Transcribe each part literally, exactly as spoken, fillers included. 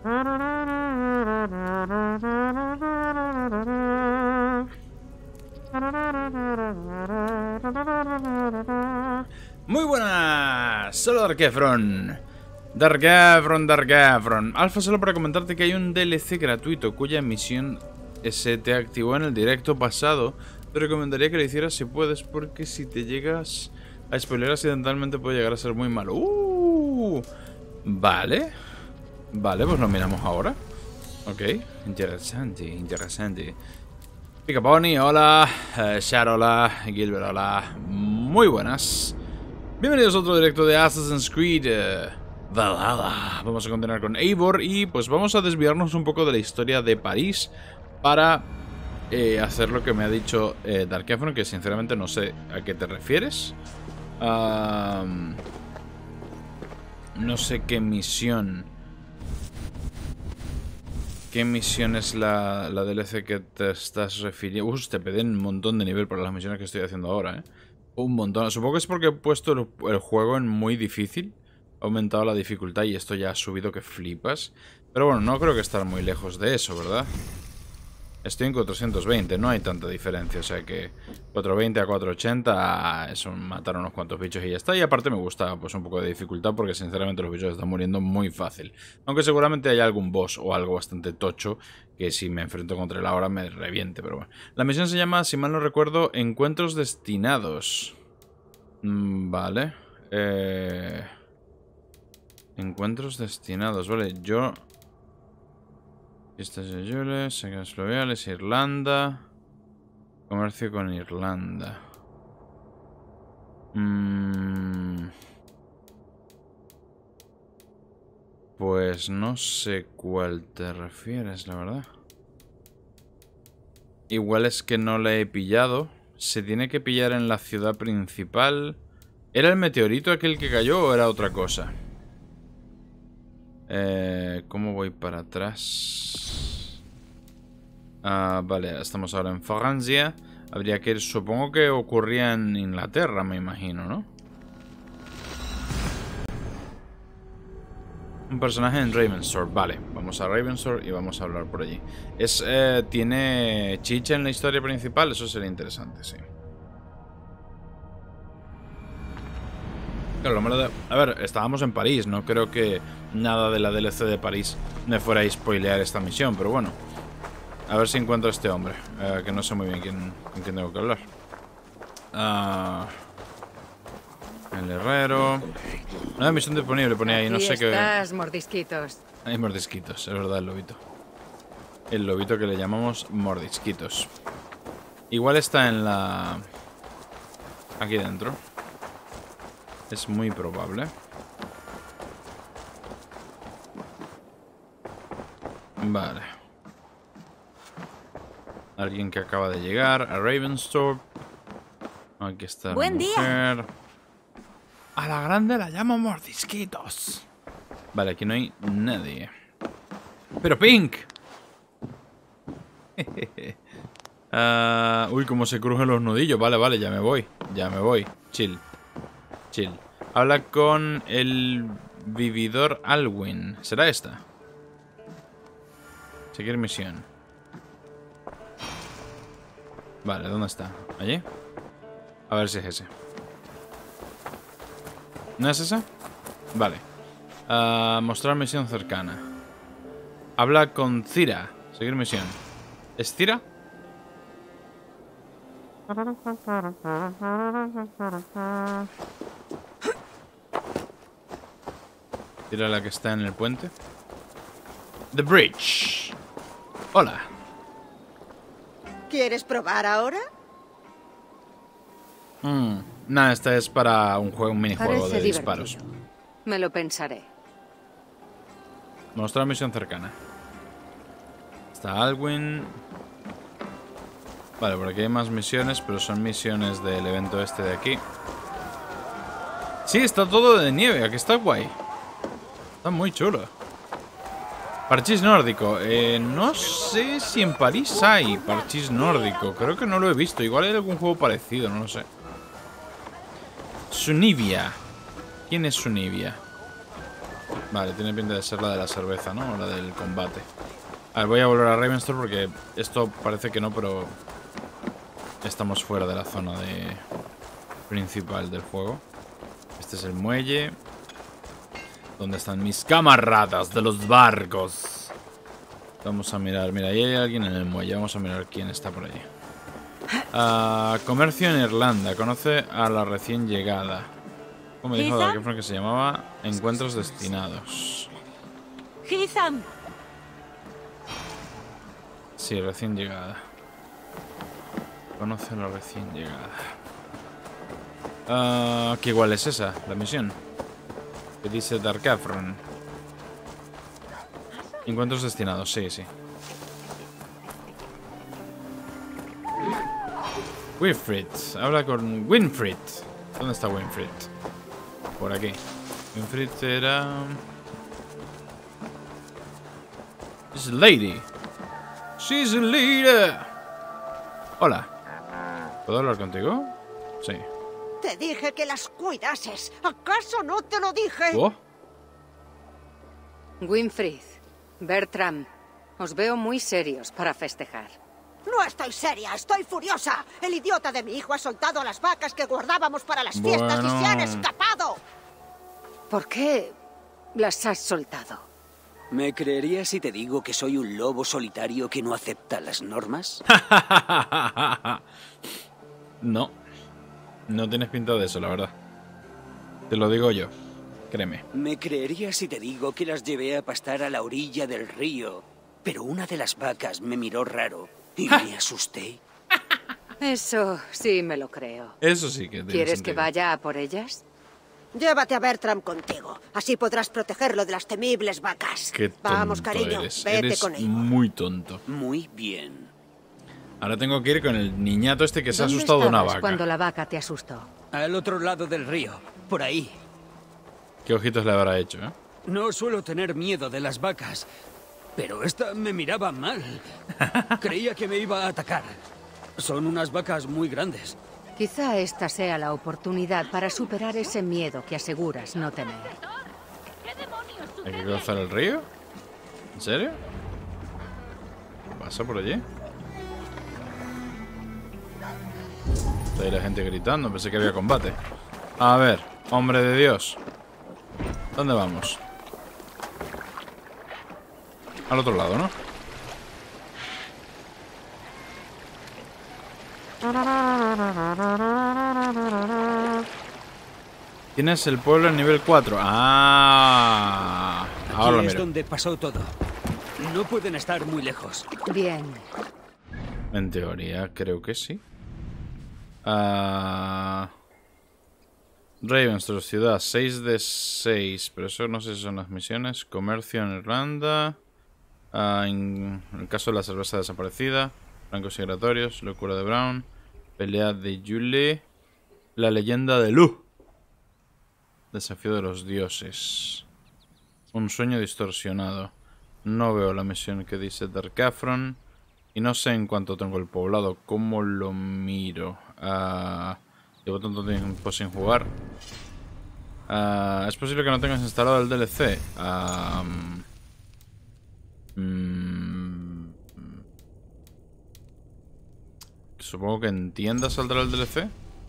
Muy buenas, solo Darkefron. Darkefron, Darkefron. Alfa, solo para comentarte que hay un D L C gratuito cuya emisión se te activó en el directo pasado. Te recomendaría que lo hicieras si puedes, porque si te llegas a spoiler accidentalmente puede llegar a ser muy malo. Uh, vale. Vale, pues lo miramos ahora. Ok, interesante, interesante. Picapony, hola. uh, Shadow, hola. Gilbert, hola. Muy buenas. Bienvenidos a otro directo de Assassin's Creed uh, Valhalla. Vamos a continuar con Eivor y pues vamos a desviarnos un poco de la historia de París para eh, hacer lo que me ha dicho eh, Darkefron, que sinceramente no sé a qué te refieres. Um, no sé qué misión. ¿Qué misión es la, la D L C que te estás refiriendo? Uf, te pedí un montón de nivel para las misiones que estoy haciendo ahora, ¿eh? Un montón. Supongo que es porque he puesto el, el juego en muy difícil. He aumentado la dificultad y esto ya ha subido que flipas. Pero bueno, no creo que estar muy lejos de eso, ¿verdad? Estoy en cuatrocientos veinte, no hay tanta diferencia. O sea que cuatrocientos veinte a cuatrocientos ochenta, eso, matar unos cuantos bichos y ya está. Y aparte me gusta pues un poco de dificultad porque sinceramente los bichos están muriendo muy fácil. Aunque seguramente haya algún boss o algo bastante tocho que si me enfrento contra él ahora me reviente. Pero bueno, la misión se llama, si mal no recuerdo, Encuentros Destinados. Mm, vale. Eh... Encuentros Destinados, vale, yo... Pistas de Jules, sagas fluviales, Irlanda. Comercio con Irlanda. Mm. Pues no sé cuál te refieres, la verdad. Igual es que no la he pillado. Se tiene que pillar en la ciudad principal. ¿Era el meteorito aquel que cayó o era otra cosa? Eh, ¿Cómo voy para atrás? Ah, vale, estamos ahora en Francia. Habría que ir, supongo que ocurría en Inglaterra, me imagino, ¿no? Un personaje en Ravensthorpe, vale. Vamos a Ravensthorpe y vamos a hablar por allí. Es, eh, ¿tiene chicha en la historia principal? Eso sería interesante, sí. Claro, lo malo de... A ver, estábamos en París, no creo que nada de la D L C de París me fuera a spoilear esta misión, pero bueno. A ver si encuentro a este hombre, eh, que no sé muy bien quién, con quién tengo que hablar. Uh, el herrero... No hay misión disponible, ponía ahí, no sé qué... estás, mordisquitos. Hay mordisquitos, es verdad, el lobito. El lobito que le llamamos mordisquitos. Igual está en la... Aquí dentro. Es muy probable. Vale. Alguien que acaba de llegar a Ravensthorpe. Aquí está. Buen la mujer. Día. A la grande la llamo mordisquitos. Vale, aquí no hay nadie. Pero Pink. uh, uy, cómo se crujen los nudillos. Vale, vale, ya me voy. Ya me voy. Chill. Chill. Habla con el vividor Alwyn. ¿Será esta? Seguir misión. Vale, ¿dónde está? ¿Allí? A ver si es ese. ¿No es ese? Vale. Uh, mostrar misión cercana. Habla con Cira. Seguir misión. ¿Es Cira? Tira la que está en el puente. The Bridge. Hola. ¿Quieres probar ahora? Mm, Nada, esta es para un juego, un minijuego Parece de divertido. disparos. Me lo pensaré. Mostrar misión cercana. Está Alwyn. Vale, por aquí hay más misiones, pero son misiones del evento este de aquí. Sí, está todo de nieve, aquí está guay. Está muy chulo. Parchís nórdico. Eh, no sé si en París hay parchís nórdico. Creo que no lo he visto. Igual hay algún juego parecido, no lo sé. Sunivia. ¿Quién es Sunivia? Vale, tiene pinta de ser la de la cerveza, ¿no? O la del combate. A ver, voy a volver a Ravenstone porque esto parece que no, pero estamos fuera de la zona de principal del juego. Este es el muelle. ¿Dónde están mis camaradas de los barcos? Vamos a mirar. Mira, ahí hay alguien en el muelle. Vamos a mirar quién está por allí. Uh, comercio en Irlanda. Conoce a la recién llegada. ¿Cómo me dijo Dark que se llamaba? Encuentros destinados. Hizam. Sí, recién llegada. Conoce a la recién llegada. Uh, ¿Qué igual es esa? La misión. Que dice Dark Afron. Encuentros destinados, sí, sí. Winfried. Habla con Winfried. ¿Dónde está Winfried? Por aquí. Winfried era... She's a lady. She's a lady. Hola. ¿Puedo hablar contigo? Sí. Te dije que las cuidases. ¿Acaso no te lo dije? ¿Oh? Winfried, Bertram, os veo muy serios para festejar. No estoy seria, estoy furiosa. El idiota de mi hijo ha soltado a las vacas que guardábamos para las fiestas Bueno. y se han escapado. ¿Por qué las has soltado? ¿Me creerías si te digo que soy un lobo solitario que no acepta las normas? No. No tienes pinta de eso, la verdad. Te lo digo yo. Créeme. ¿Me creerías si te digo que las llevé a pastar a la orilla del río? Pero una de las vacas me miró raro y me asusté. Eso sí me lo creo. Eso sí que tiene ¿Quieres sentido. que vaya a por ellas? Llévate a Bertram contigo. Así podrás protegerlo de las temibles vacas. Qué tonto Vamos, cariño, eres. vete Eres con él. muy tonto. Muy bien. Ahora tengo que ir con el niñato este que se ha ¿Dónde asustado de una estabas vaca. cuando la vaca te asustó? Al otro lado del río, por ahí. ¿Qué ojitos le habrá hecho, eh? No suelo tener miedo de las vacas, pero esta me miraba mal. Creía que me iba a atacar. Son unas vacas muy grandes. Quizá esta sea la oportunidad para superar ese miedo que aseguras no tener. ¿Hay que cruzar el río? ¿En serio? ¿Qué pasa por allí? Está ahí la gente gritando, pensé que había combate. A ver, hombre de Dios. ¿Dónde vamos? Al otro lado, ¿no? Tienes el pueblo en nivel cuatro. Ah, ahora lo Aquí es miro. donde pasó todo. No pueden estar muy lejos. Bien. En teoría, creo que sí. Ah... Ravenstone, ciudad, seis de seis. Pero eso no sé si son las misiones. Comercio en Irlanda. Ah, en el caso de la cerveza desaparecida. Francos migratorios. Locura de Brown. Pelea de Yule. La leyenda de Lu. Desafío de los dioses. Un sueño distorsionado. No veo la misión que dice Dark Afron. Y no sé en cuánto tengo el poblado. ¿Cómo lo miro? Ah... Llevo tanto tiempo sin jugar. Uh, es posible que no tengas instalado el D L C. Uh, mm, supongo que en tienda saldrá el D L C.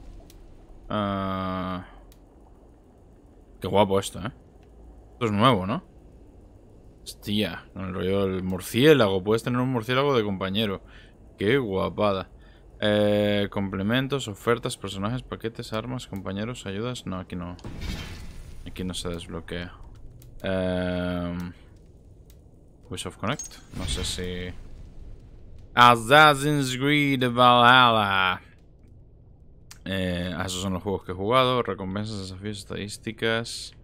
Uh, qué guapo esto, ¿eh? Esto es nuevo, ¿no? Hostia, con el rollo del murciélago. Puedes tener un murciélago de compañero. Qué guapada. Eh, complementos, ofertas, personajes, paquetes, armas, compañeros, ayudas. No, aquí no. Aquí no se desbloquea. Eh, Wish of Connect. No sé si... Assassin's Creed Valhalla. Eh, esos son los juegos que he jugado. Recompensas, desafíos, estadísticas.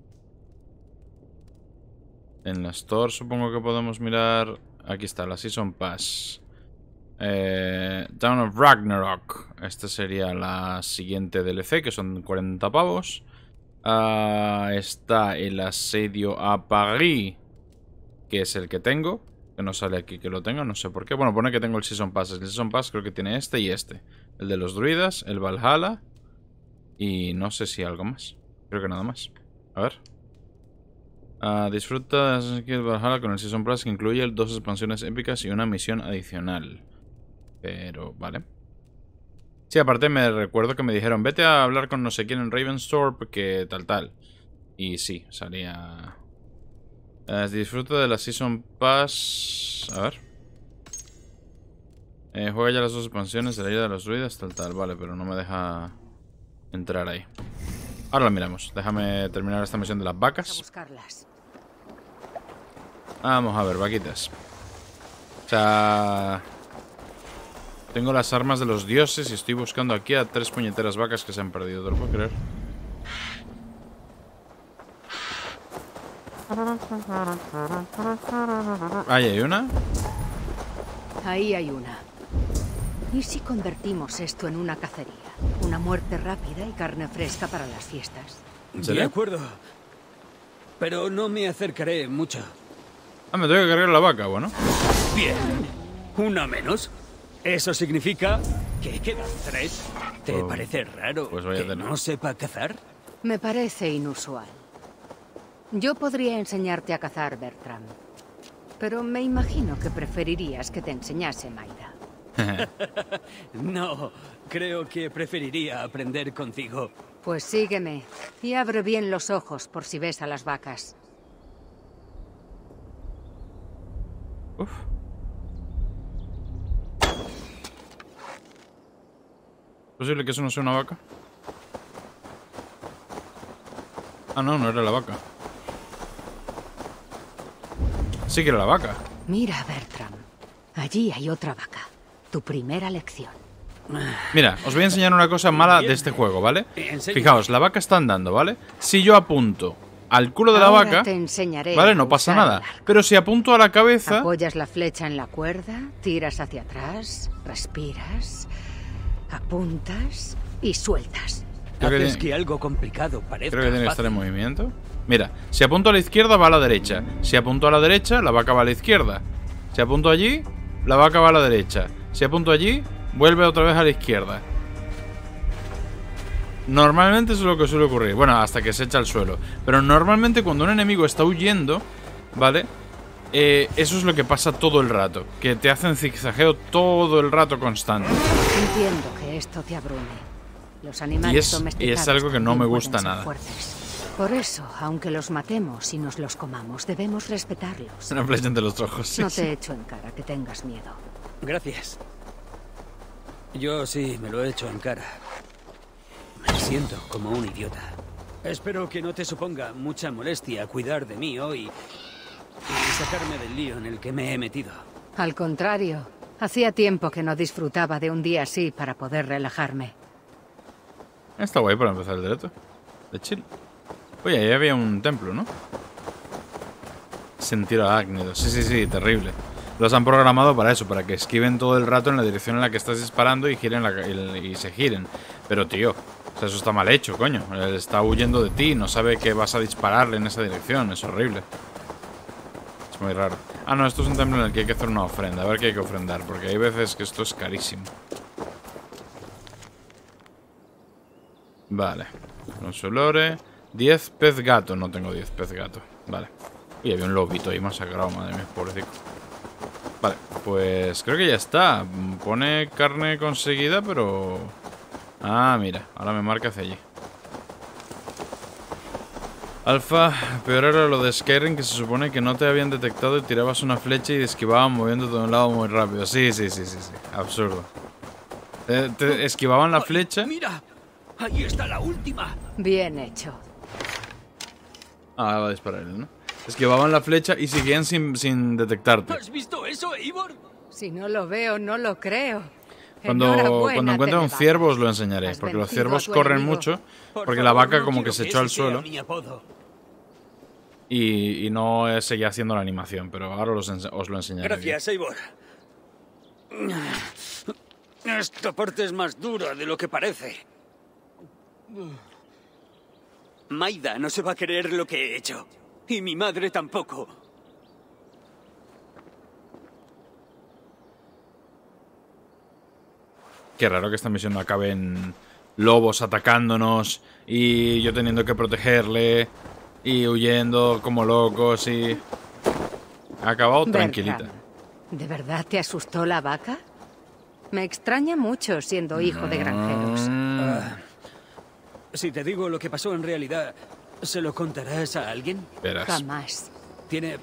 En la Store supongo que podemos mirar. Aquí está, la Season Pass. Eh, Dawn of Ragnarok. Esta sería la siguiente D L C, que son cuarenta pavos. Uh, está el asedio a París, que es el que tengo. Que no sale aquí que lo tenga, no sé por qué. Bueno, pone que tengo el Season Pass. El Season Pass creo que tiene este y este. El de los druidas, el Valhalla. Y no sé si algo más. Creo que nada más. A ver. Uh, disfruta de Assassin's Creed Valhalla con el Season Plus, que incluye dos expansiones épicas y una misión adicional. Pero, vale. Sí, aparte me recuerdo que me dijeron, vete a hablar con no sé quién en Ravensthorpe, porque tal, tal. Y sí, salía... Uh, disfruta de la Season Pass... A ver. Eh, juega ya las dos expansiones de la Isla de los Druidas, tal, tal. Vale, pero no me deja entrar ahí. Ahora lo miramos. Déjame terminar esta misión de las vacas. Vamos a ver, vaquitas. O sea... Tengo las armas de los dioses y estoy buscando aquí a tres puñeteras vacas que se han perdido. ¿Te lo puedo creer? Ahí hay una. Ahí hay una. ¿Y si convertimos esto en una cacería? Una muerte rápida y carne fresca para las fiestas. ¿En serio? De acuerdo. Pero no me acercaré mucho. Ah, me tengo que cargar la vaca, bueno. Bien. ¿Una menos? ¿Eso significa que quedan tres? ¿Te Oh, parece raro pues vaya que tela. no sepa cazar? Me parece inusual. Yo podría enseñarte a cazar, Bertram. Pero me imagino que preferirías que te enseñase Maida. No, creo que preferiría aprender contigo. Pues sígueme y abre bien los ojos por si ves a las vacas. Uf. ¿Es posible que eso no sea una vaca? Ah, no, no era la vaca. Sí que era la vaca. Mira, Bertram. Allí hay otra vaca. Tu primera lección. Mira, os voy a enseñar una cosa mala de este juego, ¿vale? Fijaos, la vaca está andando, ¿vale? Si yo apunto al culo de la Ahora vaca, te enseñaré ¿vale? a No pasa usar nada. el arco. Pero si apunto a la cabeza... Apoyas la flecha en la cuerda, tiras hacia atrás, respiras, apuntas y sueltas. Creo que Haces tiene- que algo complicado parezca Creo que tiene que estar en fácil. movimiento. Mira, si apunto a la izquierda va a la derecha. Si apunto a la derecha, la vaca va a la izquierda. Si apunto allí, la vaca va a la derecha. Si apunto allí, vuelve otra vez a la izquierda. Normalmente eso es lo que suele ocurrir. Bueno, hasta que se echa al suelo. Pero normalmente cuando un enemigo está huyendo, ¿vale? Eh, eso es lo que pasa todo el rato. Que te hacen zigzagueo todo el rato constante. Entiendo que esto te abrume. Los animales Y es- y es domesticados algo que no también me pueden gusta ser nada. fuertes. Por eso, aunque los matemos y nos los comamos, debemos respetarlos. Una flecha entre los ojos. Sí, No sí. te echo en cara que tengas miedo. Gracias. Yo sí me lo he hecho en cara. Me siento como un idiota. Espero que no te suponga mucha molestia cuidar de mí hoy y sacarme del lío en el que me he metido. Al contrario, hacía tiempo que no disfrutaba de un día así para poder relajarme. Está guay para empezar el directo. De chill. Oye, ahí había un templo, ¿no? Sentir arácnido. Sí, sí, sí, terrible. Los han programado para eso, para que esquiven todo el rato en la dirección en la que estás disparando y giren la, y, y se giren. Pero, tío, o sea, eso está mal hecho, coño. Él está huyendo de ti, no sabe que vas a dispararle en esa dirección. Es horrible. Es muy raro. Ah, no, esto es un templo en el que hay que hacer una ofrenda. A ver qué hay que ofrendar, porque hay veces que esto es carísimo. Vale. Con su lore. diez pez gato. No tengo diez pez gato. Vale. Uy, había un lobito ahí masacrado, madre mía, pobrecito. Vale, pues creo que ya está. Pone carne conseguida, pero... Ah, mira, ahora me marca hacia allí. Alfa, peor era lo de Skyrim, que se supone que no te habían detectado y tirabas una flecha y esquivaban moviéndote de un lado muy rápido. Sí, sí, sí, sí, sí. Absurdo. Te, te esquivaban la flecha. ¡Mira! ¡Ahí está la última! Bien hecho. Ah, va a disparar él, ¿no? Esquivaban la flecha y seguían sin, sin detectarte. ¿Has visto eso, Eivor? Si no lo veo, no lo creo. Cuando, Enhorabuena, cuando encuentre un Televac. ciervo os lo enseñaré, Has porque los vencido a ciervos tu corren enemigo. mucho, Por porque la favor, vaca no como que quiero se echó al ese sea suelo mi apodo. y, y no eh, seguía haciendo la animación, pero ahora os, ense- os lo enseñaré. Gracias, Eivor. Esta parte es más dura de lo que parece. Maida no se va a creer lo que he hecho. Y mi madre tampoco. Qué raro que esta misión no acabe en lobos atacándonos y yo teniendo que protegerle y huyendo como locos y... Ha acabado tranquilita. Bertram, ¿de verdad te asustó la vaca? Me extraña mucho siendo hijo de granjeros. Ah, si te digo lo que pasó en realidad, ¿se lo contarás a alguien? Verás. Jamás. Tiene...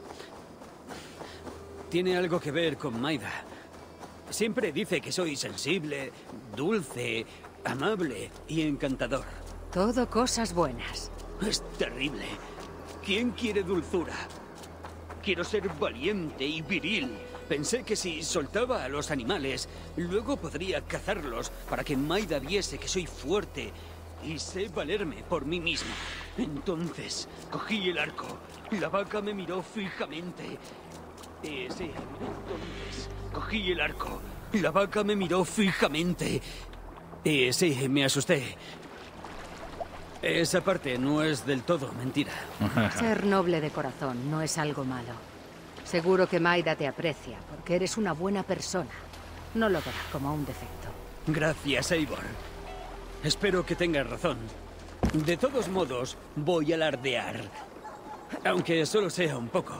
Tiene algo que ver con Maida. Siempre dice que soy sensible, dulce, amable y encantador. Todo cosas buenas. Es terrible. ¿Quién quiere dulzura? Quiero ser valiente y viril. Pensé que si soltaba a los animales, luego podría cazarlos para que Maida viese que soy fuerte y sé valerme por mí mismo. Entonces, cogí el arco. La vaca me miró fijamente. Eh, sí, entonces, cogí el arco. La vaca me miró fijamente. Eh, sí, me asusté. Esa parte no es del todo mentira. Ser noble de corazón no es algo malo. Seguro que Maida te aprecia, porque eres una buena persona. No lo verá como un defecto. Gracias, Eivor. Espero que tengas razón. De todos modos, voy a alardear. Aunque solo sea un poco.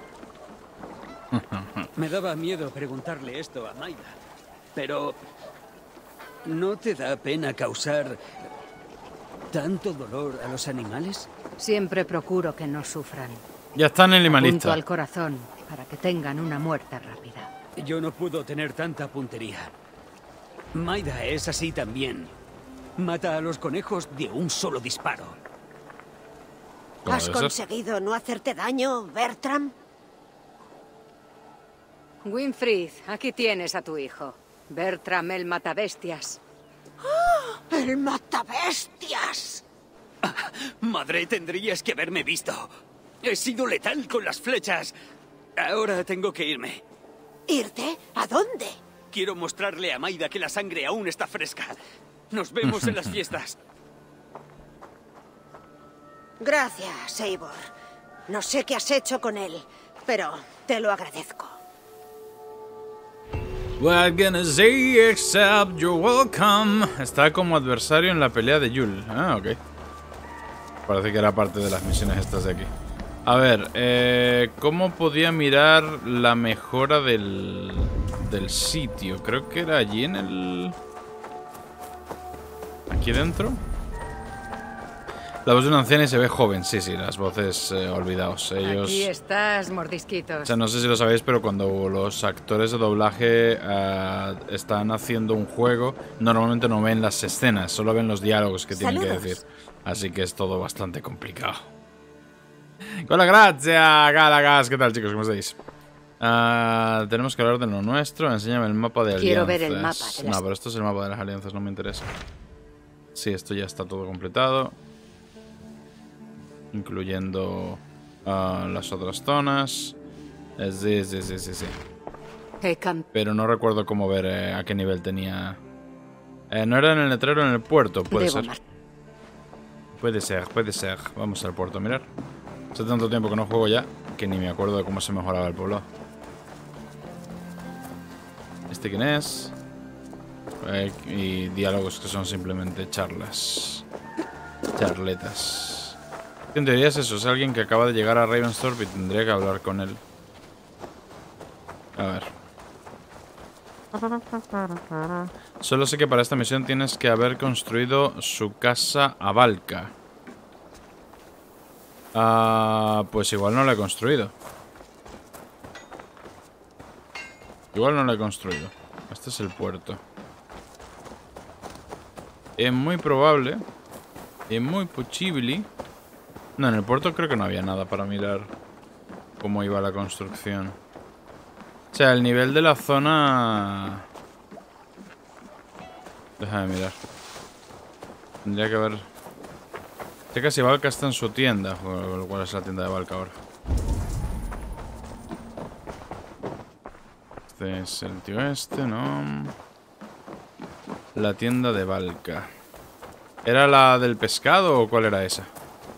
Me daba miedo preguntarle esto a Maida. Pero... ¿no te da pena causar tanto dolor a los animales? Siempre procuro que no sufran. Ya está en el Apunto animalista. al corazón para que tengan una muerte rápida. Yo no puedo tener tanta puntería. Maida es así también. Mata a los conejos de un solo disparo. ¿Cómo ¿Has debe ser? conseguido no hacerte daño, Bertram? Winfried, aquí tienes a tu hijo. Bertram el Matabestias. ¡El matabestias! Madre, tendrías que haberme visto. He sido letal con las flechas. Ahora tengo que irme. ¿Irte? ¿A dónde? Quiero mostrarle a Maida que la sangre aún está fresca. Nos vemos en las fiestas. Gracias, Eivor. No sé qué has hecho con él, pero te lo agradezco. What gonna say except you're welcome. Está como adversario en la pelea de Yule. Ah, ok. Parece que era parte de las misiones estas de aquí. A ver, eh, ¿cómo podía mirar la mejora del, del sitio? Creo que era allí en el... ¿Aquí dentro? La voz de una anciana y se ve joven. Sí, sí, las voces, eh, olvidaos. Ellos... Aquí estás, mordisquitos. O sea, no sé si lo sabéis, pero cuando los actores de doblaje uh, están haciendo un juego, normalmente no ven las escenas, solo ven los diálogos que tienen Saludos. que decir. Así que es todo bastante complicado. Con la gracia, Galagas. ¿Qué tal, chicos? ¿Cómo estáis? Uh, tenemos que hablar de lo nuestro. Enséñame el mapa de alianzas. Quiero ver el mapa de las- No, pero esto es el mapa de las alianzas, no me interesa. Sí, esto ya está todo completado. Incluyendo uh, las otras zonas. Eh, Sí, sí, sí, sí, sí. He cam- Pero no recuerdo cómo ver eh, a qué nivel tenía... Eh, no era en el letrero, en el puerto, puede Debo ser. mar- Puede ser, puede ser. Vamos al puerto a mirar. Hace tanto tiempo que no juego ya que ni me acuerdo de cómo se mejoraba el pueblo. ¿Este quién es? Eh, y diálogos que son simplemente charlas. Charletas. En teoría es eso, es alguien que acaba de llegar a Ravensthorpe y tendría que hablar con él. A ver. Solo sé que para esta misión tienes que haber construido su casa a Valka. Ah, pues igual no la he construido. Igual no la he construido. Este es el puerto. Es muy probable. Es muy posible. No, en el puerto creo que no había nada para mirar cómo iba la construcción. O sea, el nivel de la zona... Déjame mirar. Tendría que ver... Sé que si Valka está en su tienda. ¿Cuál es la tienda de Valka ahora? Este es el tío este, ¿no? La tienda de Valka. ¿Era la del pescado o cuál era esa?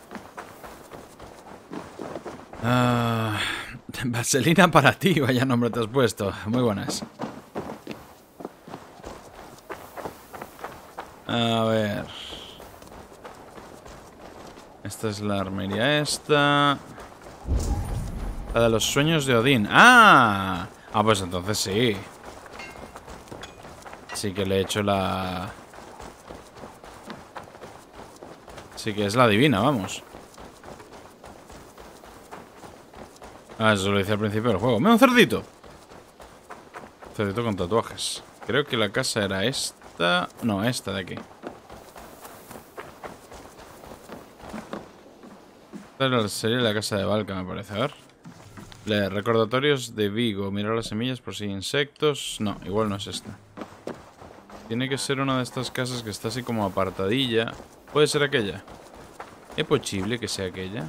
Ah, vaselina para ti, vaya nombre te has puesto. Muy buenas. A ver. Esta es la armería esta. La de los sueños de Odín. ¡Ah! Ah, pues entonces sí. Sí que le he hecho la... Sí que es la divina, vamos. Ah, eso lo hice al principio del juego. ¡Mira, un cerdito! Cerdito con tatuajes. Creo que la casa era esta... No, esta de aquí. Esta sería la casa de Valka, me parece. A ver. Le recordatorios de Vigo. Mirar las semillas por si hay insectos. No, igual no es esta. Tiene que ser una de estas casas que está así como apartadilla. Puede ser aquella. Es posible que sea aquella.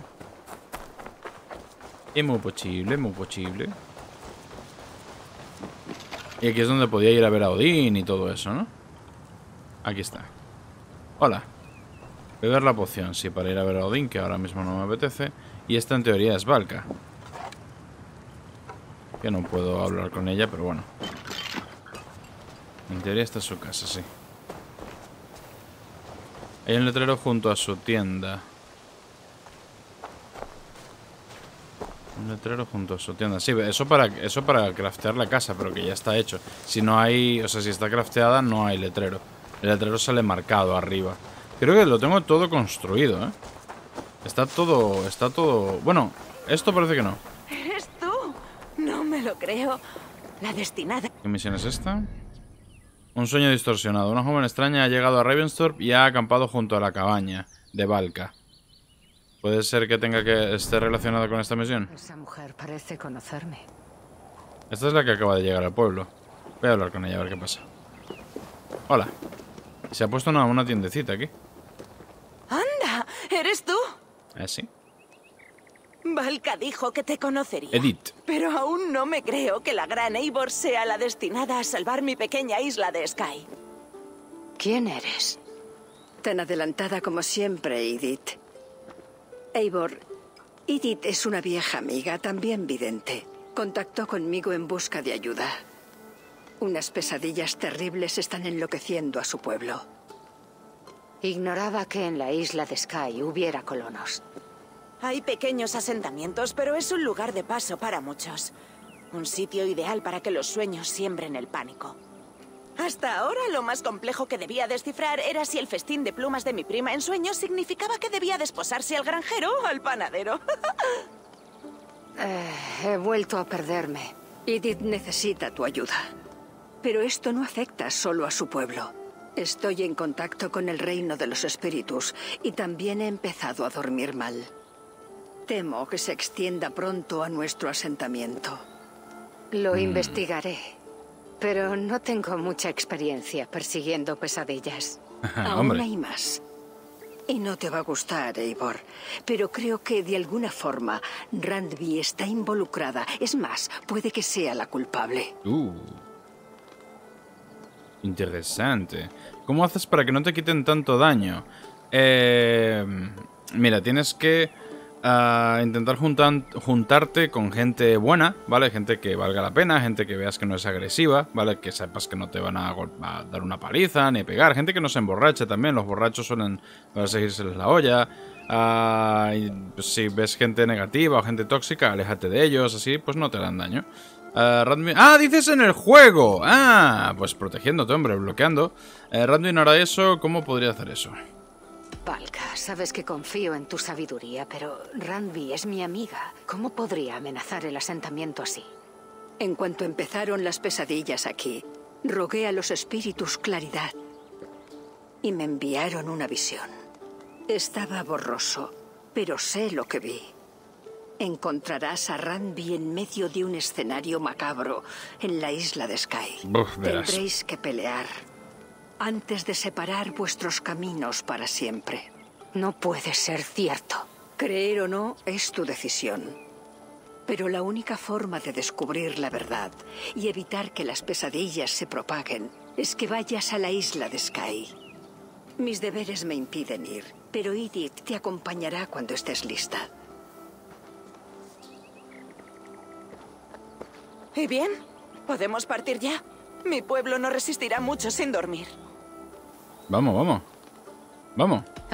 Es muy posible, muy posible. Y aquí es donde podía ir a ver a Odín y todo eso, ¿no? Aquí está. Hola. Beber la poción, sí, para ir a ver a Odín, que ahora mismo no me apetece. Y esta en teoría es Valka. Que no puedo hablar con ella, pero bueno. En teoría esta es su casa, sí. Hay un letrero junto a su tienda. Un letrero junto a su tienda. Sí, eso para, eso para craftear la casa, pero que ya está hecho. Si no hay... O sea, si está crafteada, no hay letrero. El letrero sale marcado arriba. Creo que lo tengo todo construido, ¿eh? Está todo... Está todo... Bueno, esto parece que no. ¿Eres tú? No me lo creo. La destinada. ¿Qué misión es esta? Un sueño distorsionado. Una joven extraña ha llegado a Ravensthorpe y ha acampado junto a la cabaña de Valka. ¿Puede ser que tenga que esté relacionado con esta misión? Esa mujer parece conocerme. Esta es la que acaba de llegar al pueblo. Voy a hablar con ella a ver qué pasa. Hola. Se ha puesto una, una tiendecita aquí. ¡Anda! ¿Eres tú? ¿Eh, sí? Valka dijo que te conocería. Edith. Pero aún no me creo que la gran Eivor sea la destinada a salvar mi pequeña isla de Skye. ¿Quién eres? Tan adelantada como siempre, Edith. Eivor, Edith es una vieja amiga, también vidente. Contactó conmigo en busca de ayuda. Unas pesadillas terribles están enloqueciendo a su pueblo. Ignoraba que en la isla de Skye hubiera colonos. Hay pequeños asentamientos, pero es un lugar de paso para muchos. Un sitio ideal para que los sueños siembren el pánico. Hasta ahora lo más complejo que debía descifrar era si el festín de plumas de mi prima en sueños significaba que debía desposarse al granjero o al panadero. eh, he vuelto a perderme. Edith necesita tu ayuda. Pero esto no afecta solo a su pueblo. Estoy en contacto con el reino de los espíritus y también he empezado a dormir mal. Temo que se extienda pronto a nuestro asentamiento. Lo investigaré. Pero no tengo mucha experiencia persiguiendo pesadillas. Aún hay más. Y no te va a gustar, Eivor. Pero creo que de alguna forma Randvi está involucrada. Es más, puede que sea la culpable. Uh. Interesante. ¿Cómo haces para que no te quiten tanto daño? Eh, mira, tienes que uh, intentar juntan, juntarte con gente buena, ¿vale? Gente que valga la pena, gente que veas que no es agresiva, ¿vale? Que sepas que no te van a, a dar una paliza ni pegar. Gente que no se emborrache también. Los borrachos suelen seguirse la olla. Uh, y, pues, si ves gente negativa o gente tóxica, aléjate de ellos, así pues no te dan daño. Uh, Radwin... ¡Ah! Dices en el juego. Ah, pues protegiéndote, hombre, bloqueando. uh, Radwin hará eso. ¿Cómo podría hacer eso? Valka, sabes que confío en tu sabiduría, pero Randvi es mi amiga. ¿Cómo podría amenazar el asentamiento así? En cuanto empezaron las pesadillas aquí, rogué a los espíritus claridad y me enviaron una visión. Estaba borroso, pero sé lo que vi. Encontrarás a Randvi en medio de un escenario macabro en la isla de Skye. Uf, verás. Tendréis que pelear antes de separar vuestros caminos para siempre. No puede ser cierto. Creer o no es tu decisión. Pero la única forma de descubrir la verdad y evitar que las pesadillas se propaguen es que vayas a la isla de Skye. Mis deberes me impiden ir, pero Edith te acompañará cuando estés lista. ¿Y bien? ¿Podemos partir ya? Mi pueblo no resistirá mucho sin dormir. Vamos, vamos. Vamos.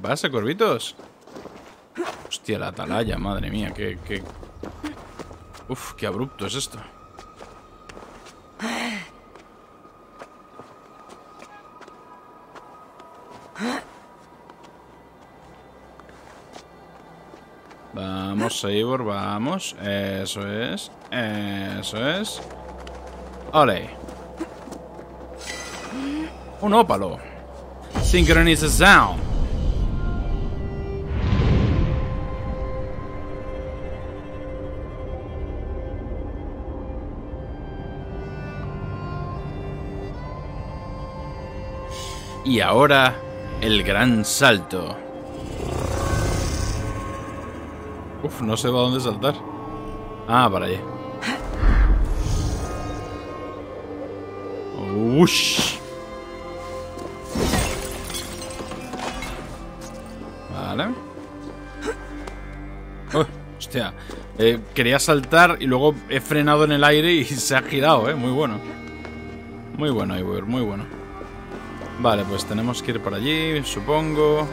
pasa, corvitos? Hostia, la atalaya, madre mía, qué, qué... Uf, qué abrupto es esto. Vamos, Eivor, vamos. Eso es. Eso es. Ole. Un ópalo. Sincronización. Y ahora, el gran salto. Uf, no sé a dónde saltar. Ah, para allá. Ush. Vale. Oh, hostia. Eh, quería saltar y luego he frenado en el aire y se ha girado, eh. Muy bueno. Muy bueno, Eivor, muy bueno. Vale, pues tenemos que ir por allí, supongo.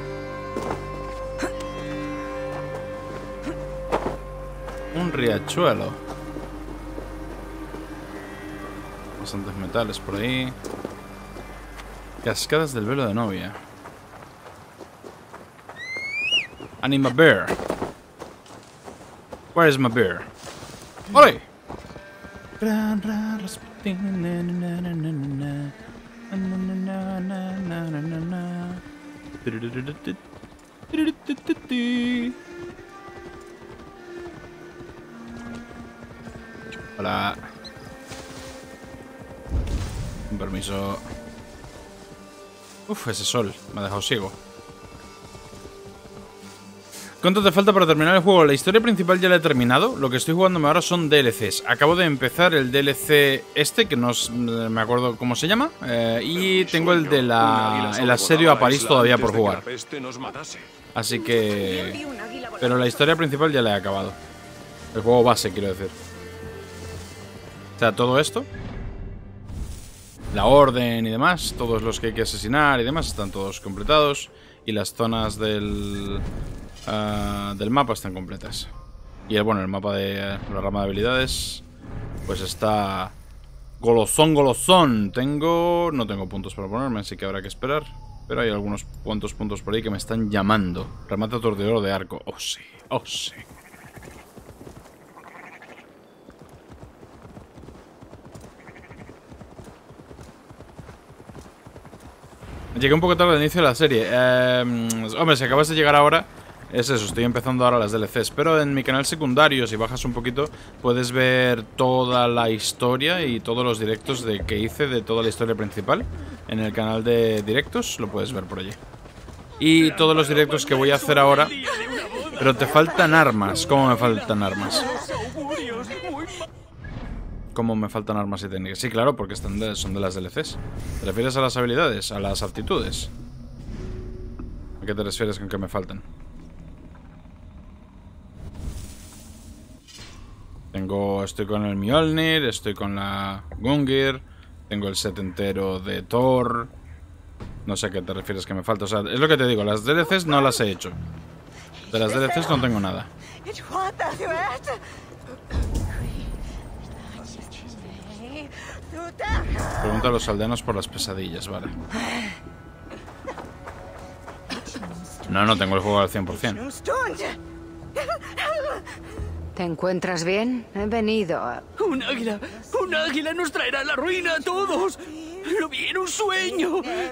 Un riachuelo. Bastantes metales por ahí. Cascadas del velo de novia. Anima bear. Where is my bear? ¡Ole! Hola. Con permiso. Uf, ese sol me ha dejado ciego. ¿Cuánto te falta para terminar el juego? La historia principal ya la he terminado. Lo que estoy jugándome ahora son D L Cs. Acabo de empezar el D L C este, que no me acuerdo cómo se llama. Eh, y tengo el de la el asedio a París todavía por jugar. Así que... Pero la historia principal ya la he acabado. El juego base, quiero decir. O sea, todo esto, la orden y demás, todos los que hay que asesinar y demás están todos completados. Y las zonas del... Uh, del mapa están completas. Y el, bueno, el mapa de uh, la rama de habilidades pues está golosón, golosón. Tengo... no tengo puntos para ponerme, así que habrá que esperar. Pero hay algunos cuantos puntos por ahí que me están llamando. Remate aturdidor de arco. Oh sí, oh sí. Llegué un poco tarde al inicio de la serie. Eh, hombre, si acabas de llegar ahora, es eso, estoy empezando ahora las D L Cs. Pero en mi canal secundario, si bajas un poquito, puedes ver toda la historia y todos los directos de, que hice de toda la historia principal. En el canal de directos, lo puedes ver por allí. Y todos los directos que voy a hacer ahora. Pero te faltan armas. ¿Cómo me faltan armas? ¿Cómo me faltan armas y técnicas? Sí, claro, porque están de, son de las D L Cs. ¿Te refieres a las habilidades? ¿A las aptitudes? ¿A qué te refieres con que me faltan? Tengo... Estoy con el Mjolnir, estoy con la Gungnir, tengo el set entero de Thor. No sé a qué te refieres que me falta. O sea, es lo que te digo, las D L Cs no las he hecho. De las D L Cs no tengo nada. Pregunta a los aldeanos por las pesadillas, vale. No, no tengo el juego al cien por cien. ¿Te encuentras bien? He venido a... ¡Un águila! ¡Un águila nos traerá la ruina a todos! ¡Lo vi en un sueño!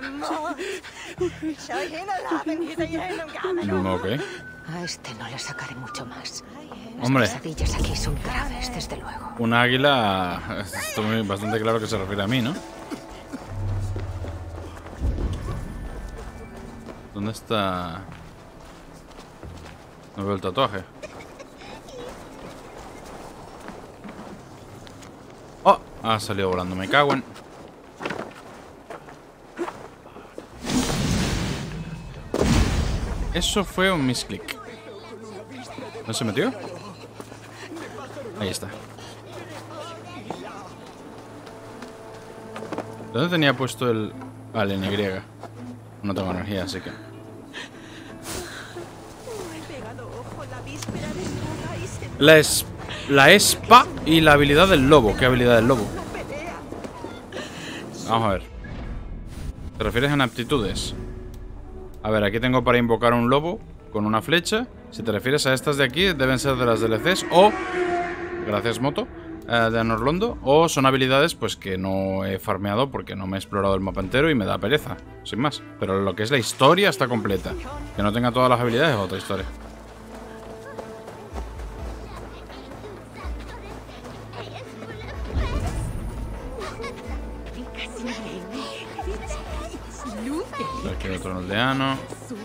Ok. A este no le sacaré mucho más. Las Hombre. pesadillas aquí son graves, desde luego. Un águila... Estoy bastante claro que se refiere a mí, ¿no? ¿Dónde está...? No veo el tatuaje. ¡Oh! Ha salido volando, me cago en... Eso fue un misclick. ¿No se metió? Ahí está. ¿Dónde tenía puesto el... Vale, en Y? No tengo energía, así que... La, es, la espa y la habilidad del lobo. ¿Qué habilidad del lobo? Vamos a ver. ¿Te refieres en aptitudes? A ver, aquí tengo para invocar un lobo con una flecha. Si te refieres a estas de aquí, deben ser de las D L Cs o... Gracias, Moto. Eh, de Anorlondo. O son habilidades pues que no he farmeado porque no me he explorado el mapa entero y me da pereza. Sin más. Pero lo que es la historia está completa. Que no tenga todas las habilidades es otra historia. Aquí hay otro aldeano.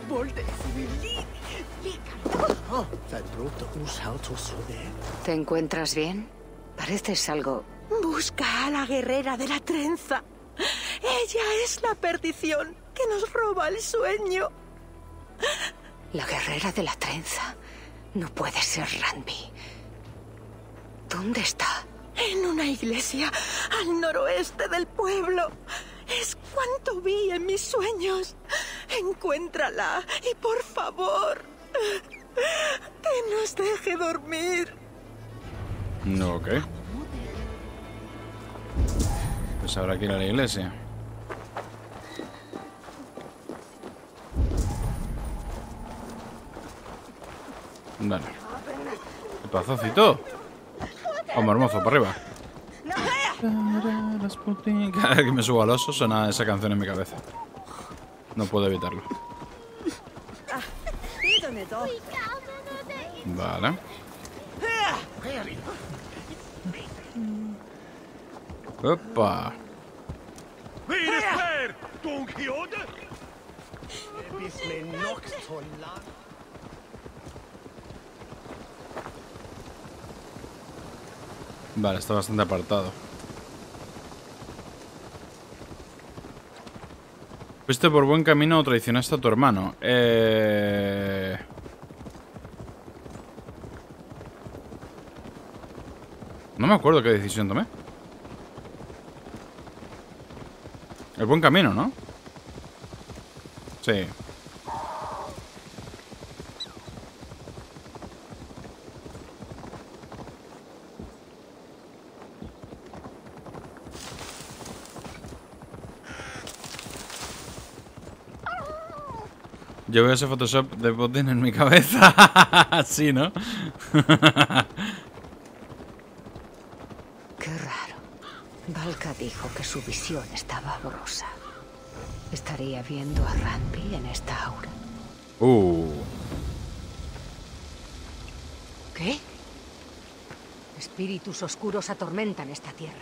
¿Te encuentras bien? Pareces algo... Busca a la guerrera de la trenza. Ella es la perdición que nos roba el sueño. La guerrera de la trenza. No puede ser Randvi. ¿Dónde está? En una iglesia al noroeste del pueblo. Es cuanto vi en mis sueños. Encuéntrala y por favor, que nos deje dormir. No, ok. Pues habrá que ir a la iglesia. Vale. ¿Qué pasó, Cito? Vamos, hermoso, para arriba. Cada vez que me subo al oso suena esa canción en mi cabeza. No puedo evitarlo. Vale. Opa. Vale, está bastante apartado. Fuiste por buen camino o traicionaste a tu hermano. Eh... No me acuerdo qué decisión tomé. El buen camino, ¿no? Sí. Yo veo ese Photoshop de Putin en mi cabeza. Sí, ¿no? Qué raro. Valka dijo que su visión estaba borrosa. ¿Estaría viendo a Randvi en esta aura? Uh. ¿Qué? Espíritus oscuros atormentan esta tierra.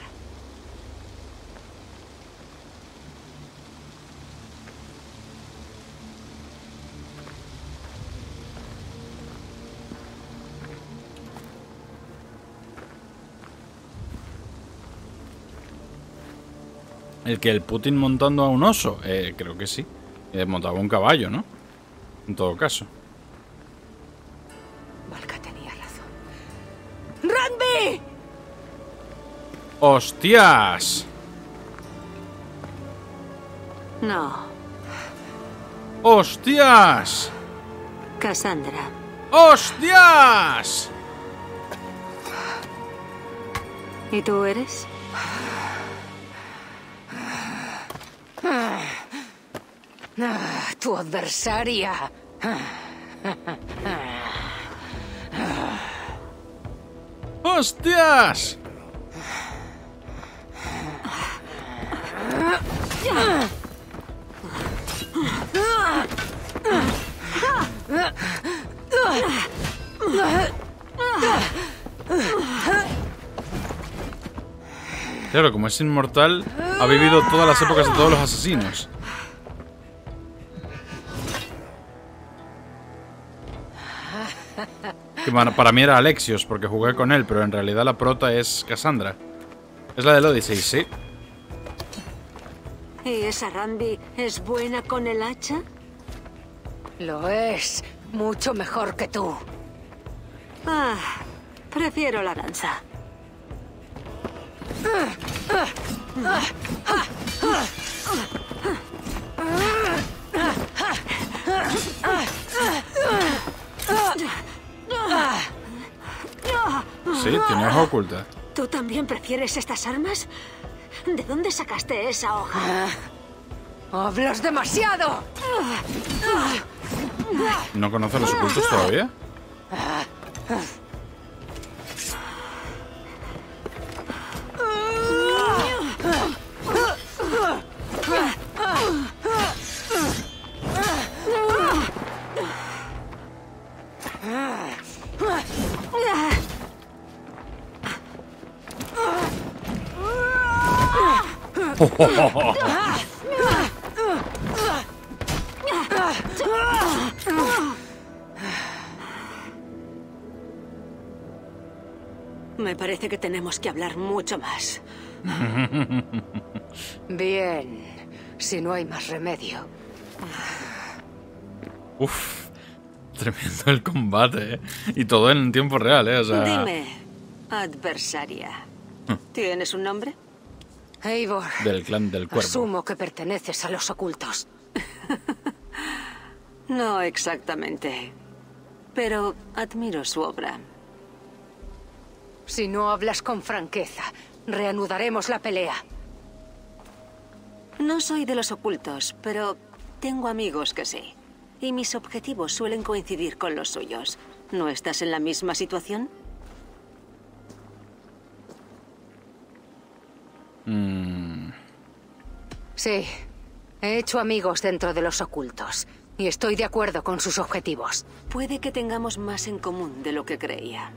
¿El que el Putin montando a un oso? Eh, creo que sí. Eh, montaba un caballo, ¿no? En todo caso. Valka tenía razón. ¡Randvi! ¡Hostias! No, ¡Hostias! Cassandra. ¡Hostias! ¿Y tú eres? Ah, tu adversaria. ¡Hostias! Claro, como es inmortal, ha vivido todas las épocas de todos los asesinos. Que para mí era Alexios, porque jugué con él, pero en realidad la prota es Cassandra. Es la del Odyssey, sí. ¿Y esa Randvi es buena con el hacha? Lo es. Mucho mejor que tú. Ah, prefiero la lanza. Sí, tiene hoja oculta. ¿Tú también prefieres estas armas? ¿De dónde sacaste esa hoja? ¡Hablas demasiado! ¿No conoce los ocultos todavía? Me parece que tenemos que hablar mucho más. Bien, si no hay más remedio. Uf, tremendo el combate, ¿eh? Y todo en tiempo real, ¿eh? O sea... Dime, adversaria, ¿tienes un nombre? Eivor, Del clan del cuervo. asumo que perteneces a los ocultos. No exactamente, pero admiro su obra. Si no hablas con franqueza, reanudaremos la pelea. No soy de los ocultos, pero tengo amigos que sí. Y mis objetivos suelen coincidir con los suyos. ¿No estás en la misma situación? Mm. Sí, he hecho amigos dentro de los ocultos. Y estoy de acuerdo con sus objetivos. Puede que tengamos más en común de lo que creía.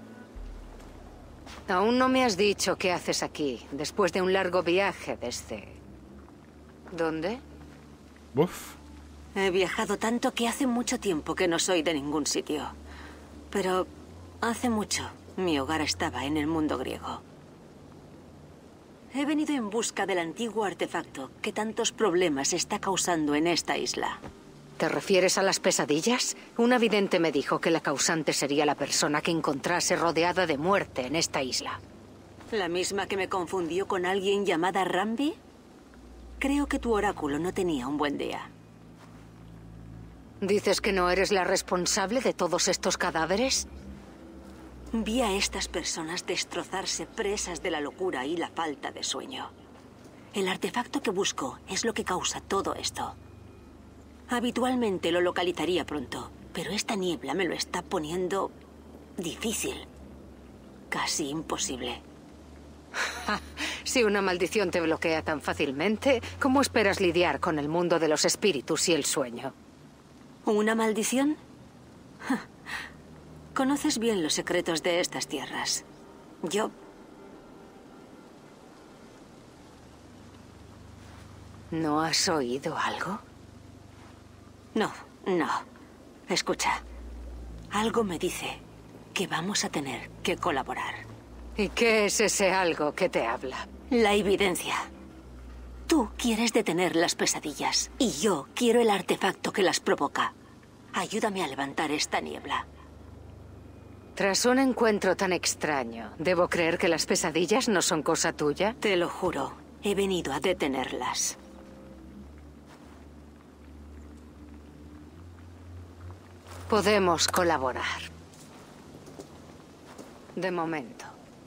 Aún no me has dicho qué haces aquí, después de un largo viaje desde... ¿Dónde? Uf. He viajado tanto que hace mucho tiempo que no soy de ningún sitio. Pero hace mucho mi hogar estaba en el mundo griego. He venido en busca del antiguo artefacto que tantos problemas está causando en esta isla. ¿Te refieres a las pesadillas? Un vidente me dijo que la causante sería la persona que encontrase rodeada de muerte en esta isla. ¿La misma que me confundió con alguien llamada Rambi? Creo que tu oráculo no tenía un buen día. ¿Dices que no eres la responsable de todos estos cadáveres? Vi a estas personas destrozarse presas de la locura y la falta de sueño. El artefacto que busco es lo que causa todo esto. Habitualmente lo localizaría pronto, pero esta niebla me lo está poniendo difícil. Casi imposible. Si una maldición te bloquea tan fácilmente, ¿cómo esperas lidiar con el mundo de los espíritus y el sueño? ¿Una maldición? Conoces bien los secretos de estas tierras. Yo... ¿No has oído algo? No, no. Escucha. Algo me dice que vamos a tener que colaborar. ¿Y qué es ese algo que te habla? La evidencia. Tú quieres detener las pesadillas y yo quiero el artefacto que las provoca. Ayúdame a levantar esta niebla. Tras un encuentro tan extraño, ¿debo creer que las pesadillas no son cosa tuya? Te lo juro, he venido a detenerlas. Podemos colaborar. De momento.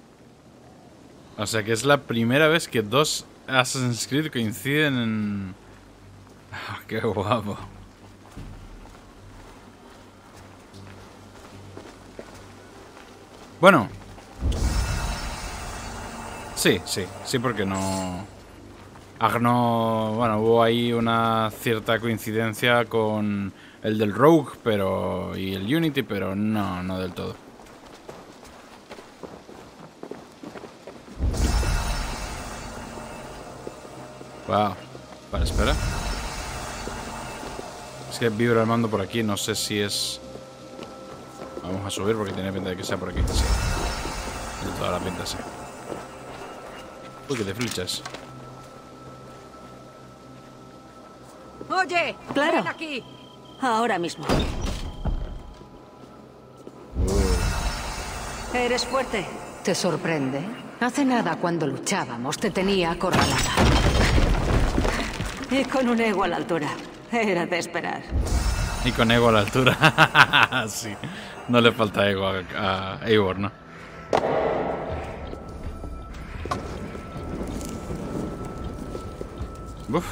O sea que es la primera vez que dos Assassin's Creed coinciden en... Oh, ¡qué guapo! Bueno. Sí, sí, sí, porque no... Agno... Bueno, hubo ahí una cierta coincidencia con el del Rogue, pero... y el Unity, pero no, no del todo. Wow. Vale, espera. Es que vibra el mando por aquí, no sé si es... Vamos a subir porque tiene pinta de que sea por aquí. Sí. Tiene toda la pinta, sí. Uy, que te flechas. Oye, claro. ven aquí. Ahora mismo. Uh. Eres fuerte. ¿Te sorprende? Hace nada, cuando luchábamos, te tenía acorralada. Y con un ego a la altura. Era de esperar. Y con ego a la altura. Sí. No le falta ego a, a Eivor, ¿no? Uf.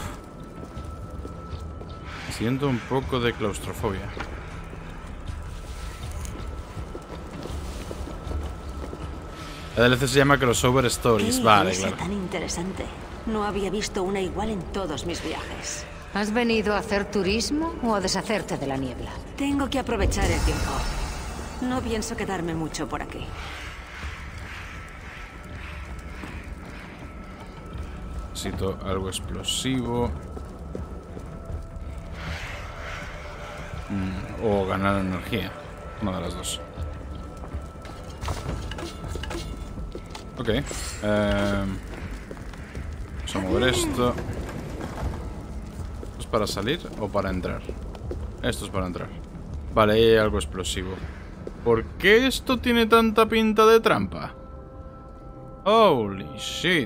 Siento un poco de claustrofobia. La D L C se llama Crossover Stories. Qué Vale, iglesia claro. tan interesante. No había visto una igual en todos mis viajes. ¿Has venido a hacer turismo o a deshacerte de la niebla? Tengo que aprovechar el tiempo. No pienso quedarme mucho por aquí. Necesito algo explosivo. Mm, o ganar energía. Una de las dos. Ok. Eh, vamos a mover esto. ¿Esto es para salir o para entrar? Esto es para entrar. Vale, ahí hay algo explosivo. ¿Por qué esto tiene tanta pinta de trampa? Holy shit.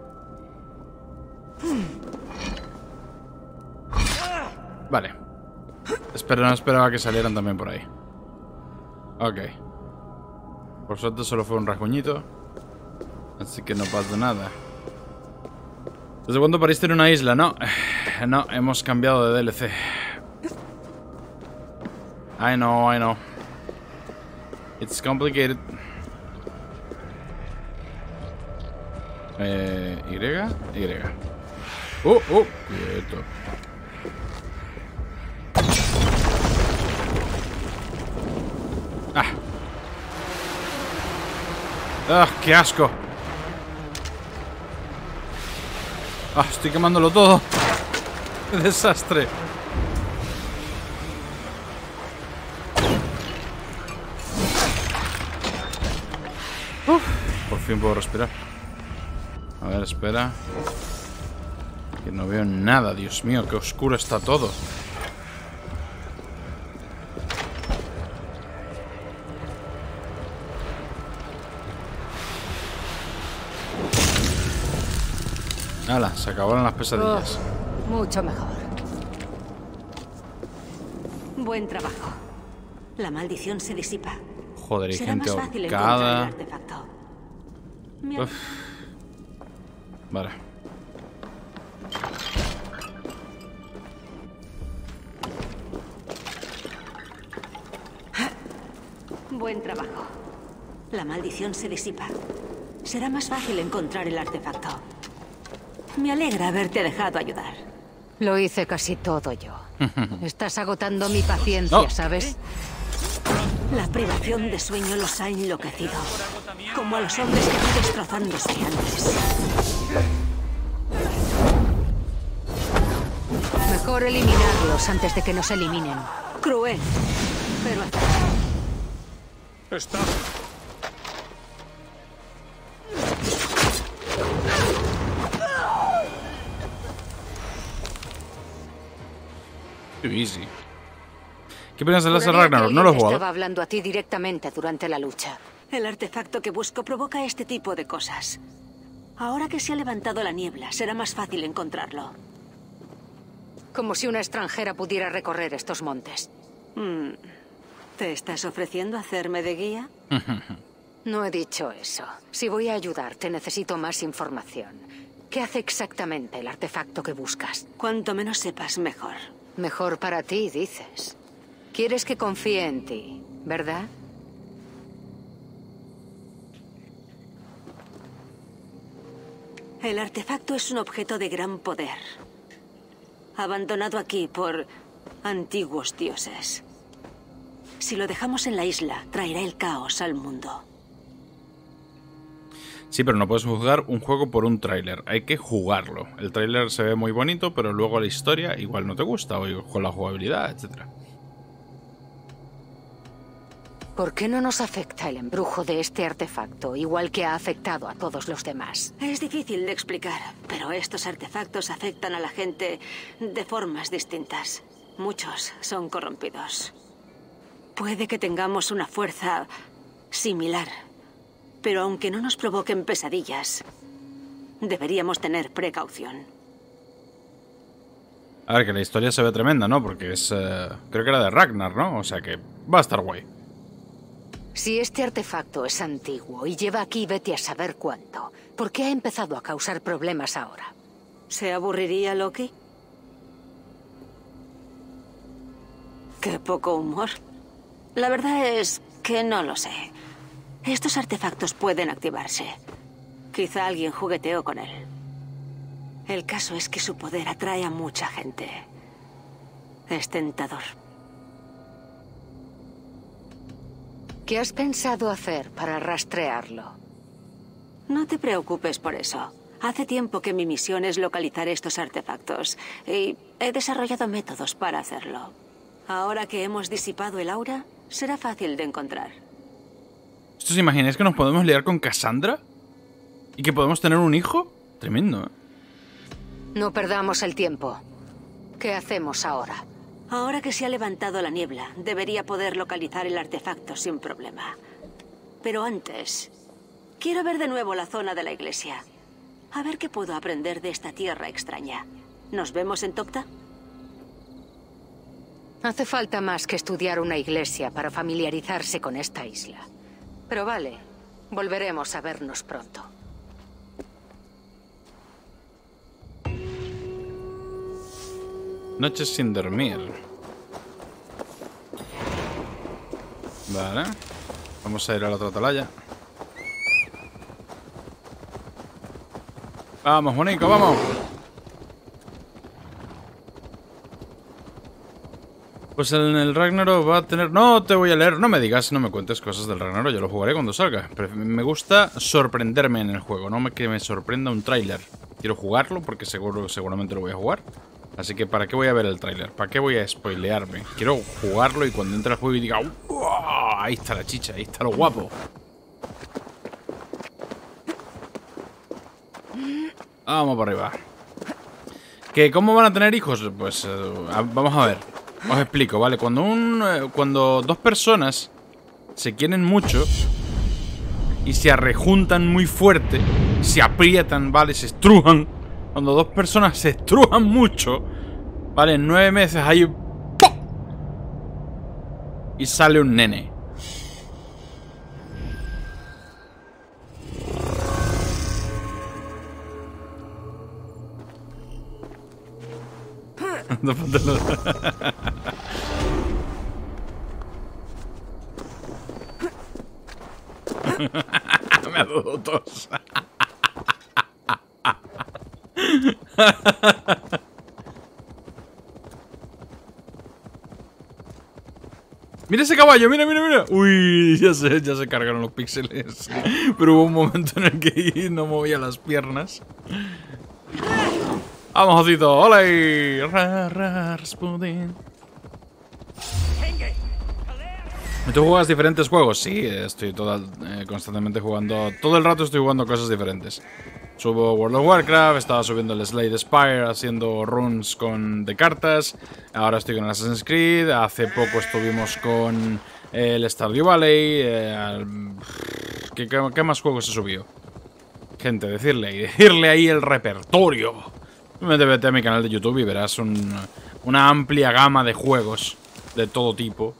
Vale. Espero, no esperaba que salieran también por ahí. Ok. Por suerte solo fue un rasguñito. Así que no pasa nada. ¿Desde cuándo pariste en una isla? No. No, hemos cambiado de D L C. I know, I know. It's complicated. Eh, Y, Y. Uh, uh, quieto. Ah. Ah, qué asco. Ah, estoy quemándolo todo. ¡Qué desastre! Uf, por fin puedo respirar. A ver, espera. Que no veo nada, Dios mío, qué oscuro está todo. Hala, se acabaron las pesadillas. Oh, mucho mejor. Buen trabajo. La maldición se disipa. Joder, hay Será gente más fácil encontrar el ahorcada. artefacto. Mi- Uf. Vale. Buen trabajo. La maldición se disipa. Será más fácil encontrar el artefacto. Me alegra haberte dejado ayudar. Lo hice casi todo yo. Estás agotando mi paciencia, No. ¿sabes? La privación de sueño los ha enloquecido. Como a los hombres que van destrozándose antes. Mejor eliminarlos antes de que nos eliminen. Cruel, pero acertado. Está. Too easy. ¿Qué piensas del láser Juraría que Ragnarok? No lo he alguien jugado. estaba hablando a ti directamente durante la lucha. El artefacto que busco provoca este tipo de cosas. Ahora que se ha levantado la niebla, será más fácil encontrarlo. Como si una extranjera pudiera recorrer estos montes. Mm. ¿Te estás ofreciendo hacerme de guía? No he dicho eso. Si voy a ayudarte, necesito más información. ¿Qué hace exactamente el artefacto que buscas? Cuanto menos sepas, mejor. Mejor para ti, dices. Quieres que confíe en ti, ¿verdad? El artefacto es un objeto de gran poder. Abandonado aquí por antiguos dioses. Si lo dejamos en la isla, traerá el caos al mundo. Sí, pero no puedes juzgar un juego por un tráiler. Hay que jugarlo. El tráiler se ve muy bonito, pero luego la historia igual no te gusta, o con la jugabilidad, etcétera. ¿Por qué no nos afecta el embrujo de este artefacto, igual que ha afectado a todos los demás? Es difícil de explicar, pero estos artefactos afectan a la gente de formas distintas. Muchos son corrompidos. Puede que tengamos una fuerza similar, pero aunque no nos provoquen pesadillas, deberíamos tener precaución. A ver, que la historia se ve tremenda, ¿no? Porque es... Eh, creo que era de Ragnar, ¿no? O sea que va a estar guay. Si este artefacto es antiguo y lleva aquí vete a saber cuánto, ¿por qué ha empezado a causar problemas ahora? ¿Se aburriría Loki? Qué poco humor. La verdad es que no lo sé. Estos artefactos pueden activarse. Quizá alguien jugueteó con él. El caso es que su poder atrae a mucha gente. Es tentador. ¿Qué has pensado hacer para rastrearlo? No te preocupes por eso. Hace tiempo que mi misión es localizar estos artefactos y he desarrollado métodos para hacerlo. Ahora que hemos disipado el aura, será fácil de encontrar. ¿Esto os imagináis que nos podemos liar con Cassandra? ¿Y que podemos tener un hijo? Tremendo, ¿eh? No perdamos el tiempo. ¿Qué hacemos ahora? Ahora que se ha levantado la niebla, debería poder localizar el artefacto sin problema. Pero antes, quiero ver de nuevo la zona de la iglesia. A ver qué puedo aprender de esta tierra extraña. ¿Nos vemos en Topta? Hace falta más que estudiar una iglesia para familiarizarse con esta isla. Pero vale, volveremos a vernos pronto. Noches sin dormir. Vale. Vamos a ir a la otra atalaya. Vamos, Monico, vamos. Pues en el Ragnarok va a tener... No te voy a leer, no me digas, no me cuentes cosas del Ragnarok. Yo lo jugaré cuando salga. Pero me gusta sorprenderme en el juego, no me que me sorprenda un tráiler. Quiero jugarlo porque seguro, seguramente lo voy a jugar. Así que ¿para qué voy a ver el tráiler? ¿Para qué voy a spoilearme? Quiero jugarlo y cuando entre al juego y diga ¡wow! Ahí está la chicha, ahí está lo guapo. Vamos para arriba. ¿Que cómo van a tener hijos? Pues eh, vamos a ver. Os explico, ¿vale? Cuando un eh, cuando dos personas se quieren mucho y se arrejuntan muy fuerte, se aprietan, ¿vale? Se estrujan. Cuando dos personas se estrujan mucho, ¿vale? En nueve meses hay ¡pum! Y sale un nene. Me ha dado tos. Mira ese caballo, mira, mira, mira. Uy, ya se, ya se cargaron los píxeles. Pero hubo un momento en el que no movía las piernas. Vamos, Osito, hola y... ¿Tú juegas diferentes juegos? Sí, estoy toda, eh, constantemente jugando. Todo el rato estoy jugando cosas diferentes. Subo World of Warcraft, estaba subiendo el Slay the Spire, haciendo runs con, de cartas. Ahora estoy con el Assassin's Creed. Hace poco estuvimos con el Stardew Valley. Eh, ¿qué, qué, ¿Qué más juegos he subido? Gente, decirle, decirle ahí el repertorio. Vete a mi canal de YouTube y verás un, una amplia gama de juegos de todo tipo.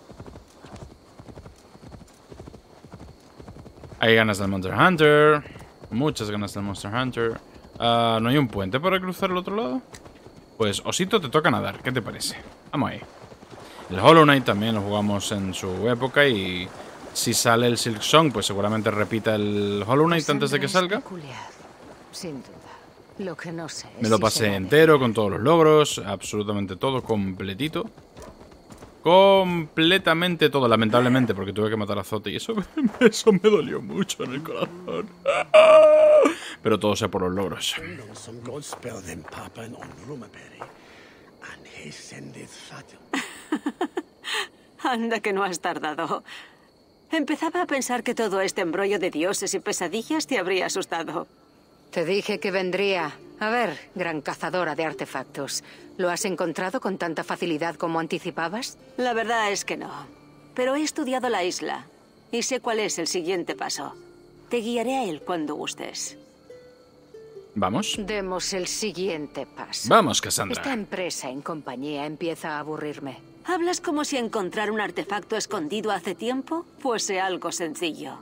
Hay ganas del Monster Hunter. Muchas ganas del Monster Hunter. Uh, ¿No hay un puente para cruzar al otro lado? Pues, Osito, te toca nadar. ¿Qué te parece? Vamos ahí. El Hollow Knight también lo jugamos en su época y si sale el Silk Song, pues seguramente repita el Hollow Knight antes de que salga. Sin duda. Lo que no sé Me lo si pasé será entero con todos los logros, absolutamente todo, completito. Completamente todo, lamentablemente, porque tuve que matar a Zote y eso, eso me dolió mucho en el corazón. Pero todo sea por los logros. Anda que no has tardado. Empezaba a pensar que todo este embrollo de dioses y pesadillas te habría asustado. Te dije que vendría. A ver, gran cazadora de artefactos. ¿Lo has encontrado con tanta facilidad como anticipabas? La verdad es que no. Pero he estudiado la isla y sé cuál es el siguiente paso. Te guiaré a él cuando gustes. Vamos. Demos el siguiente paso. Vamos, Cassandra. Esta empresa en compañía empieza a aburrirme. ¿Hablas como si encontrar un artefacto escondido hace tiempo fuese algo sencillo?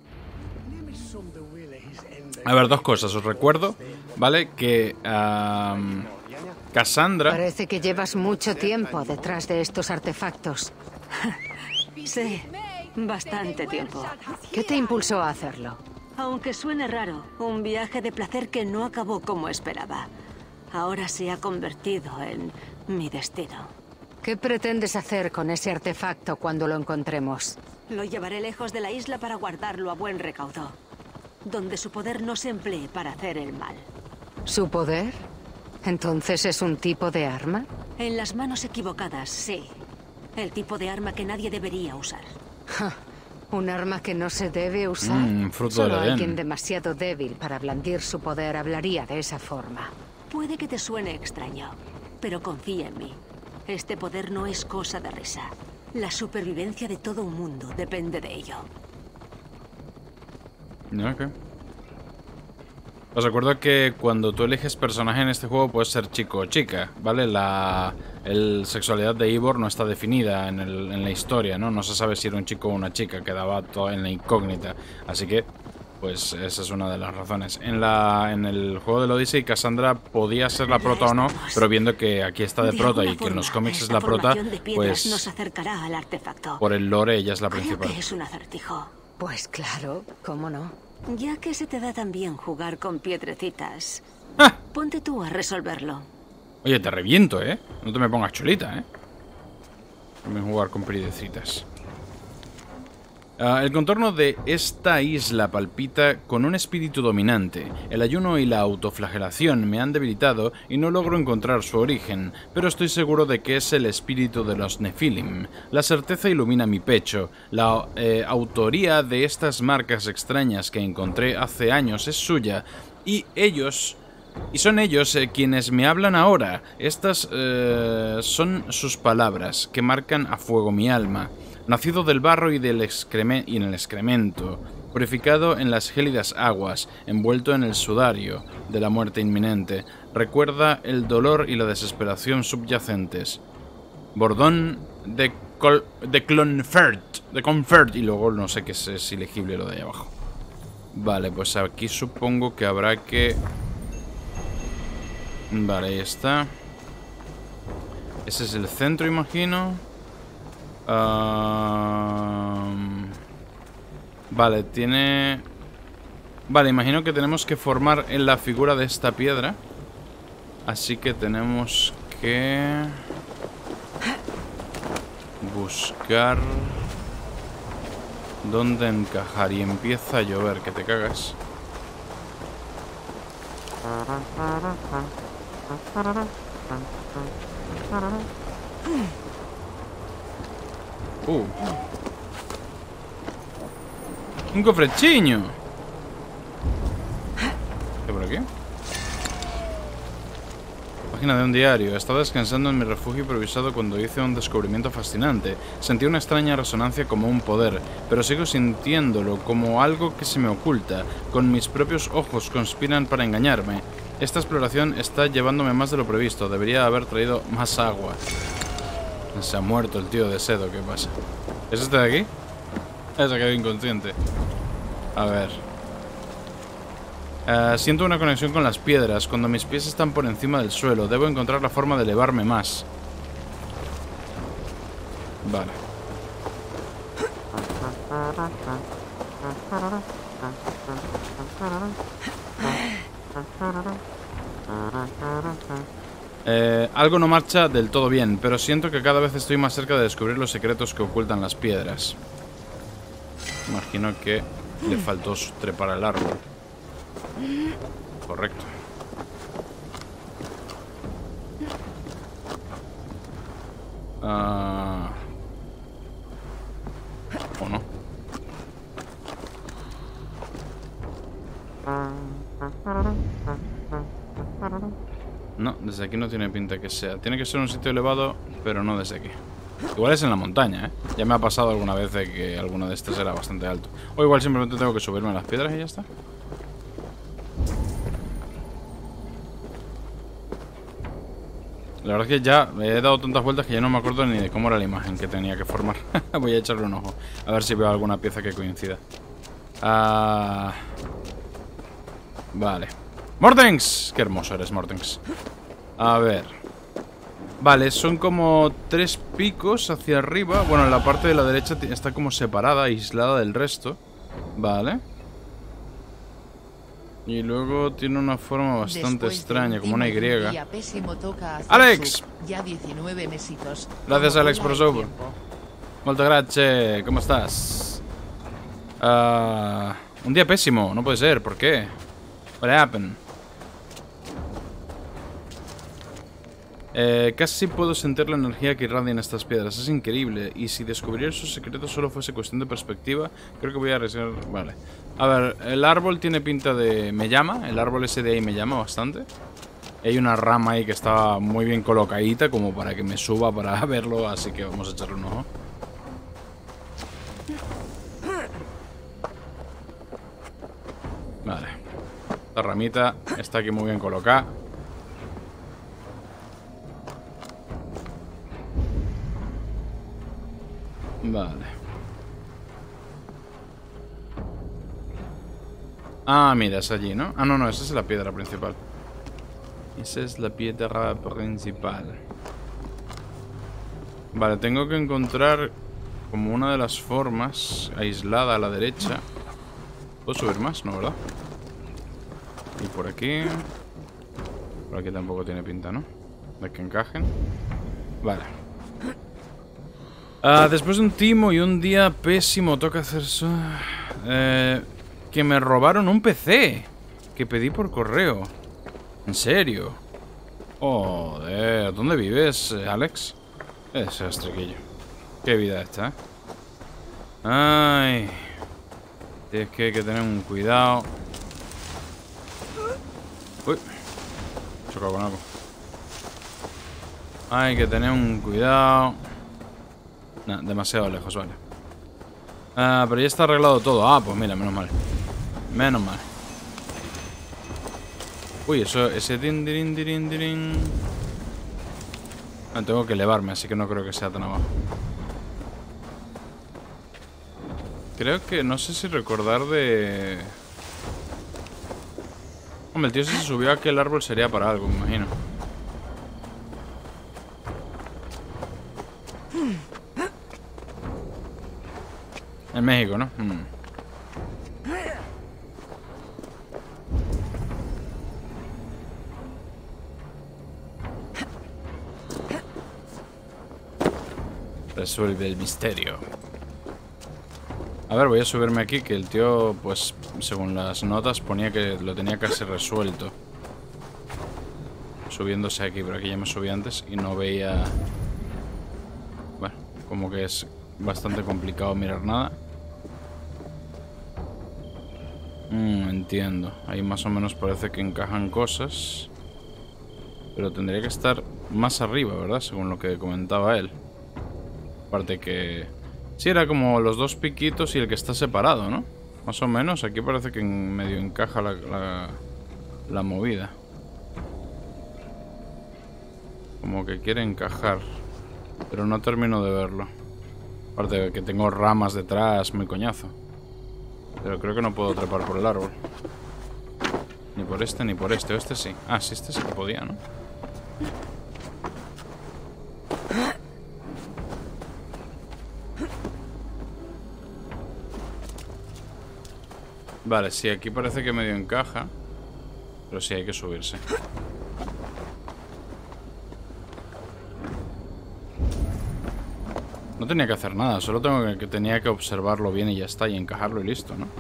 A ver, dos cosas. Os recuerdo, ¿vale? Que um, Cassandra... Parece que llevas mucho tiempo detrás de estos artefactos. Sí, bastante tiempo. ¿Qué te impulsó a hacerlo? Aunque suene raro, un viaje de placer que no acabó como esperaba. Ahora se ha convertido en mi destino. ¿Qué pretendes hacer con ese artefacto cuando lo encontremos? Lo llevaré lejos de la isla para guardarlo a buen recaudo, donde su poder no se emplee para hacer el mal. ¿Su poder? ¿Entonces es un tipo de arma? En las manos equivocadas, sí. El tipo de arma que nadie debería usar. Ja, ¿un arma que no se debe usar? Mm, fruto Solo del Edén. alguien demasiado débil para blandir su poder hablaría de esa forma. Puede que te suene extraño, pero confía en mí. Este poder no es cosa de risa. La supervivencia de todo un mundo depende de ello. Ok. Os recuerdo que cuando tú eliges personaje en este juego puedes ser chico o chica, ¿vale? La el sexualidad de Eivor no está definida en, el, en la historia, ¿no? No se sabe si era un chico o una chica, quedaba todo en la incógnita. Así que, pues esa es una de las razones. En la en el juego del Odyssey, Cassandra podía ser la prota o no, pero viendo que aquí está de prota y que en los cómics es la prota, pues nos acercará al artefacto. por el lore ella es la Creo principal. que es un acertijo. Pues claro, ¿cómo no? Ya que se te da tan bien jugar con piedrecitas, ¡Ah! ponte tú a resolverlo. Oye, te reviento, ¿eh? No te me pongas chulita, ¿eh? Voy a jugar con piedrecitas. Uh, el contorno de esta isla palpita con un espíritu dominante. El ayuno y la autoflagelación me han debilitado y no logro encontrar su origen, pero estoy seguro de que es el espíritu de los Nephilim. La certeza ilumina mi pecho. La eh, autoría de estas marcas extrañas que encontré hace años es suya, y ellos... Y son ellos eh, quienes me hablan ahora. Estas eh, son sus palabras que marcan a fuego mi alma. Nacido del barro y, del excreme y en el excremento, purificado en las gélidas aguas, envuelto en el sudario de la muerte inminente, recuerda el dolor y la desesperación subyacentes. Bordón de, Col de Clonfert, de Confert, y luego no sé qué es, es ilegible lo de ahí abajo. Vale, pues aquí supongo que habrá que... Vale, ahí está. Ese es el centro, imagino. Um... Vale, tiene... Vale, imagino que tenemos que formar en la figura de esta piedra. Así que tenemos que... buscar... dónde encajar. Y empieza a llover, que te cagas. Uh. Un cofrechiño. ¿Qué por aquí? Página de un diario. Estaba descansando en mi refugio improvisado cuando hice un descubrimiento fascinante. Sentí una extraña resonancia como un poder, pero sigo sintiéndolo como algo que se me oculta. Con mis propios ojos conspiran para engañarme. Esta exploración está llevándome más de lo previsto. Debería haber traído más agua. Se ha muerto el tío de Sedo. ¿Qué pasa? ¿Es este de aquí? Se ha quedado inconsciente. A ver. Uh, siento una conexión con las piedras. Cuando mis pies están por encima del suelo, debo encontrar la forma de elevarme más. Vale. Eh, algo no marcha del todo bien, pero siento que cada vez estoy más cerca de descubrir los secretos que ocultan las piedras. Imagino que le faltó trepar el árbol. Correcto. Uh... ¿O no? No, desde aquí no tiene pinta que sea. Tiene que ser un sitio elevado, pero no desde aquí. Igual es en la montaña, ¿eh? Ya me ha pasado alguna vez de que alguno de estos era bastante alto. O igual simplemente tengo que subirme a las piedras y ya está. La verdad es que ya he dado tantas vueltas que ya no me acuerdo ni de cómo era la imagen que tenía que formar. Voy a echarle un ojo. A ver si veo alguna pieza que coincida. Ah... Vale. ¡Mortens! Qué hermoso eres, Mortens. A ver. Vale, son como tres picos hacia arriba. Bueno, la parte de la derecha está como separada, aislada del resto. Vale. Y luego tiene una forma bastante extraña, como una Y. ¡Alex! Ya diecinueve mesitos. Gracias, Alex, por sub. Molto grazie. ¿Cómo estás? Uh, un día pésimo. No puede ser. ¿Por qué? What happened? Eh, casi puedo sentir la energía que irradia en estas piedras. Es increíble. Y si descubrir sus secretos solo fuese cuestión de perspectiva, creo que voy a arriesgar... Vale. A ver, el árbol tiene pinta de... Me llama. El árbol ese de ahí me llama bastante. Hay una rama ahí que está muy bien colocadita como para que me suba para verlo. Así que vamos a echarle un ojo. Vale. La ramita está aquí muy bien colocada. Vale. Ah, mira, es allí, ¿no? Ah, no, no, esa es la piedra principal. Esa es la piedra principal. Vale, tengo que encontrar como una de las formas aislada a la derecha. ¿Puedo subir más? No, ¿verdad? Y por aquí... Por aquí tampoco tiene pinta, ¿no? De que encajen. Vale. Uh, después de un timo y un día pésimo, toca hacer eso. Eh, que me robaron un P C que pedí por correo. ¿En serio? Joder, ¿dónde vives, Alex? Ese estriquillo. Qué vida esta, ¿eh? Ay. Es que hay que tener un cuidado. Uy. Chocado con algo. Hay que tener un cuidado. Nah, demasiado lejos, vale. Ah, pero ya está arreglado todo. Ah, pues mira, menos mal. Menos mal. Uy, eso, ese din, din, din, din. Ah, tengo que elevarme, así que no creo que sea tan abajo. Creo que, no sé si recordar de... Hombre, el tío si se subió a aquel árbol sería para algo, me imagino. En México, ¿no? Mm. Resuelve el misterio. A ver, voy a subirme aquí, que el tío, pues, según las notas, ponía que lo tenía casi resuelto. Subiéndose aquí, pero aquí ya me subí antes y no veía... Bueno, como que es bastante complicado mirar nada. Mm, entiendo. Ahí más o menos parece que encajan cosas. Pero tendría que estar más arriba, ¿verdad? Según lo que comentaba él. Aparte que... Sí, era como los dos piquitos y el que está separado, ¿no? Más o menos. Aquí parece que en medio encaja la, la, la movida. Como que quiere encajar. Pero no termino de verlo. Aparte de que tengo ramas detrás, muy coñazo. Pero creo que no puedo trepar por el árbol. Ni por este ni por este. O este sí. Ah, sí, este sí que podía, ¿no? Vale, sí, aquí parece que medio encaja. Pero sí, hay que subirse. No tenía que hacer nada, solo tengo que, que tenía que observarlo bien y ya está, y encajarlo y listo, ¿no?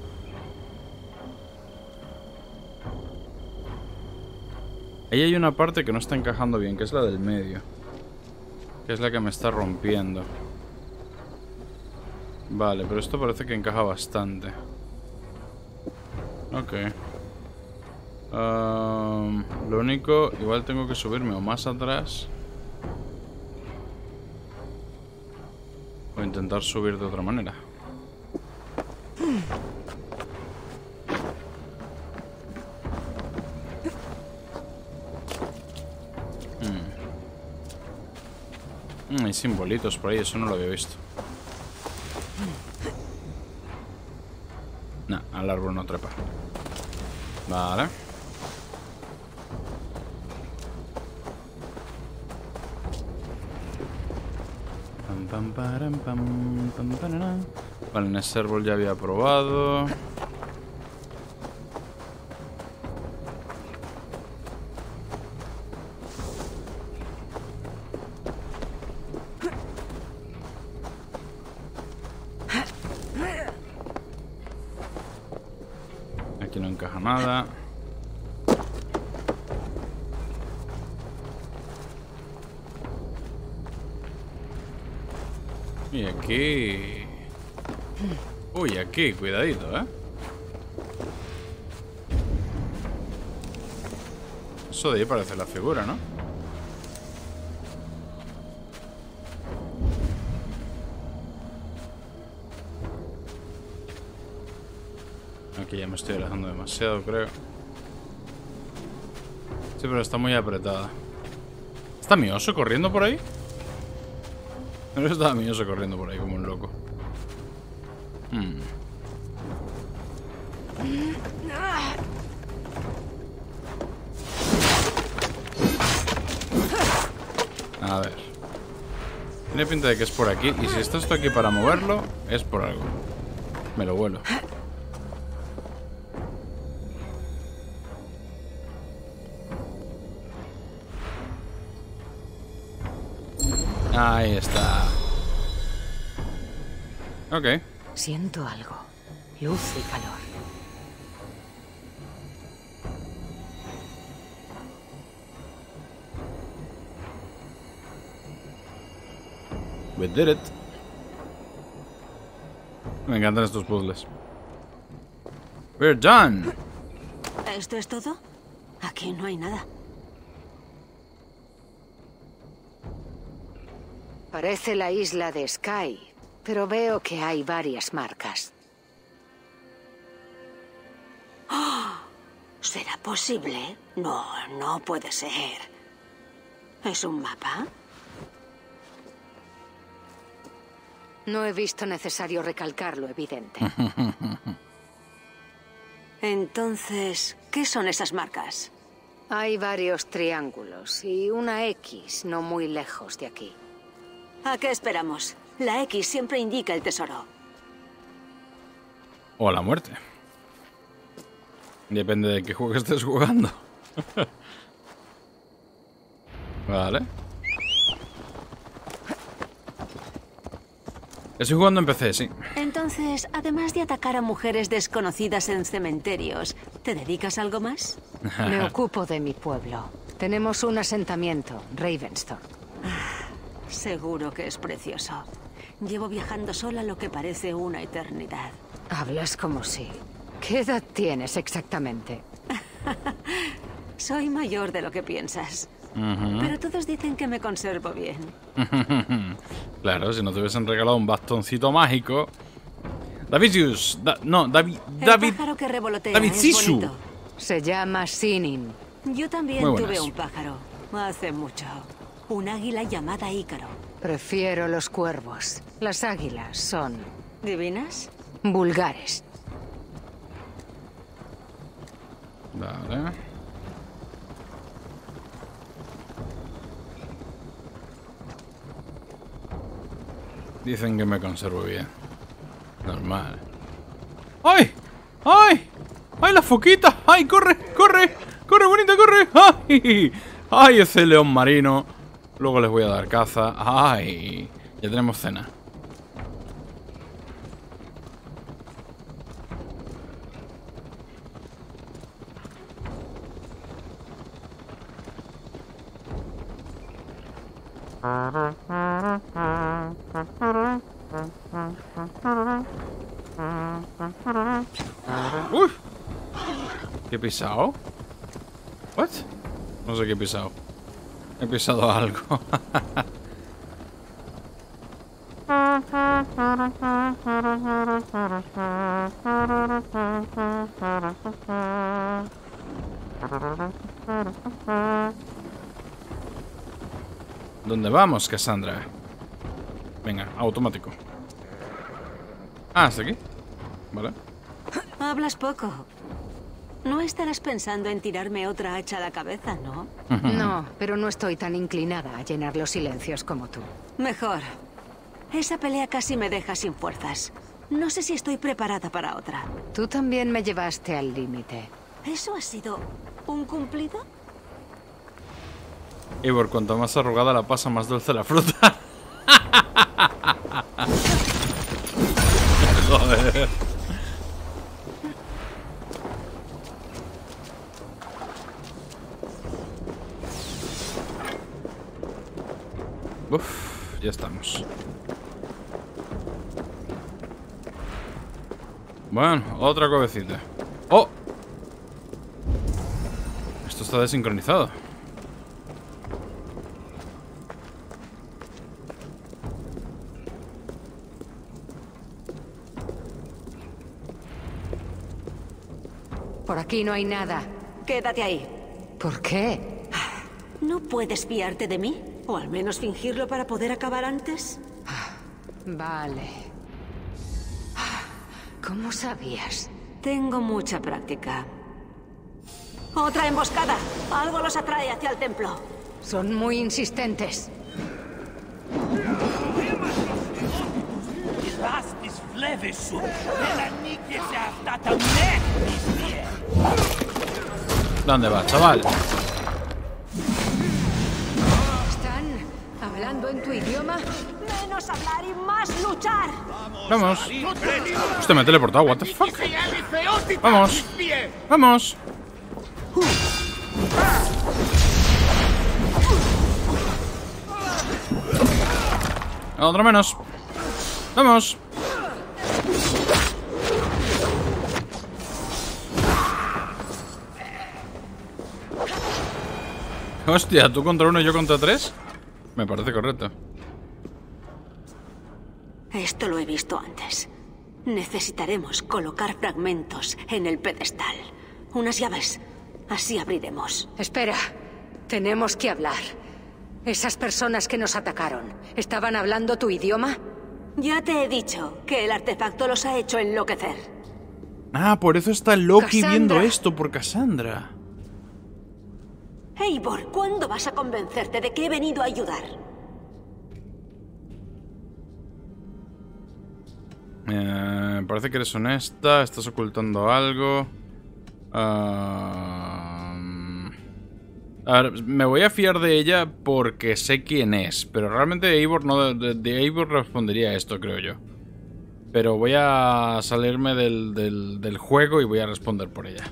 Ahí hay una parte que no está encajando bien, que es la del medio. Que es la que me está rompiendo. Vale, pero esto parece que encaja bastante. Ok. Um, lo único, igual tengo que subirme o más atrás. O intentar subir de otra manera. Hmm. Mm, hay simbolitos por ahí, eso no lo había visto. Nah, al árbol no trepa. Vale. Pam, pam, param, pam, pam, parará. Vale, en ese árbol ya había probado. Aquí no encaja nada. Y aquí... Uy, aquí, cuidadito, ¿eh? Eso de ahí parece la figura, ¿no? Aquí ya me estoy alejando demasiado, creo. Sí, pero está muy apretada. ¿Está mi oso corriendo por ahí? No estaba mi oso corriendo por ahí como un loco. Hmm. A ver. Tiene pinta de que es por aquí. Y si está esto aquí para moverlo, es por algo. Me lo vuelo. Ahí está. Ok. Siento algo. Luz y calor. We did it. Me encantan estos puzzles. We're done. ¿Esto es todo? Aquí no hay nada. Parece la isla de Sky, pero veo que hay varias marcas. ¡Oh! ¿Será posible? No, no puede ser. ¿Es un mapa? No he visto necesario recalcar lo evidente. Entonces, ¿qué son esas marcas? Hay varios triángulos y una X no muy lejos de aquí. ¿A qué esperamos? La X siempre indica el tesoro. O la muerte. Depende de qué juego estés jugando. Vale. Estoy jugando en P C, sí. Entonces, además de atacar a mujeres desconocidas en cementerios, ¿te dedicas a algo más? Me ocupo de mi pueblo. Tenemos un asentamiento, Ravensthorn. Seguro que es precioso. Llevo viajando sola lo que parece una eternidad. Hablas como si... ¿Qué edad tienes exactamente? Soy mayor de lo que piensas. Uh-huh. Pero todos dicen que me conservo bien. Claro, si no te hubiesen regalado un bastoncito mágico. Davidius, da, no, David, David, El pájaro que revolotea David es Sisu. bonito. Se llama Sinin. Yo también tuve un pájaro, hace mucho. Un águila llamada Ícaro. Prefiero los cuervos. Las águilas son... ¿Divinas? Vulgares. Vale. Dicen que me conservo bien. Normal. ¡Ay! ¡Ay! ¡Ay, la foquita! ¡Ay, corre! ¡Corre! ¡Corre, bonita, corre! ¡Ay! ¡Ay, ese león marino! Luego les voy a dar caza. ¡Ay! Ya tenemos cena. ¡Uy! ¿Qué he pisado? ¿What? No sé qué he pisado. He pisado algo. ¿Dónde vamos, Cassandra? Venga, automático. Ah, ¿hasta aquí? Vale. Hablas poco. No estarás pensando en tirarme otra hacha a la cabeza, ¿no? No, pero no estoy tan inclinada a llenar los silencios como tú. Mejor. Esa pelea casi me deja sin fuerzas. No sé si estoy preparada para otra. Tú también me llevaste al límite. ¿Eso ha sido un cumplido? Eivor, cuanto más arrugada la pasa, más dulce la fruta. Joder. Uf, ya estamos. Bueno, otra cuevecita. ¡Oh! Esto está desincronizado. Por aquí no hay nada. Quédate ahí. ¿Por qué? ¿No puedes fiarte de mí? ¿O al menos fingirlo para poder acabar antes? Vale. ¿Cómo sabías? Tengo mucha práctica. ¡Otra emboscada! Algo los atrae hacia el templo. Son muy insistentes. ¿Dónde vas, chaval? ¿Están hablando en tu idioma? Menos hablar y más luchar. Vamos. Hostia, me he teleportado, what the fuck. Vamos. Vamos. Otro menos. Vamos. Hostia, ¿tú contra uno y yo contra tres? Me parece correcto. Esto lo he visto antes. Necesitaremos colocar fragmentos en el pedestal. Unas llaves. Así abriremos. Espera. Tenemos que hablar. Esas personas que nos atacaron, ¿estaban hablando tu idioma? Ya te he dicho que el artefacto los ha hecho enloquecer. Ah, por eso está Loki Cassandra. viendo esto, por Cassandra. Eivor, ¿cuándo vas a convencerte de que he venido a ayudar? Eh, parece que eres honesta, estás ocultando algo. Ah, a ver, me voy a fiar de ella porque sé quién es, pero realmente Eivor no, de, de Eivor respondería a esto, creo yo. Pero voy a salirme del, del, del juego y voy a responder por ella.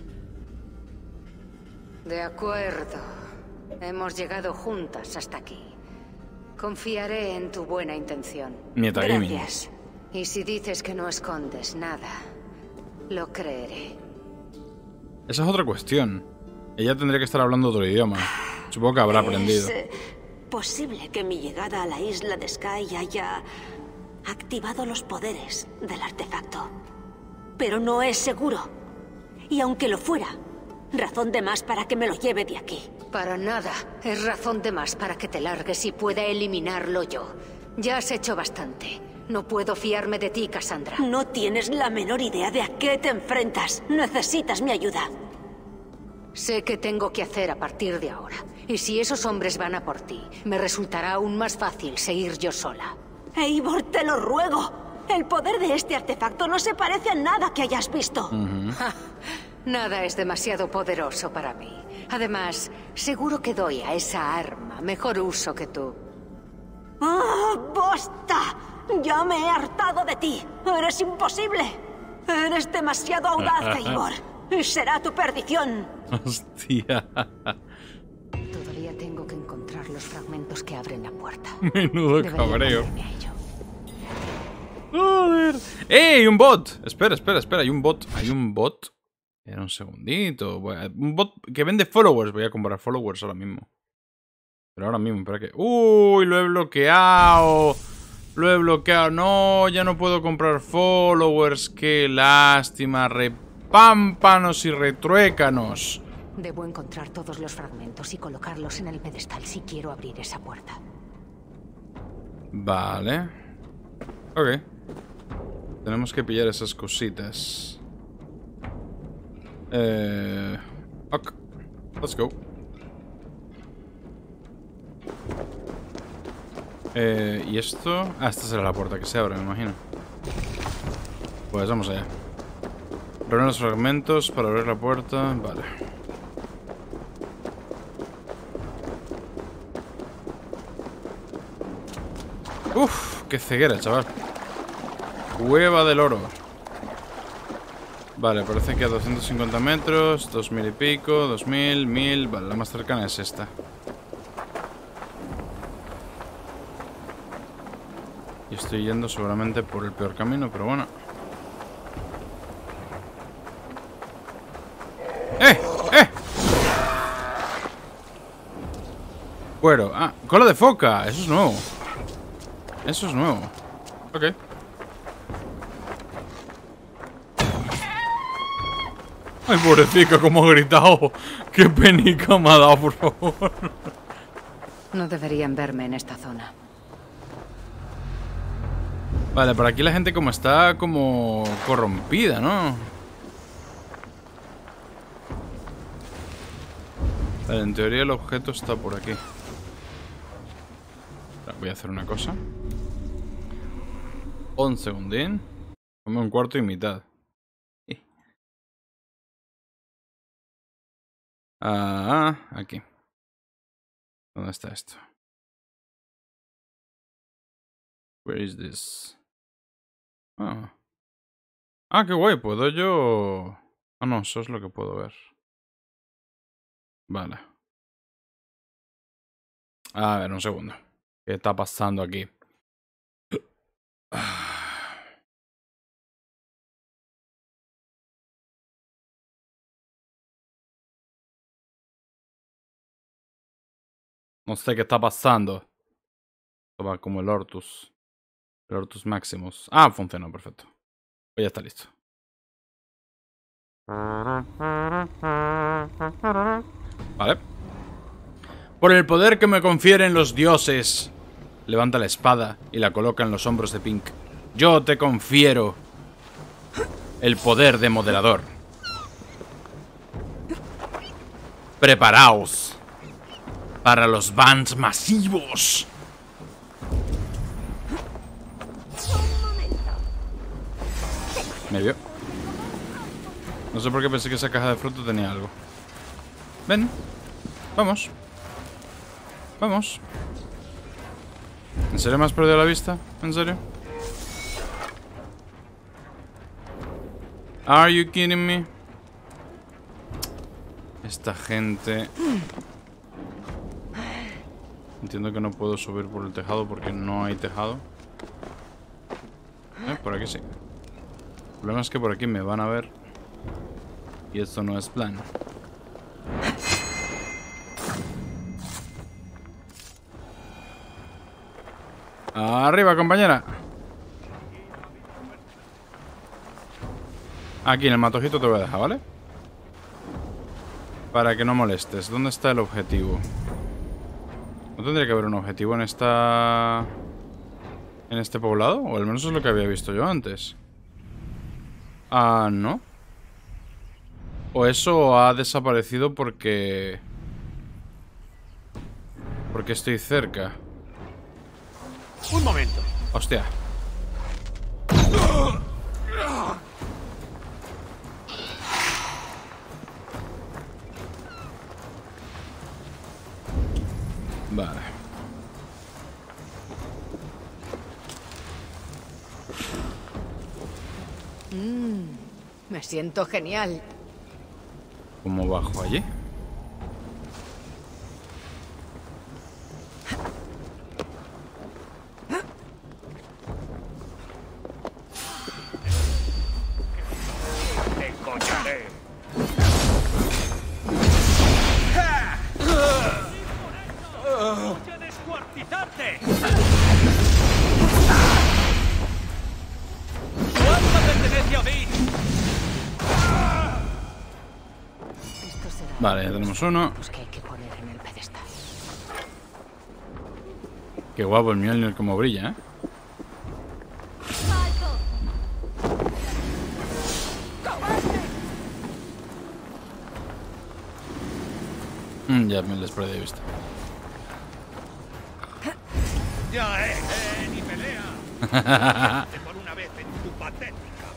De acuerdo. Hemos llegado juntas hasta aquí. Confiaré en tu buena intención. Nieta Gaming. Gracias. Y si dices que no escondes nada, lo creeré. Esa es otra cuestión. Ella tendría que estar hablando otro idioma. Supongo que habrá aprendido. Es eh, posible que mi llegada a la isla de Sky haya activado los poderes del artefacto. Pero no es seguro. Y aunque lo fuera, razón de más para que me lo lleve de aquí. Para nada. Es razón de más para que te largues y pueda eliminarlo yo. Ya has hecho bastante. No puedo fiarme de ti, Cassandra. No tienes la menor idea de a qué te enfrentas. Necesitas mi ayuda. Sé qué tengo que hacer a partir de ahora. Y si esos hombres van a por ti, me resultará aún más fácil seguir yo sola. Eivor, te lo ruego. El poder de este artefacto no se parece a nada que hayas visto. Uh-huh. Ja, nada es demasiado poderoso para mí. Además, seguro que doy a esa arma mejor uso que tú. ¡Oh, bosta! Ya me he hartado de ti. Eres imposible. Eres demasiado audaz, Eivor. Y será tu perdición. Hostia. Todavía tengo que encontrar los fragmentos que abren la puerta. Menudo Debería cabreo. ponerme a ello. Joder. ¡Eh! Hay un bot. Espera, espera, espera. Hay un bot. Hay un bot. Era un segundito. Un bot que vende followers. Voy a comprar followers ahora mismo. Pero ahora mismo, espera que... ¡Uy! Lo he bloqueado. Lo he bloqueado. No, ya no puedo comprar followers. Qué lástima. Repámpanos y retruécanos. Debo encontrar todos los fragmentos y colocarlos en el pedestal si quiero abrir esa puerta. Vale. Ok. Tenemos que pillar esas cositas. Eh... Ok. Let's go. Eh, ¿y esto? Ah, esta será la puerta que se abre, me imagino. Pues vamos allá. Reúne los fragmentos para abrir la puerta. Vale. Uf, qué ceguera, chaval. Cueva del oro. Vale, parece que a doscientos cincuenta metros, dos mil y pico, dos mil, mil. Vale, la más cercana es esta. Y estoy yendo seguramente por el peor camino, pero bueno. ¡Eh! ¡Eh! Cuero. Ah, cola de foca. Eso es nuevo. Eso es nuevo. Ok. Ay, pobrecita, cómo ha gritado. Qué penica me ha dado, por favor. No deberían verme en esta zona. Vale, por aquí la gente como está como corrompida, ¿no? Vale, en teoría el objeto está por aquí. Voy a hacer una cosa. Un segundín. Come un cuarto y mitad. Ah, aquí. ¿Dónde está esto? Where is this? Ah. Ah, qué guay. Puedo yo... Ah, no, eso es lo que puedo ver. Vale. A ver, un segundo. ¿Qué está pasando aquí? No sé qué está pasando. Esto va como el Ortus. El Ortus Maximus. Ah, funcionó, perfecto. Pues ya está listo. Vale. Por el poder que me confieren los dioses. Levanta la espada y la coloca en los hombros de Pink. Yo te confiero el poder de moderador. Preparaos para los bans masivos. Me vio. No sé por qué pensé que esa caja de fruta tenía algo. Ven. Vamos. Vamos. ¿En serio me has perdido la vista? ¿En serio? Are you kidding me? Esta gente... Entiendo que no puedo subir por el tejado porque no hay tejado. Eh, por aquí sí. El problema es que por aquí me van a ver. Y esto no es plan. Arriba, compañera. Aquí en el matojito te voy a dejar, ¿vale? Para que no molestes. ¿Dónde está el objetivo? ¿No tendría que haber un objetivo en esta... en este poblado? O al menos es lo que había visto yo antes. Ah, ¿no? O eso ha desaparecido porque... porque estoy cerca. Un momento. Hostia. Vale. Mm, me siento genial. ¿Cómo bajo allí? Te collaré. ¡Voy a descuartizarte! ¡Cuánto pertenece a mí! Esto será Vale, ya tenemos uno. los que hay que poner en el pedestal. Qué guapo el Mjolnir como brilla, ¿eh? Mm, ya me les perdí de vista. Ya es, eh, ni pelea. Por una vez en tu patética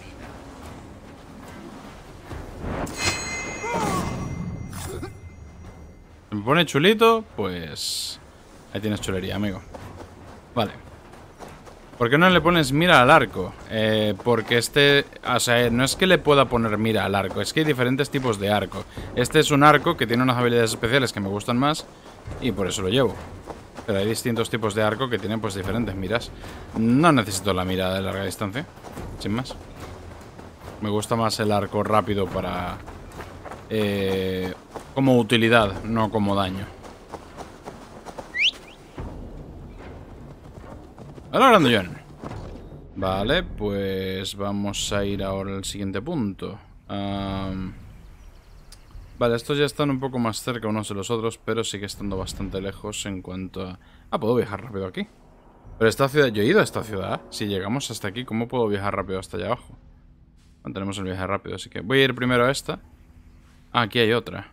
vida. Me pone chulito, pues... Ahí tienes chulería, amigo. Vale. ¿Por qué no le pones mira al arco? Eh, porque este... O sea, no es que le pueda poner mira al arco, es que hay diferentes tipos de arco. Este es un arco que tiene unas habilidades especiales que me gustan más y por eso lo llevo. Pero hay distintos tipos de arco que tienen pues diferentes miras. No necesito la mira de larga distancia, sin más. Me gusta más el arco rápido para... Eh, como utilidad, no como daño. Hola, grandullón. Vale, pues vamos a ir ahora al siguiente punto. Um, vale, estos ya están un poco más cerca unos de los otros, pero sigue estando bastante lejos en cuanto a... Ah, puedo viajar rápido aquí. Pero esta ciudad... Yo he ido a esta ciudad. Si llegamos hasta aquí, ¿cómo puedo viajar rápido hasta allá abajo? No tenemos el viaje rápido, así que voy a ir primero a esta. Ah, aquí hay otra.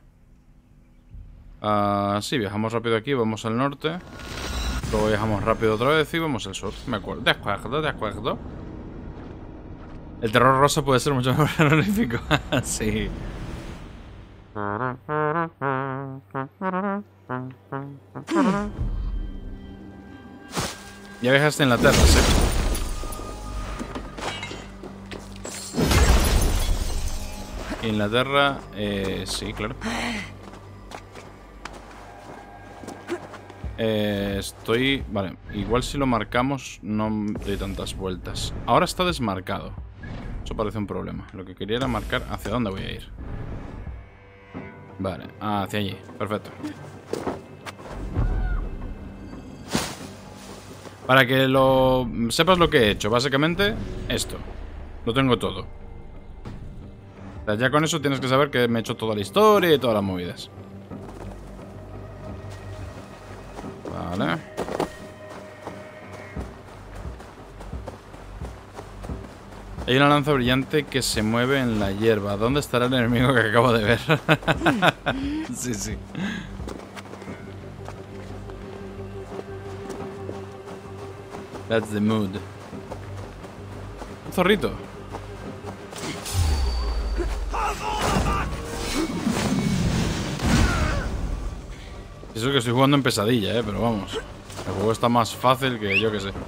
Ah, sí, viajamos rápido aquí, vamos al norte. Luego viajamos rápido otra vez y vamos al sur. Me acuerdo. De acuerdo, de acuerdo. El terror rosa puede ser mucho más terrorífico. Sí. Ya viajaste en la Tierra, sí. Inglaterra, eh, sí, claro. Eh, estoy... Vale, igual si lo marcamos no doy tantas vueltas. Ahora está desmarcado. Eso parece un problema. Lo que quería era marcar hacia dónde voy a ir. Vale, hacia allí. Perfecto. Para que lo... sepas lo que he hecho. Básicamente, esto. Lo tengo todo. O sea, ya con eso tienes que saber que me he hecho toda la historia y todas las movidas. Vale. Hay una lanza brillante que se mueve en la hierba. ¿Dónde estará el enemigo que acabo de ver? Sí, sí. That's the mood. Un zorrito. Eso que estoy jugando en pesadilla, eh, pero vamos. El juego está más fácil que yo que sé.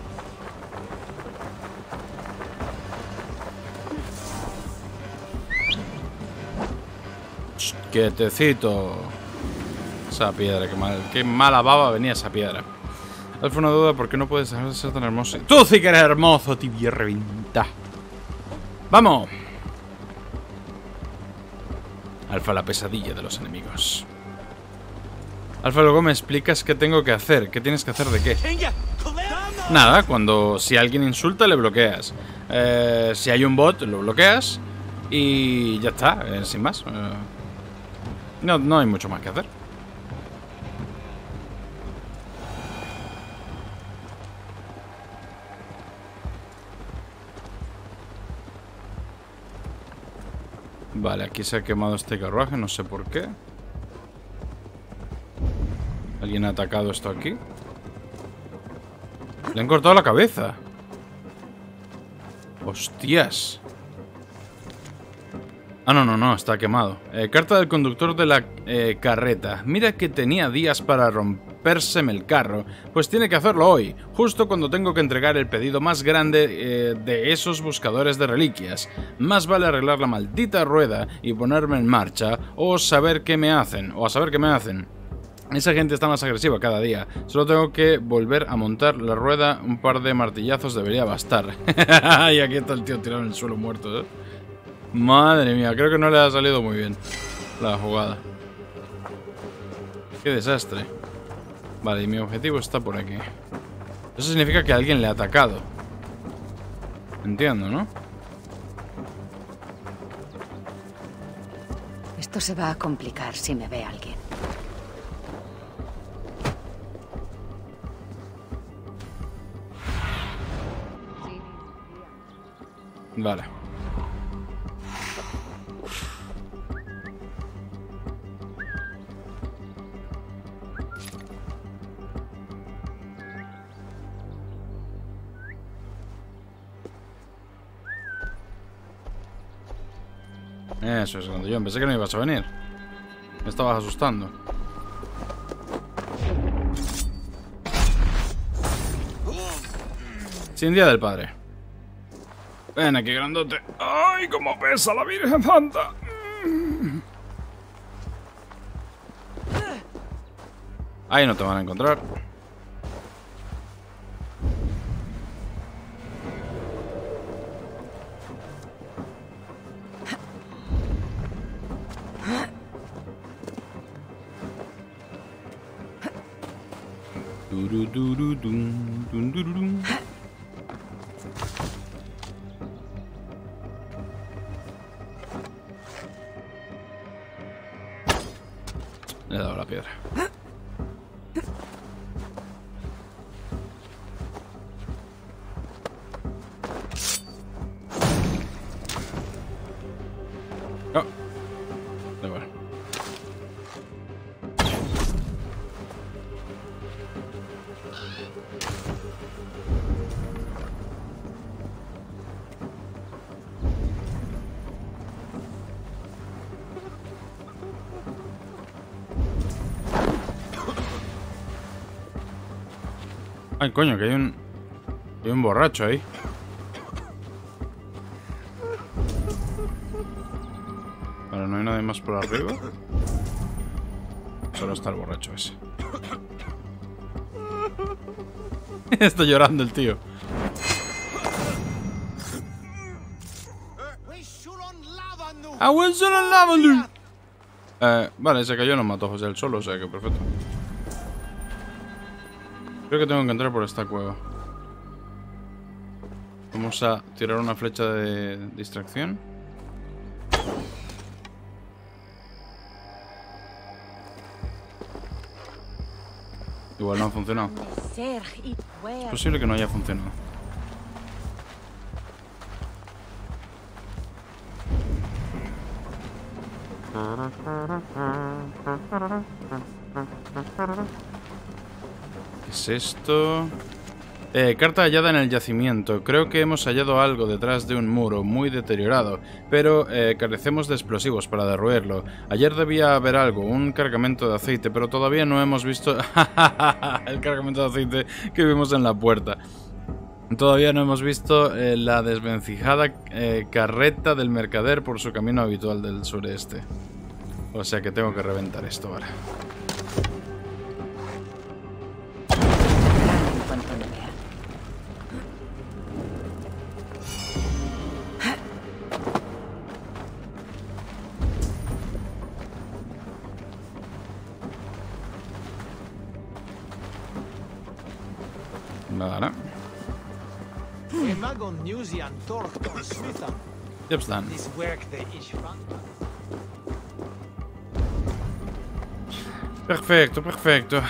Shh, quietecito. Esa piedra, qué, mal, qué mala baba venía esa piedra. Alfa, una duda, ¿por qué no puedes dejar de ser tan hermoso? ¡Tú sí que eres hermoso, tibia revinta! ¡Vamos! Alfa, la pesadilla de los enemigos. Alfa, luego me explicas qué tengo que hacer. ¿Qué tienes que hacer de qué? Nada, cuando... Si alguien insulta, le bloqueas. Eh, si hay un bot, lo bloqueas. Y ya está, eh, sin más. Eh, no, no hay mucho más que hacer. Vale, aquí se ha quemado este carruaje, no sé por qué. ¿Alguien ha atacado esto aquí? Le han cortado la cabeza. Hostias. Ah, no, no, no, está quemado. Eh, carta del conductor de la eh, carreta. Mira que tenía días para rompérseme el carro. Pues tiene que hacerlo hoy, justo cuando tengo que entregar el pedido más grande eh, de esos buscadores de reliquias. Más vale arreglar la maldita rueda y ponerme en marcha, o saber qué me hacen, o a saber qué me hacen. Esa gente está más agresiva cada día. Solo tengo que volver a montar la rueda. Un par de martillazos debería bastar. Y aquí está el tío tirado en el suelo muerto, ¿eh? Madre mía, creo que no le ha salido muy bien la jugada. Qué desastre. Vale, y mi objetivo está por aquí. Eso significa que alguien le ha atacado. Entiendo, ¿no? Esto se va a complicar si me ve alguien. Vale. Eso es, grande. Yo pensé que no ibas a venir. Me estabas asustando. Sin Día del Padre. Ven aquí, grandote. ¡Ay, cómo pesa la Virgen Santa! Ahí no te van a encontrar. Durudurudum, dundururum. Le he dado la piedra. Oh. Da igual. Ay, coño, que hay un... Hay un borracho ahí. Pero no hay nadie más por arriba. Solo está el borracho ese. Está llorando el tío. Eh, vale, se cayó, no mató José el solo, o sea que perfecto. Creo que tengo que entrar por esta cueva. Vamos a tirar una flecha de distracción. Igual no ha funcionado. Es posible que no haya funcionado. ¿Qué es esto? Eh, carta hallada en el yacimiento. Creo que hemos hallado algo detrás de un muro muy deteriorado, pero eh, carecemos de explosivos para derruirlo. Ayer debía haber algo, un cargamento de aceite, pero todavía no hemos visto el cargamento de aceite que vimos en la puerta. Todavía no hemos visto eh, la desvencijada eh, carreta del mercader por su camino habitual del sureste. O sea que tengo que reventar esto ahora. Vale. Jepstan. Perfecto, perfecto.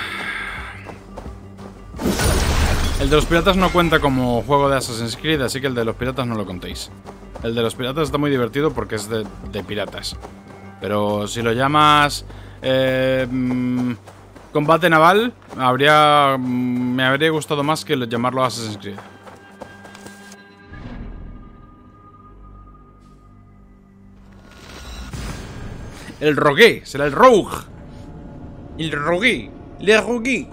El de los piratas no cuenta como juego de Assassin's Creed, así que el de los piratas no lo contéis. El de los piratas está muy divertido porque es de, de piratas. Pero si lo llamas... Eh, mmm, combate naval, habría, me habría gustado más que llamarlo Assassin's Creed. El rogue, será el rogue. El rogue, le rogue.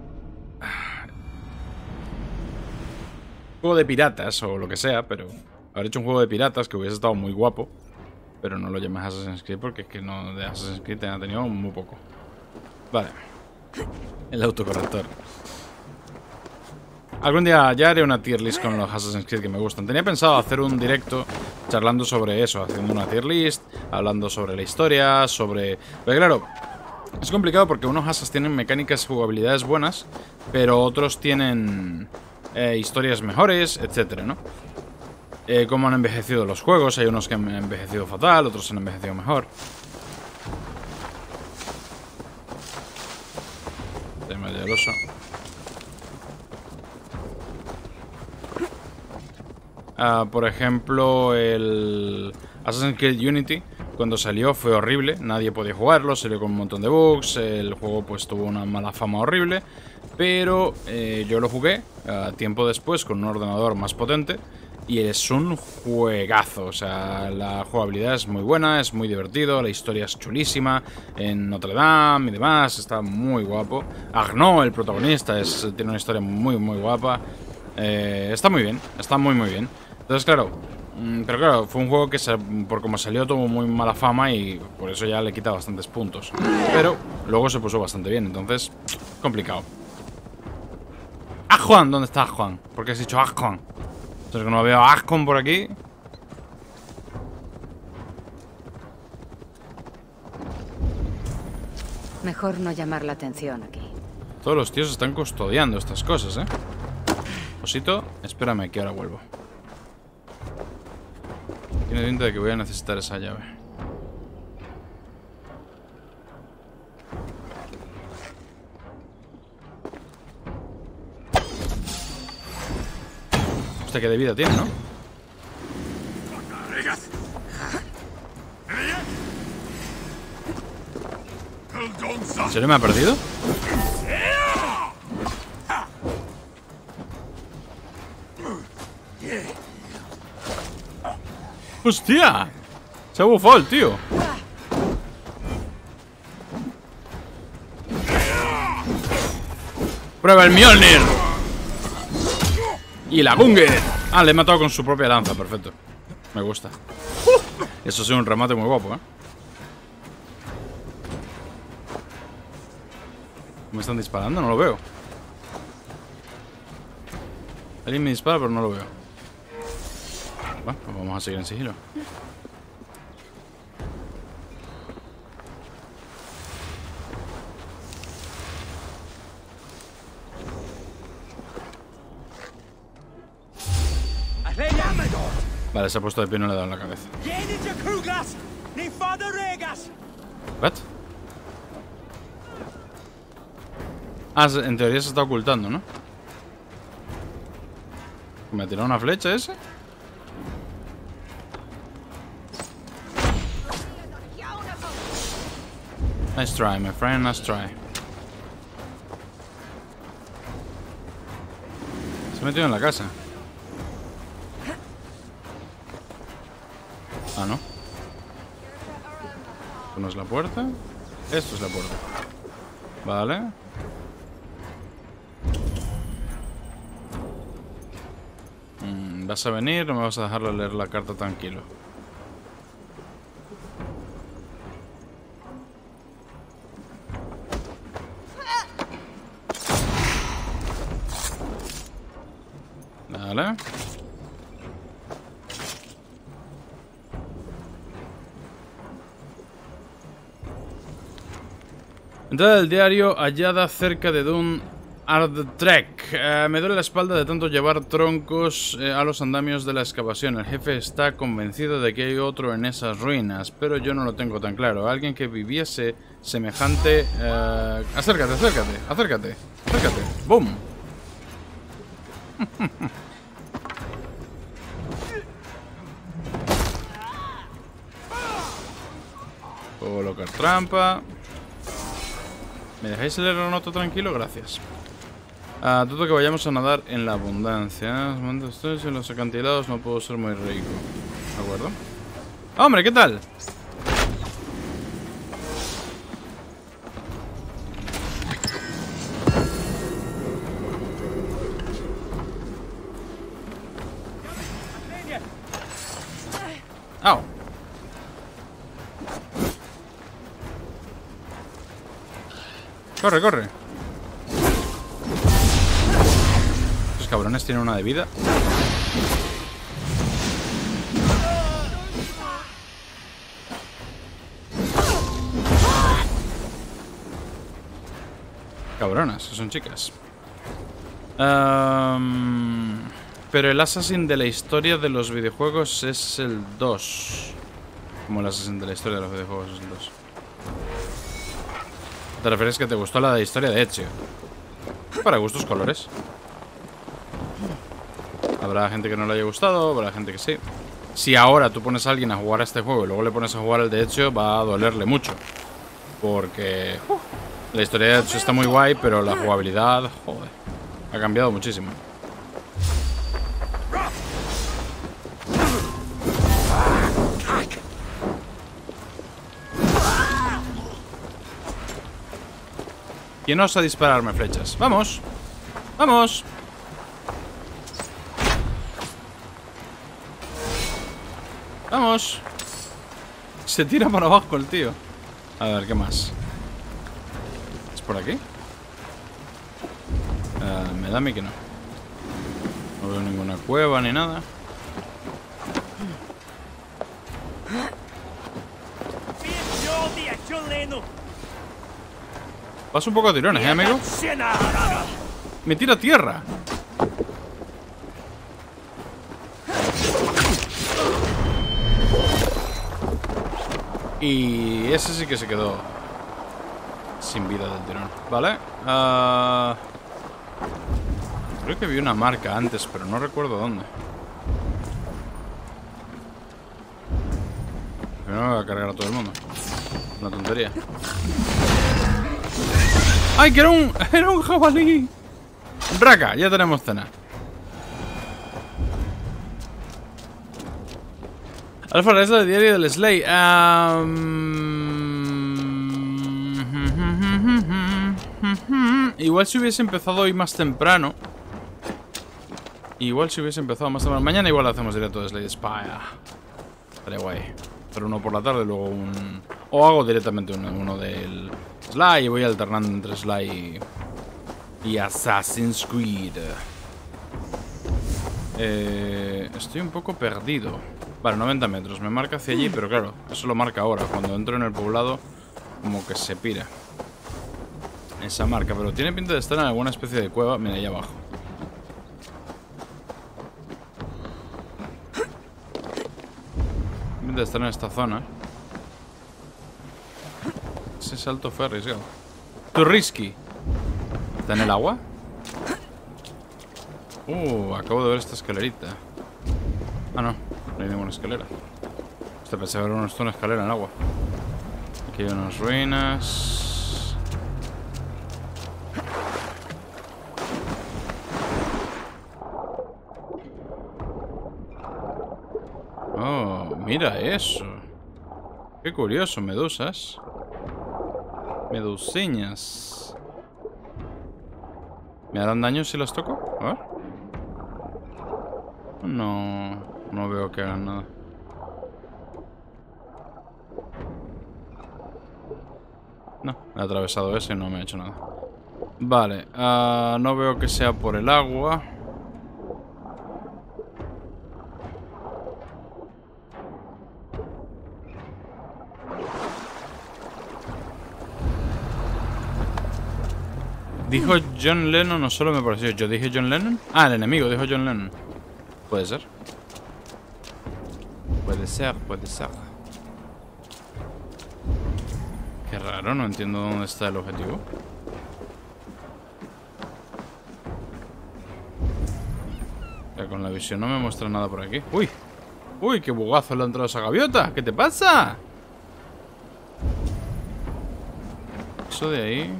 Juego de piratas o lo que sea, pero haber hecho un juego de piratas que hubiese estado muy guapo. Pero no lo llames Assassin's Creed porque es que no, de Assassin's Creed te ha tenido muy poco. Vale. El autocorrector. Algún día ya haré una tier list con los Assassin's Creed que me gustan. Tenía pensado hacer un directo charlando sobre eso, haciendo una tier list, hablando sobre la historia, sobre... Pero claro, es complicado porque unos Assassin's tienen mecánicas y jugabilidades buenas, pero otros tienen eh, historias mejores, etcétera, ¿no? Eh, cómo han envejecido los juegos. Hay unos que han envejecido fatal, otros han envejecido mejor. Tema del oso. Uh, por ejemplo, el Assassin's Creed Unity, cuando salió fue horrible, nadie podía jugarlo, salió con un montón de bugs, el juego pues tuvo una mala fama horrible, pero eh, yo lo jugué uh, tiempo después con un ordenador más potente Y es un juegazo. O sea, la jugabilidad es muy buena, es muy divertido, la historia es chulísima. En Notre Dame y demás, está muy guapo. Arnaud, el protagonista, es, tiene una historia muy, muy guapa. Eh, está muy bien, está muy, muy bien. Entonces, claro, pero claro, fue un juego que se, por como salió tuvo muy mala fama y por eso ya le quita bastantes puntos. Pero luego se puso bastante bien, entonces, complicado. ¡Ah, Juan! ¿Dónde está Juan? ¿Por qué has dicho ¡Ah, Juan? Entonces que no veo a Ascon por aquí. Mejor no llamar la atención aquí. Todos los tíos están custodiando estas cosas, ¿eh? Osito, espérame que ahora vuelvo. Tiene pinta de que voy a necesitar esa llave. Hostia, qué de vida tiene, ¿no? ¿En serio me ha perdido? ¡Hostia! Se ha bufado el tío. ¡Prueba el Mjolnir! Y la Bunger. Ah, le he matado con su propia lanza, perfecto. Me gusta. Eso sí, un remate muy guapo, ¿eh? ¿Me están disparando? No lo veo. Alguien me dispara, pero no lo veo. Bueno, pues vamos a seguir en sigilo. Vale, se ha puesto de pie y no le he dado en la cabeza. ¿What? Ah, en teoría se está ocultando, ¿no? ¿Me ha tirado una flecha ese? Nice try, my friend, nice try. Se ha metido en la casa. Ah, no. ¿Esto no es la puerta? Esto es la puerta. Vale. Mm, ¿vas a venir o me vas a dejarlo leer la carta tranquilo? Vale. Entrada del diario hallada cerca de Dun Ardtrek. Eh, me duele la espalda de tanto llevar troncos eh, a los andamios de la excavación. El jefe está convencido de que hay otro en esas ruinas, pero yo no lo tengo tan claro. Alguien que viviese semejante... Eh... Acércate, acércate, acércate, acércate. ¡Boom! Puedo colocar trampa. ¿Me dejáis el aeronato tranquilo? Gracias. Ah, dudo que vayamos a nadar en la abundancia. Estoy en los acantilados, no puedo ser muy rico. ¿De acuerdo? ¡Hombre, qué tal! ¡Au! Corre, corre. Estos cabrones tienen una de vida. Cabronas, que son chicas. Um, pero el Assassin de la historia de los videojuegos es el dos. Como el Assassin de la historia de los videojuegos es el dos. ¿Te refieres que te gustó la de historia de Ezio? Para gustos colores. Habrá gente que no le haya gustado, habrá gente que sí. Si ahora tú pones a alguien a jugar a este juego y luego le pones a jugar el de Ezio, va a dolerle mucho. Porque uh, la historia de Ezio está muy guay, pero la jugabilidad, joder, ha cambiado muchísimo. ¿Quién osa dispararme flechas? ¡Vamos! ¡Vamos! ¡Vamos! Se tira para abajo el tío. A ver, ¿qué más? ¿Es por aquí? Uh, me da a mí que no. No veo ninguna cueva ni nada. Vas un poco a tirones, ¿eh, amigo? ¡Me tira a tierra! Y ese sí que se quedó sin vida del tirón. Vale. Uh, creo que vi una marca antes, pero no recuerdo dónde. Pero no me voy a cargar a todo el mundo. Una tontería. ¡Ay, que era un, era un jabalí! Raka, ya tenemos cena. Alfa, es la diario del Slay. Um... Igual si hubiese empezado hoy más temprano. Igual si hubiese empezado más temprano. Mañana igual hacemos directo de Slay Spy. Estaría guay. Pero uno por la tarde, luego un... O hago directamente uno, uno del Sly y voy alternando entre Sly y, y Assassin's Creed. Eh, estoy un poco perdido. Vale, noventa metros. Me marca hacia allí, pero claro, eso lo marca ahora. Cuando entro en el poblado, como que se pira esa marca. Pero tiene pinta de estar en alguna especie de cueva. Mira, ahí abajo. Tiene pinta de estar en esta zona. Ese salto fue arriesgado. Too risky. ¿Está en el agua? Uh, acabo de ver esta escalerita. Ah, no. No hay ninguna escalera. Hasta pensé ver una escalera en el agua. Aquí hay unas ruinas. Oh, mira eso. Qué curioso, medusas. Meduseñas. ¿Me harán daño si las toco? A ver. No... No veo que hagan nada. No, he atravesado ese y no me ha hecho nada. Vale, uh, no veo que sea por el agua. Dijo John Lennon, no solo me pareció. ¿Yo dije John Lennon? Ah, el enemigo dijo John Lennon. Puede ser. Puede ser, puede ser. Qué raro, no entiendo dónde está el objetivo. Ya con la visión no me muestra nada por aquí. ¡Uy! ¡Uy, qué bugazo le ha entrado a esa gaviota! ¿Qué te pasa? Eso de ahí...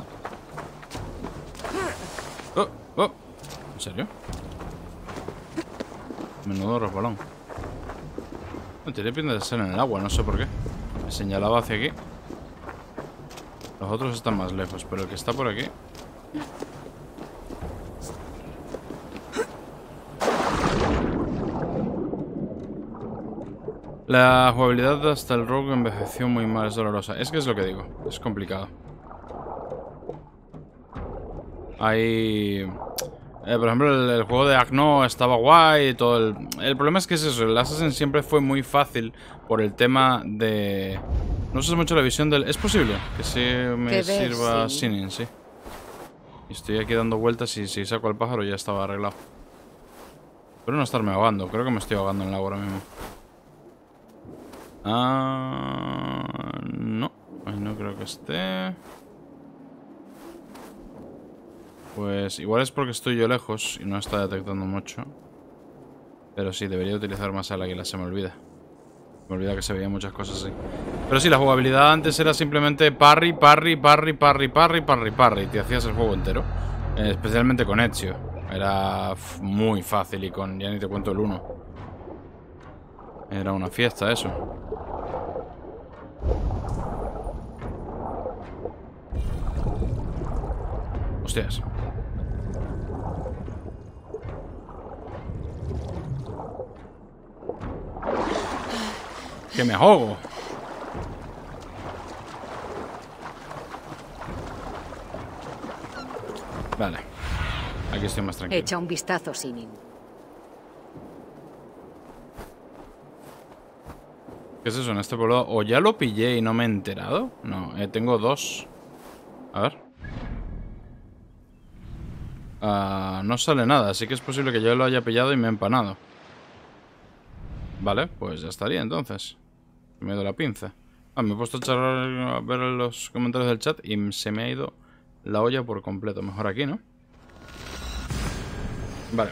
¡Oh! ¡Oh! ¿En serio? Menudo resbalón. No tiene pinta de ser en el agua, no sé por qué. Me señalaba hacia aquí. Los otros están más lejos, pero el que está por aquí... La jugabilidad hasta el rogue envejeció muy mal, es dolorosa. Es que es lo que digo, es complicado. Hay... Eh, por ejemplo, el, el juego de Acno estaba guay y todo el... El problema es que es eso, el Assassin siempre fue muy fácil por el tema de... No sé mucho la visión del... Es posible que sí me ¿Qué sirva ves? Sí. Sinin, sí. Y estoy aquí dando vueltas y si saco al pájaro ya estaba arreglado. Espero no estarme ahogando, creo que me estoy ahogando en el agua ahora mismo. Ah... No, ahí no creo que esté... Pues igual es porque estoy yo lejos y no está detectando mucho. Pero sí, debería utilizar más el águila, se me olvida. Me olvida que se veían muchas cosas así. Pero sí, la jugabilidad antes era simplemente parry, parry, parry, parry, parry, parry, parry. Y te hacías el juego entero. Eh, especialmente con Ezio. Era muy fácil y con... Ya ni te cuento el uno. Era una fiesta eso. Hostias. Que me ahogo. Vale. Aquí estoy más tranquilo. Echa un vistazo, Sinin. ¿Qué es eso en este poblado? ¿O ya lo pillé y no me he enterado? No, eh, tengo dos. A ver. Uh, no sale nada, así que es posible que yo lo haya pillado y me he empanado. Vale, pues ya estaría entonces. Me he ido la pinza. Ah, me he puesto a, charlar, a ver los comentarios del chat y se me ha ido la olla por completo. Mejor aquí, ¿no? Vale.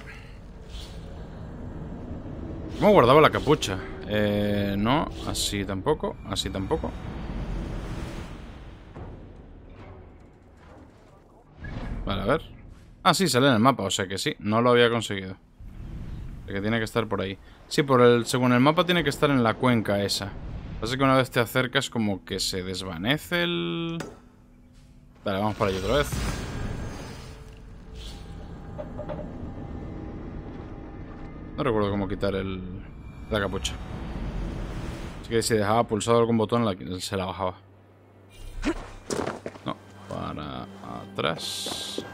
¿Cómo guardaba la capucha? Eh, no, así tampoco, así tampoco. Vale, a ver. Ah, sí, sale en el mapa, o sea que sí, no lo había conseguido. O sea que tiene que estar por ahí. Sí, por el, según el mapa tiene que estar en la cuenca esa. Pasa que una vez te acercas como que se desvanece el... Vale, vamos para allá otra vez. No recuerdo cómo quitar el, la capucha. Así que si dejaba pulsado algún botón la, se la bajaba. No, para atrás.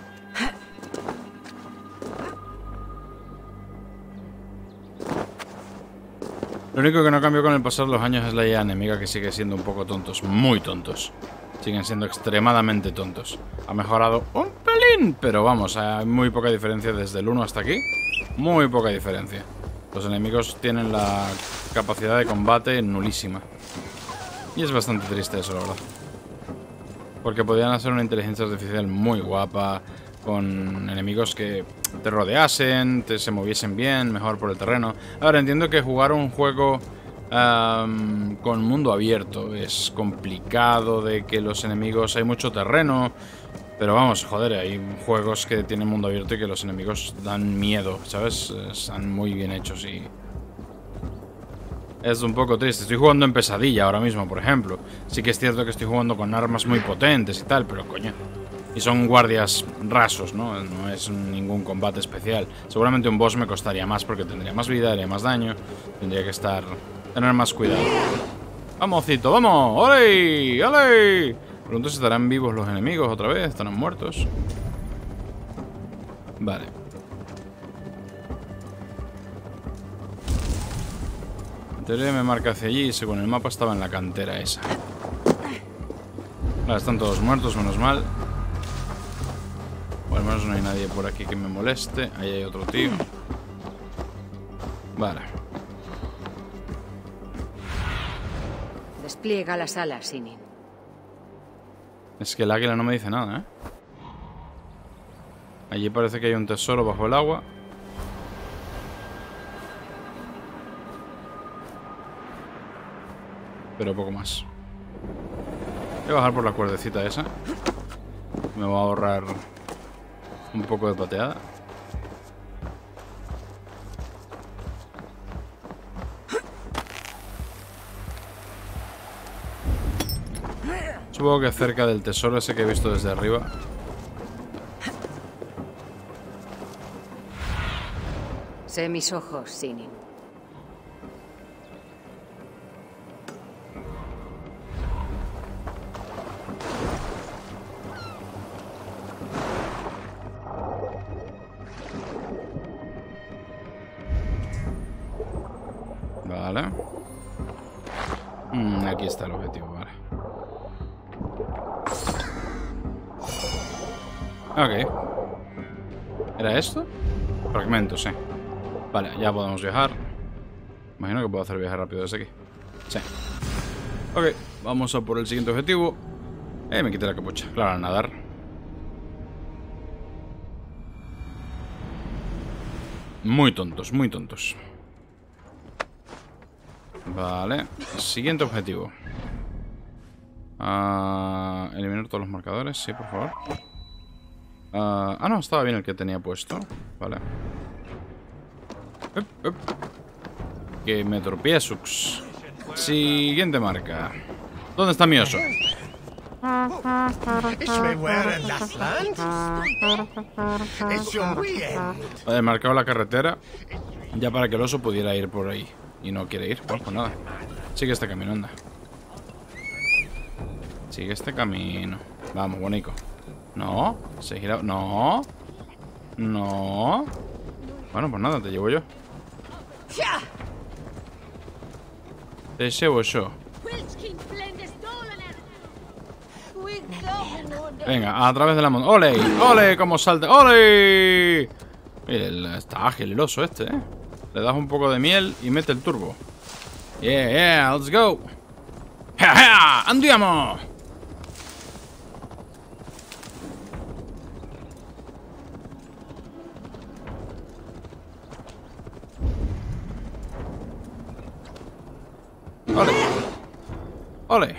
Lo único que no cambió con el pasar de los años es la I A enemiga, que sigue siendo un poco tontos, muy tontos. Siguen siendo extremadamente tontos. Ha mejorado un pelín, pero vamos, hay muy poca diferencia desde el uno hasta aquí. Muy poca diferencia. Los enemigos tienen la capacidad de combate nulísima. Y es bastante triste eso, la verdad. Porque podrían hacer una inteligencia artificial muy guapa, con enemigos que te rodeasen, te se moviesen bien, mejor por el terreno. Ahora, entiendo que jugar un juego um, con mundo abierto es complicado, de que los enemigos... Hay mucho terreno, pero vamos, joder, hay juegos que tienen mundo abierto y que los enemigos dan miedo, ¿sabes? Están muy bien hechos y... Es un poco triste. Estoy jugando en pesadilla ahora mismo, por ejemplo. Sí que es cierto que estoy jugando con armas muy potentes y tal, pero coño... Y son guardias rasos, ¿no? No es ningún combate especial. Seguramente un boss me costaría más porque tendría más vida, haría más daño. Tendría que estar... tener más cuidado. ¡Vamos, Cito! ¡Vamos! ¡Ole! ¡Ole! Pronto se estarán vivos los enemigos otra vez. Estarán muertos. Vale. En teoría me marca hacia allí y según el mapa estaba en la cantera esa. Vale, están todos muertos, menos mal. O al menos no hay nadie por aquí que me moleste. Ahí hay otro tío. Vale. Despliega las alas, Sinin. Es que el águila no me dice nada, ¿eh? Allí parece que hay un tesoro bajo el agua. Pero poco más. Voy a bajar por la cuerdecita esa. Me voy a ahorrar un poco de pateada. Supongo que cerca del tesoro ese que he visto desde arriba. Sé mis ojos, Sinin. Vale. Mm, aquí está el objetivo, vale. Ok. ¿Era esto? Fragmentos, sí. Vale, ya podemos viajar. Imagino que puedo hacer viaje rápido desde aquí. Sí. Ok, vamos a por el siguiente objetivo. Eh, me quité la capucha. Claro, al nadar. Muy tontos, muy tontos. Vale. Siguiente objetivo. Uh, eliminar todos los marcadores, sí, por favor. Uh, ah, no, estaba bien el que tenía puesto. Vale. Up, up. Que me tropiezo. Siguiente marca. ¿Dónde está mi oso? Ich will wear das Land. Es schon bien. He marcado la carretera ya para que el oso pudiera ir por ahí. Y no quiere ir. Pues, pues nada. Sigue este camino, anda. Sigue este camino. Vamos, bonito. No. Se gira. No. No. Bueno, pues nada, te llevo yo. Te llevo yo. Venga, a través de la montaña. ¡Ole! ¡Ole! ¡Cómo salta! ¡Ole! El, está ágil el oso este, ¿eh? Le das un poco de miel y mete el turbo. Yeah, yeah, let's go. ¡Ja, ja! ¡Andiamo! ¡Ole! ¡Ole!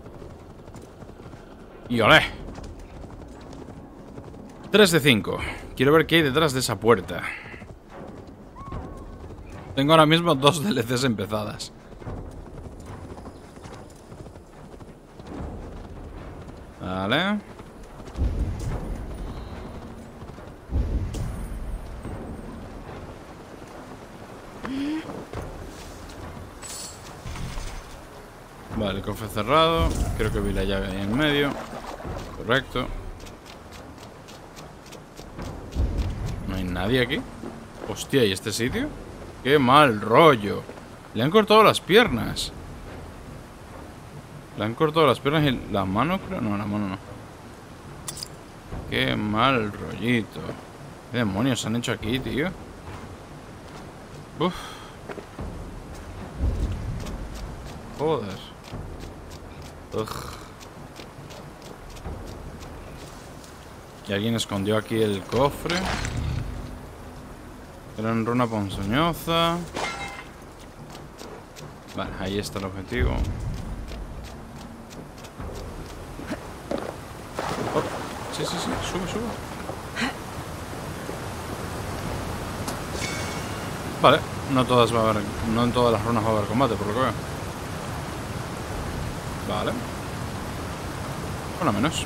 Y olé. tres de cinco. Quiero ver qué hay detrás de esa puerta. Tengo ahora mismo dos D L Cs empezadas. Vale. Vale, cofre cerrado. Creo que vi la llave ahí en medio. Correcto. ¿No hay nadie aquí? Hostia, ¿y este sitio? ¡Qué mal rollo! Le han cortado las piernas. Le han cortado las piernas y la mano, creo. No, la mano no. ¡Qué mal rollito! ¿Qué demonios han hecho aquí, tío? Uf. Joder. Ugh. Y alguien escondió aquí el cofre. Gran runa ponzoñosa. Vale, ahí está el objetivo. Oh, sí, sí, sí, sube, sube. Vale, no todas va a haber, no en todas las runas va a haber combate, por lo que veo. Vale. Bueno, menos.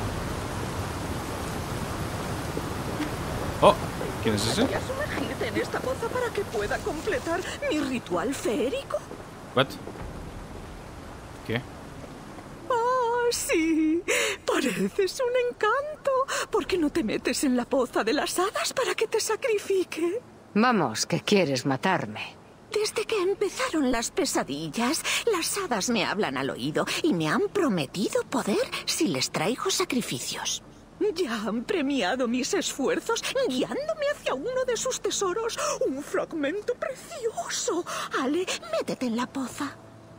Oh, ¿quién es ese? ¿Voy a sumergirte en esta poza para que pueda completar mi ritual feérico? What? ¿Qué? ¡Ah, sí! Pareces un encanto. ¿Por qué no te metes en la poza de las hadas para que te sacrifique? Vamos, que quieres matarme. Desde que empezaron las pesadillas, las hadas me hablan al oído y me han prometido poder si les traigo sacrificios. Ya han premiado mis esfuerzos guiándome hacia uno de sus tesoros. Un fragmento precioso. Ale, métete en la poza.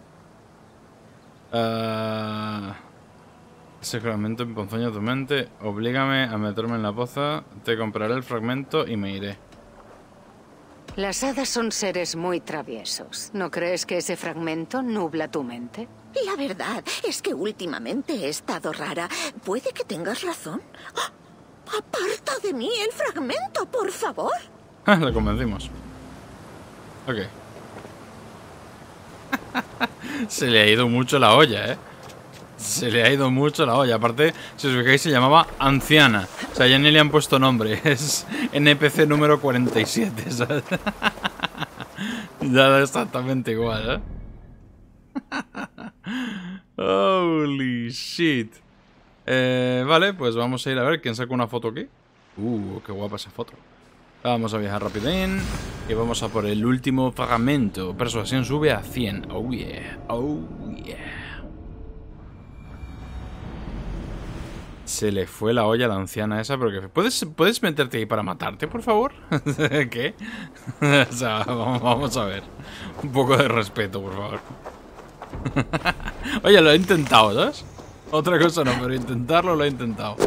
Uh, ese fragmento emponzoña tu mente. Oblígame a meterme en la poza. Te compraré el fragmento y me iré. Las hadas son seres muy traviesos. ¿No crees que ese fragmento nubla tu mente? La verdad es que últimamente he estado rara. Puede que tengas razón. ¡Oh! ¡Aparta de mí el fragmento, por favor! Lo convencimos. Ok. Se le ha ido mucho la olla, ¿eh? Se le ha ido mucho la olla. Aparte, si os fijáis, se llamaba Anciana. O sea, ya ni le han puesto nombre. Es N P C número cuarenta y siete, ¿sabes? Ya da exactamente igual, ¿eh? Holy shit. Eh, vale, pues vamos a ir a ver quién saca una foto aquí. Uh, qué guapa esa foto. Vamos a viajar rapidín. Y vamos a por el último fragmento. Persuasión sube a cien. Oh yeah. Oh yeah. Se le fue la olla a la anciana esa, pero que ¿puedes, ¿puedes meterte ahí para matarte, por favor? ¿Qué? O sea, vamos, vamos a ver. Un poco de respeto, por favor. Oye, lo he intentado, ¿sabes? Otra cosa no, pero intentarlo lo he intentado.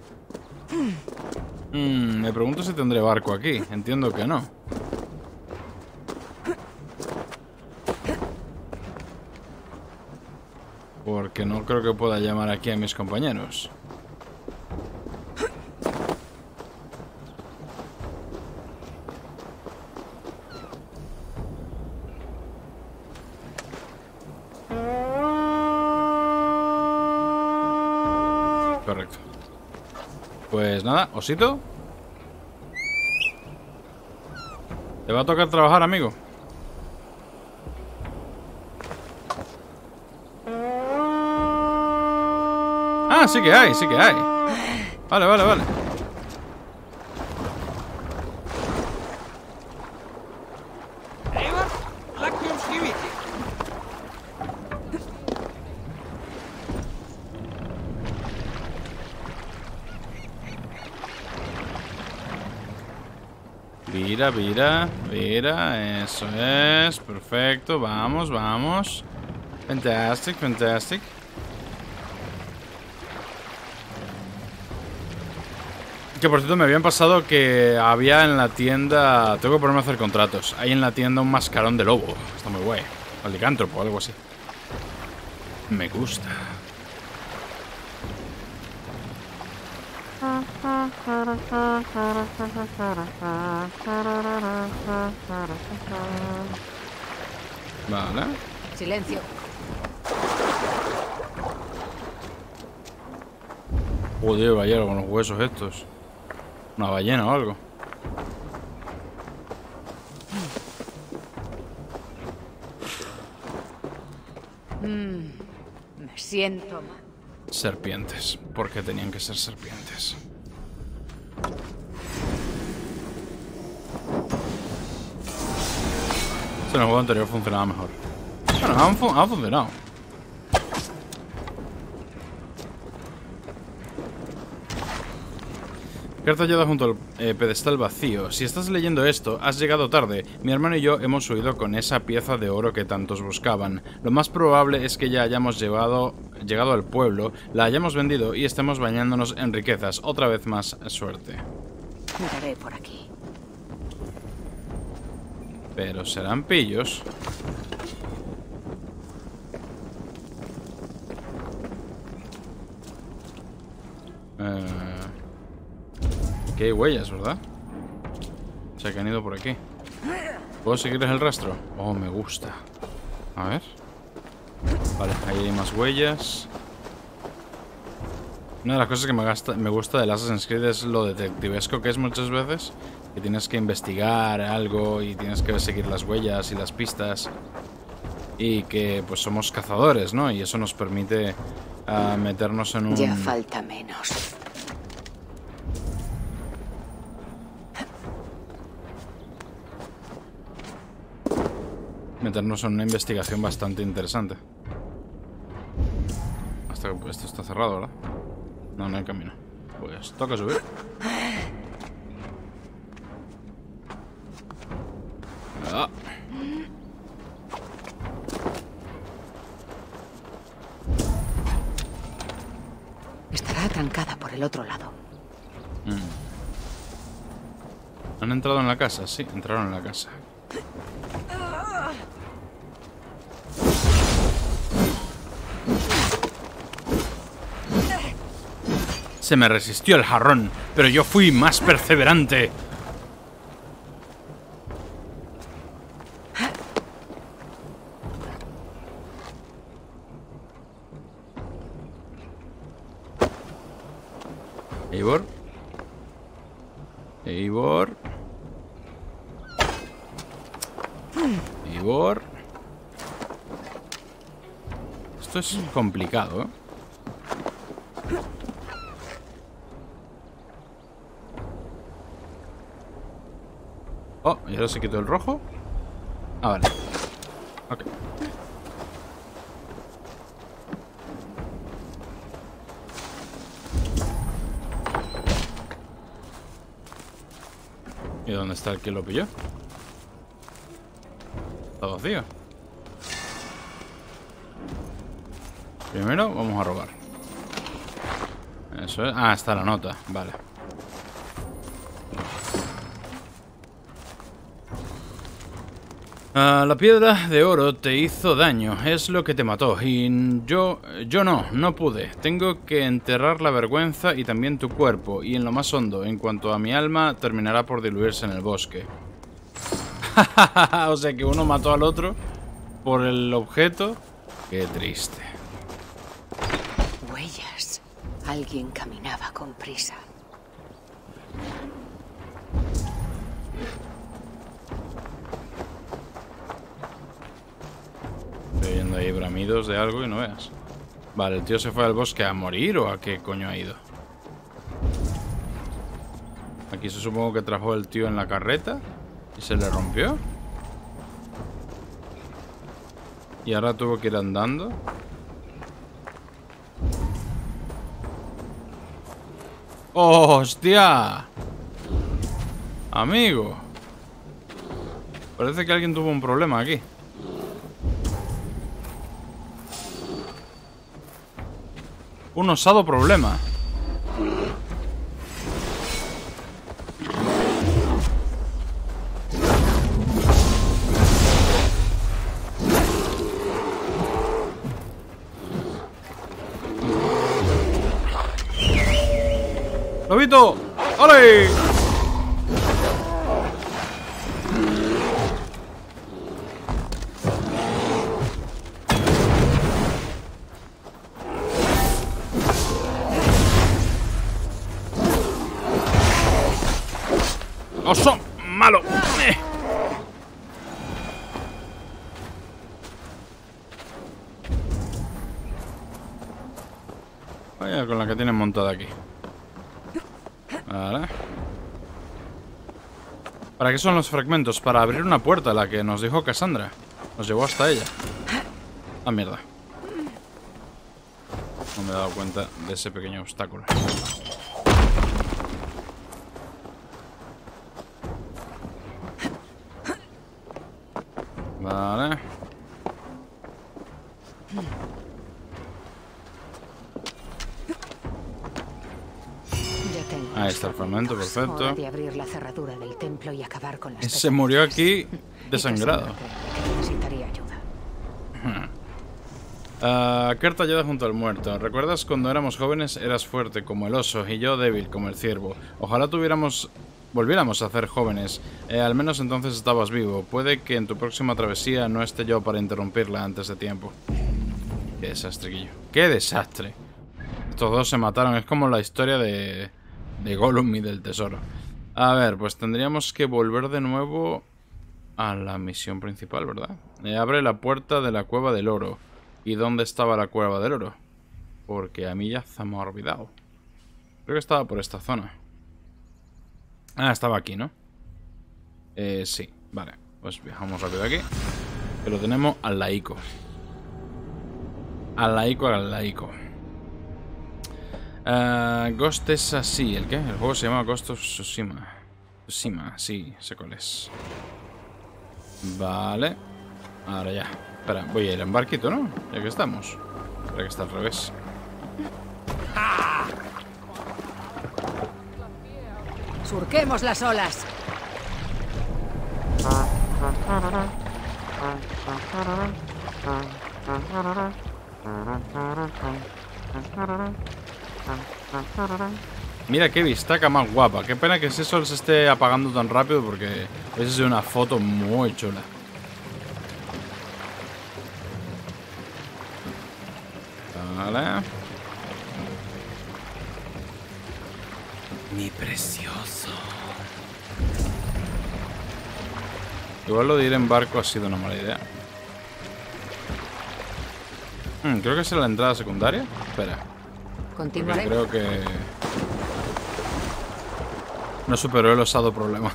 Mm, me pregunto si tendré barco aquí. Entiendo que no. Porque no creo que pueda llamar aquí a mis compañeros. Correcto. Pues nada, osito. Te va a tocar trabajar, amigo. Ah, sí que hay, sí que hay. Vale, vale, vale. Mira, mira, mira, eso es, perfecto, vamos, vamos. Fantastic, fantastic. Que por cierto me habían pasado que había en la tienda... Tengo que ponerme a hacer contratos. Hay en la tienda un mascarón de lobo. Está muy guay. O licántropo o algo así. Me gusta. Vale. Silencio. Joder, ballero con los huesos estos. Una ballena o algo. Mm, me siento mal. Serpientes. ¿Por qué tenían que ser serpientes? En el juego anterior funcionaba mejor. Bueno, ha, fun ha funcionado. Carta hallada junto al eh, pedestal vacío. Si estás leyendo esto, has llegado tarde. Mi hermano y yo hemos huido con esa pieza de oro que tantos buscaban. Lo más probable es que ya hayamos llevado, llegado al pueblo, la hayamos vendido y estemos bañándonos en riquezas. Otra vez más suerte. Miraré por aquí. Pero serán pillos. Eh... Aquí hay huellas, ¿verdad? O sea, que han ido por aquí. ¿Puedo seguirles el rastro? Oh, me gusta. A ver. Vale, ahí hay más huellas. Una de las cosas que me, gasta, me gusta del Assassin's Creed es lo detectivesco que es muchas veces. Que tienes que investigar algo y tienes que seguir las huellas y las pistas. Y que pues somos cazadores, ¿no? Y eso nos permite uh, meternos en un... Ya falta menos. Meternos en una investigación bastante interesante. Hasta que esto está cerrado, ¿verdad? No, no hay camino. Pues toca subir. Ah. Estará atrancada por el otro lado. Mm. ¿Han entrado en la casa? Sí, entraron en la casa. Se me resistió el jarrón, pero yo fui más perseverante. Eivor. Eivor. Eivor. Esto es complicado, ¿eh? Oh, ¿y ahora se quitó el rojo? Ah, vale. Ok. ¿Y dónde está el que lo pilló? Está vacío. Primero vamos a robar. Eso es. Ah, está la nota. Vale. Uh, la piedra de oro te hizo daño, es lo que te mató. Y yo, yo no, no pude. Tengo que enterrar la vergüenza y también tu cuerpo. Y en lo más hondo, en cuanto a mi alma, terminará por diluirse en el bosque. O sea que uno mató al otro por el objeto. Qué triste. Huellas. Alguien caminaba con prisa. Estoy viendo ahí bramidos de algo y no veas. Vale, el tío se fue al bosque a morir o a qué coño ha ido. Aquí se supongo que trajo el tío en la carreta y se le rompió. Y ahora tuvo que ir andando. ¡Oh, hostia! Amigo. Parece que alguien tuvo un problema aquí. Un osado problema. ¡Lobito! ¡Ole! ¡Oso! ¡Malo! Eh. Vaya con la que tienen montada aquí. Vale. ¿Para qué son los fragmentos? Para abrir una puerta, la que nos dijo Cassandra. Nos llevó hasta ella. Ah, mierda. No me he dado cuenta de ese pequeño obstáculo. Vale. Ahí está el fragmento, perfecto. Hora de abrir la cerradura del templo y acabar con las Se murió aquí desangrado. Necesitaría ayuda. Uh, carta hallada junto al muerto. ¿Recuerdas cuando éramos jóvenes? Eras fuerte como el oso y yo débil como el ciervo. Ojalá tuviéramos... volviéramos a ser jóvenes. Eh, al menos entonces estabas vivo. Puede que en tu próxima travesía no esté yo para interrumpirla antes de tiempo. Qué desastre, Guillo. Qué desastre. Estos dos se mataron. Es como la historia de... de Gollum y del tesoro. A ver, pues tendríamos que volver de nuevo a la misión principal, ¿verdad? Eh, abre la puerta de la cueva del oro. ¿Y dónde estaba la cueva del oro? Porque a mí ya se me ha olvidado. Creo que estaba por esta zona. Ah, estaba aquí, ¿no? Eh, sí, vale. Pues viajamos rápido aquí. Que lo tenemos al laico. Al laico, al laico. Uh, Ghost es así. ¿El qué? El juego se llama Ghost of Tsushima. Tsushima, sí, sé cuál es. Vale. Ahora ya. Espera, voy a ir en barquito, ¿no? Ya que estamos. Espera que está al revés. Surquemos las olas. Mira qué vistaca más guapa. Qué pena que ese sol se esté apagando tan rápido porque esa es una foto muy chula. Vale. Mi precioso. Igual lo de ir en barco ha sido una mala idea. Hmm, creo que es la entrada secundaria. Espera. Continuaré. Creo que... no superó el osado problema.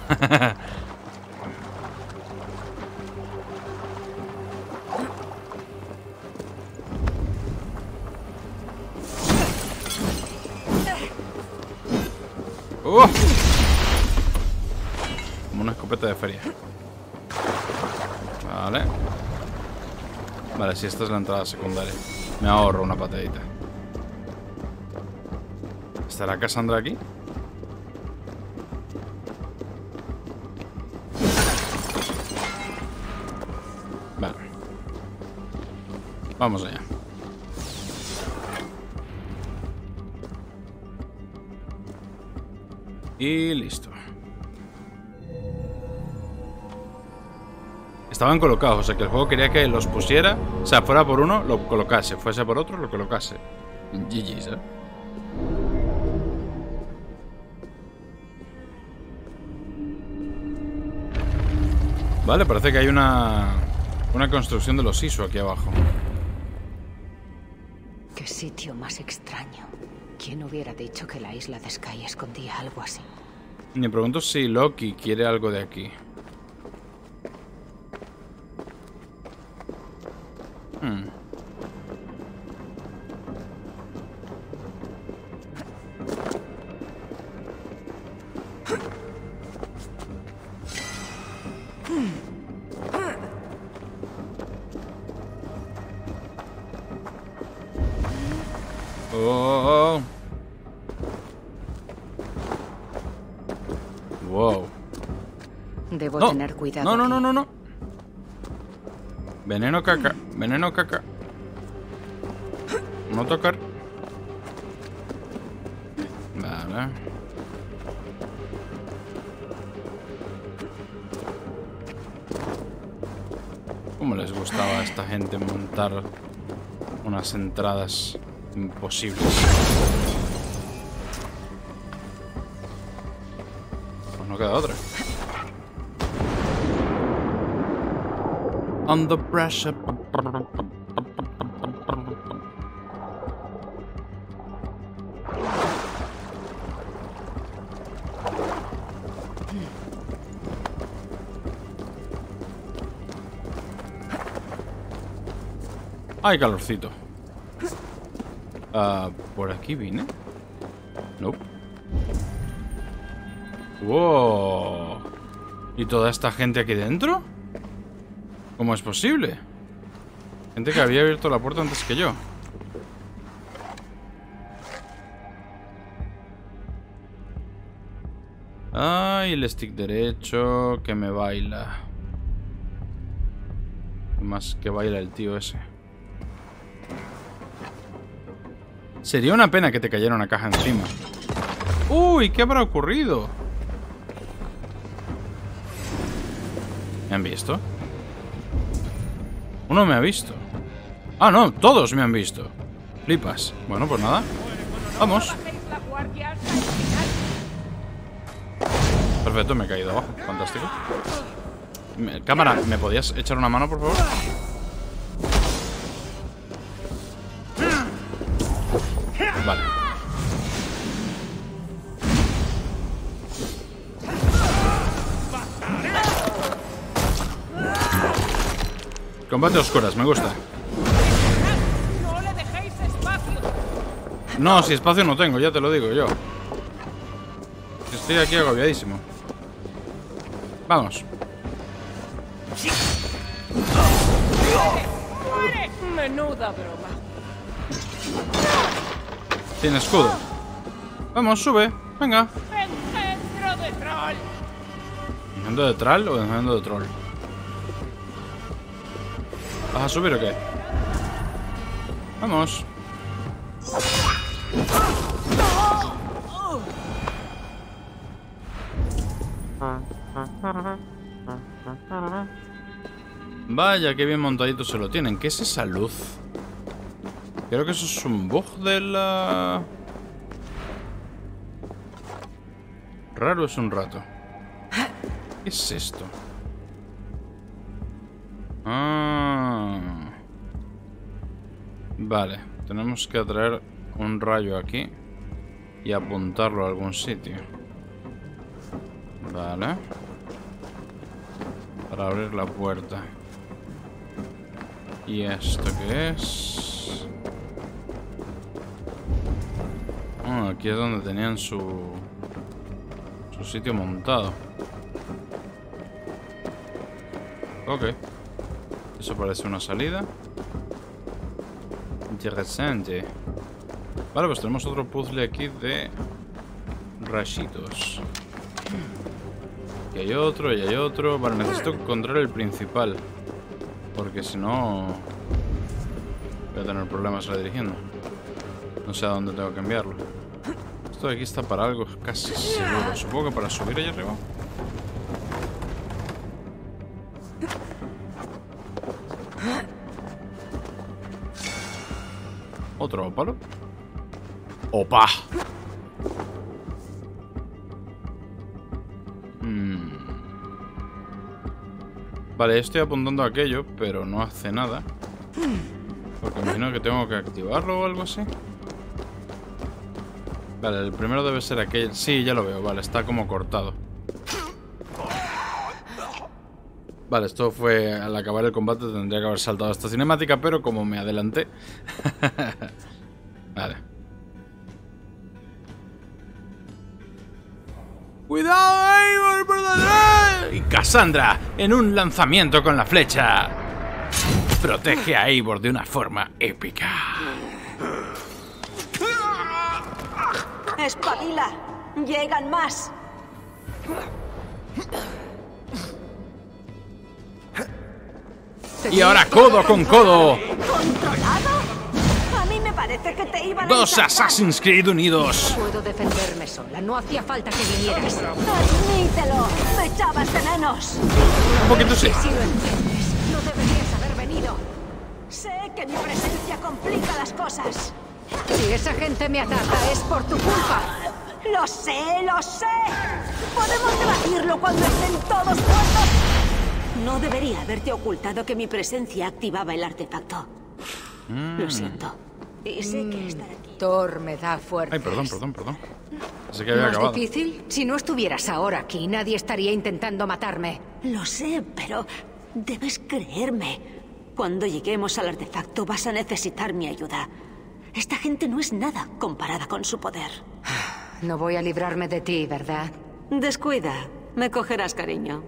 ¡Uh! Como una escopeta de feria. Vale. Vale, si esta es la entrada secundaria. Me ahorro una patadita. ¿Estará Cassandra aquí? Vale. Vamos allá. Y listo. Estaban colocados, o sea que el juego quería que los pusiera. O sea, fuera por uno, lo colocase. Fuese por otro, lo colocase. G G's, ¿eh? Vale, parece que hay una... Una construcción de los Isu aquí abajo. Qué sitio más extraño. ¿Quién hubiera dicho que la isla de Sky escondía algo así? Me pregunto si Loki quiere algo de aquí. Hmm. Oh. Wow. Debo No. tener cuidado. No, no, aquí. no, no, no. Veneno caca, veneno caca. No tocar. Vale. ¿Cómo les gustaba a esta gente montar unas entradas imposibles? Pues no queda otra. Under pressure. Hay calorcito. Uh, ¿Por aquí vine? No. Nope. Wow. ¿Y toda esta gente aquí dentro? ¿Cómo es posible? Gente que había abierto la puerta antes que yo. Ay, el stick derecho que me baila. Más que baila el tío ese. Sería una pena que te cayera una caja encima. Uy, ¿qué habrá ocurrido? ¿Me han visto? Uno me ha visto. Ah, no, todos me han visto. Flipas. Bueno, pues nada. Vamos. Perfecto, me he caído abajo. Fantástico. Me- Cámara, ¿me podías echar una mano, por favor? Vale. Combate a oscuras, me gusta. ¡No le dejéis espacio! No, si espacio no tengo, ya te lo digo yo. Estoy aquí agobiadísimo. Vamos. ¡Muere! Menuda broma. Sin escudo. Vamos, sube. Venga. ¡Engendro de troll! ¿Engendro de troll o engendro de troll? ¿Vas a subir o qué? Vamos. Vaya, qué bien montadito se lo tienen. ¿Qué es esa luz? Creo que eso es un bug de la... Raro es un rato. ¿Qué es esto? Ah. Vale, tenemos que atraer un rayo aquí y apuntarlo a algún sitio. Vale. Para abrir la puerta. ¿Y esto qué es? Ah, aquí es donde tenían su... su sitio montado. Ok. Eso parece una salida. Interesante. Vale, pues tenemos otro puzzle aquí de... rayitos. Y hay otro, y hay otro. Vale, necesito encontrar el principal. Porque si no... voy a tener problemas redirigiendo. No sé a dónde tengo que enviarlo. Esto de aquí está para algo casi seguro. Supongo que para subir allá arriba. Otro palo. ¡Opa! Hmm. Vale, estoy apuntando a aquello, pero no hace nada. Porque imagino que tengo que activarlo o algo así. Vale, el primero debe ser aquel. Sí, ya lo veo, vale, está como cortado. Vale, esto fue al acabar el combate. Tendría que haber saltado esta cinemática, pero como me adelanté. Vale. ¡Cuidado, Eivor, por detrás! Y Cassandra, en un lanzamiento con la flecha, protege a Eivor de una forma épica. ¡Espabila! ¡Llegan más! Y ahora codo con codo. ¿Controlado? A mí me parece que te iban a Dos ensartar. Assassin's Creed unidos. Puedo defenderme sola. No hacía falta que vinieras. ¡Admítelo! ¡Me echabas de menos! Un poquito sí. Si lo entiendes, no deberías haber venido. Sé que mi presencia complica las cosas. Si esa gente me ataca es por tu culpa. ¡Lo sé, lo sé! ¡Podemos debatirlo cuando estén todos muertos! No debería haberte ocultado que mi presencia activaba el artefacto. Mm. Lo siento. Y sé que estar aquí... Thor me da fuerzas. Ay, perdón, perdón, perdón. Pensé que había ¿No es acabado. difícil? Si no estuvieras ahora aquí, nadie estaría intentando matarme. Lo sé, pero debes creerme. Cuando lleguemos al artefacto vas a necesitar mi ayuda. Esta gente no es nada comparada con su poder. No voy a librarme de ti, ¿verdad? Descuida, me cogerás cariño.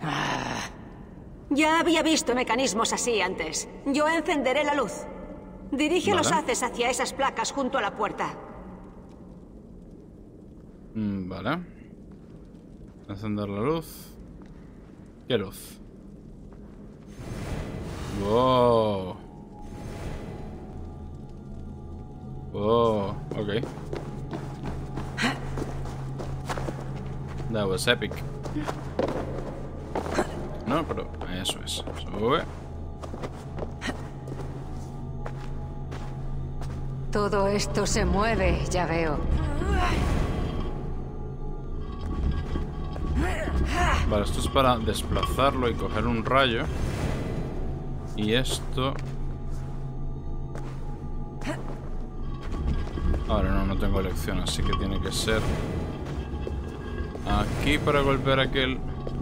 Ya había visto mecanismos así antes. Yo encenderé la luz. Dirige Vale. los haces hacia esas placas junto a la puerta. Mm, Vale. Encender la luz. ¿Qué luz? Wow. Wow, ok. That was epic. No, pero eso es. Sube. Todo esto se mueve, ya veo. Vale, esto es para desplazarlo y coger un rayo. Y esto... Ahora no, no tengo elección, así que tiene que ser... Aquí para golpear aquel...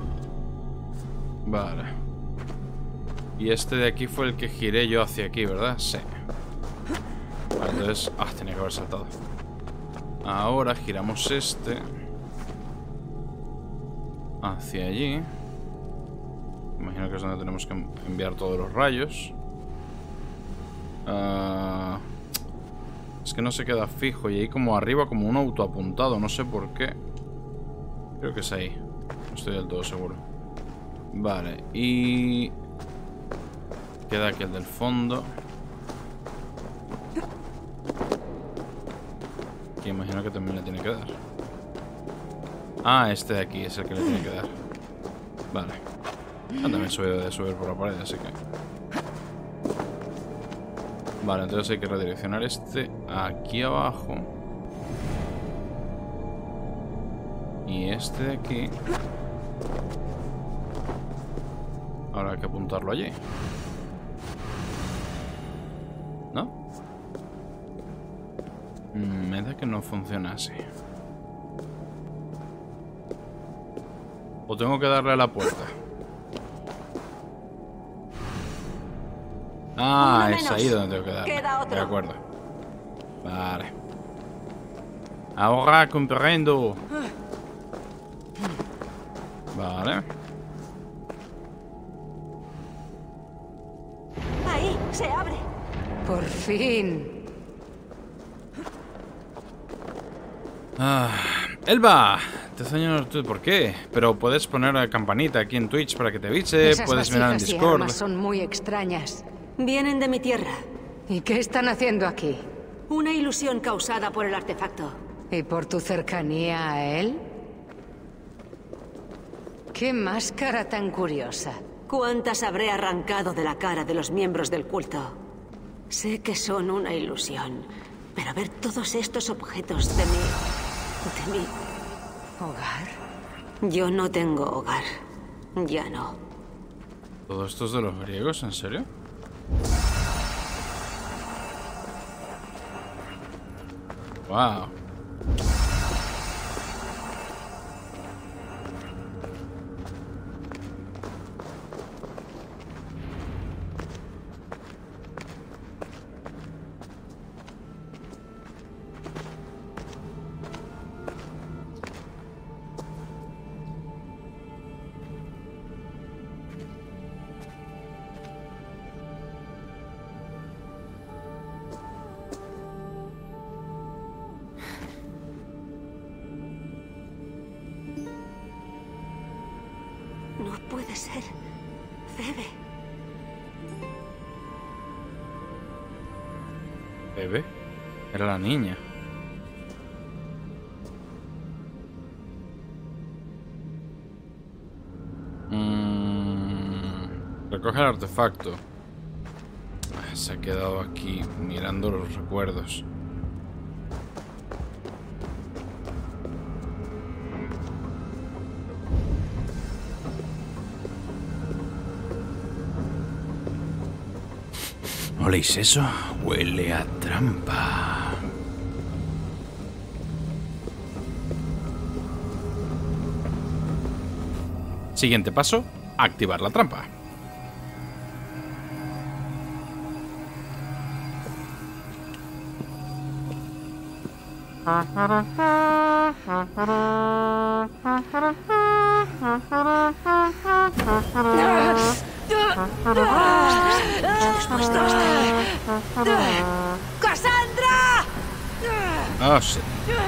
Vale. Y este de aquí fue el que giré yo hacia aquí, ¿verdad? Sí. Vale, entonces... Ah, tenía que haber saltado. Ahora giramos este... hacia allí. Imagino que es donde tenemos que enviar todos los rayos. Uh, es que no se queda fijo. Y ahí como arriba como un autoapuntado. No sé por qué. Creo que es ahí. No estoy del todo seguro. Vale. Y... queda aquí el del fondo. Que imagino que también le tiene que dar. Ah, este de aquí es el que le tiene que dar. Vale. Ah, también soy de subir por la pared, así que... Vale, entonces hay que redireccionar este aquí abajo. Y este de aquí... Ahora hay que apuntarlo allí. ¿No? Mm, me da que no funciona así. O tengo que darle a la puerta. Ah, Uno es menos. ahí donde tengo que darle. Queda otro. De acuerdo. Vale. Ahora comprendo. Vale. Ahí, se abre. Por fin. Ah, Elba, te extraño tú, ¿por qué? Pero puedes poner la campanita aquí en Twitch para que te avise. Esas Puedes mirar en vasijas y Discord. armas son muy extrañas. Vienen de mi tierra. ¿Y qué están haciendo aquí? Una ilusión causada por el artefacto. ¿Y por tu cercanía a él? ¡Qué máscara tan curiosa! ¿Cuántas habré arrancado de la cara de los miembros del culto? Sé que son una ilusión, Pero ver todos estos objetos de mi... de mi... ¿Hogar? Yo no tengo hogar. Ya no. ¿Todo esto es de los griegos? ¿En serio? Wow. No puede ser. Febe. ¿Bebé? Era la niña. Mm, recoge el artefacto. Ah, se ha quedado aquí mirando los recuerdos. ¿Oléis eso? Huele a trampa. Siguiente paso, activar la trampa. ¡Cassandra! Oh, sí.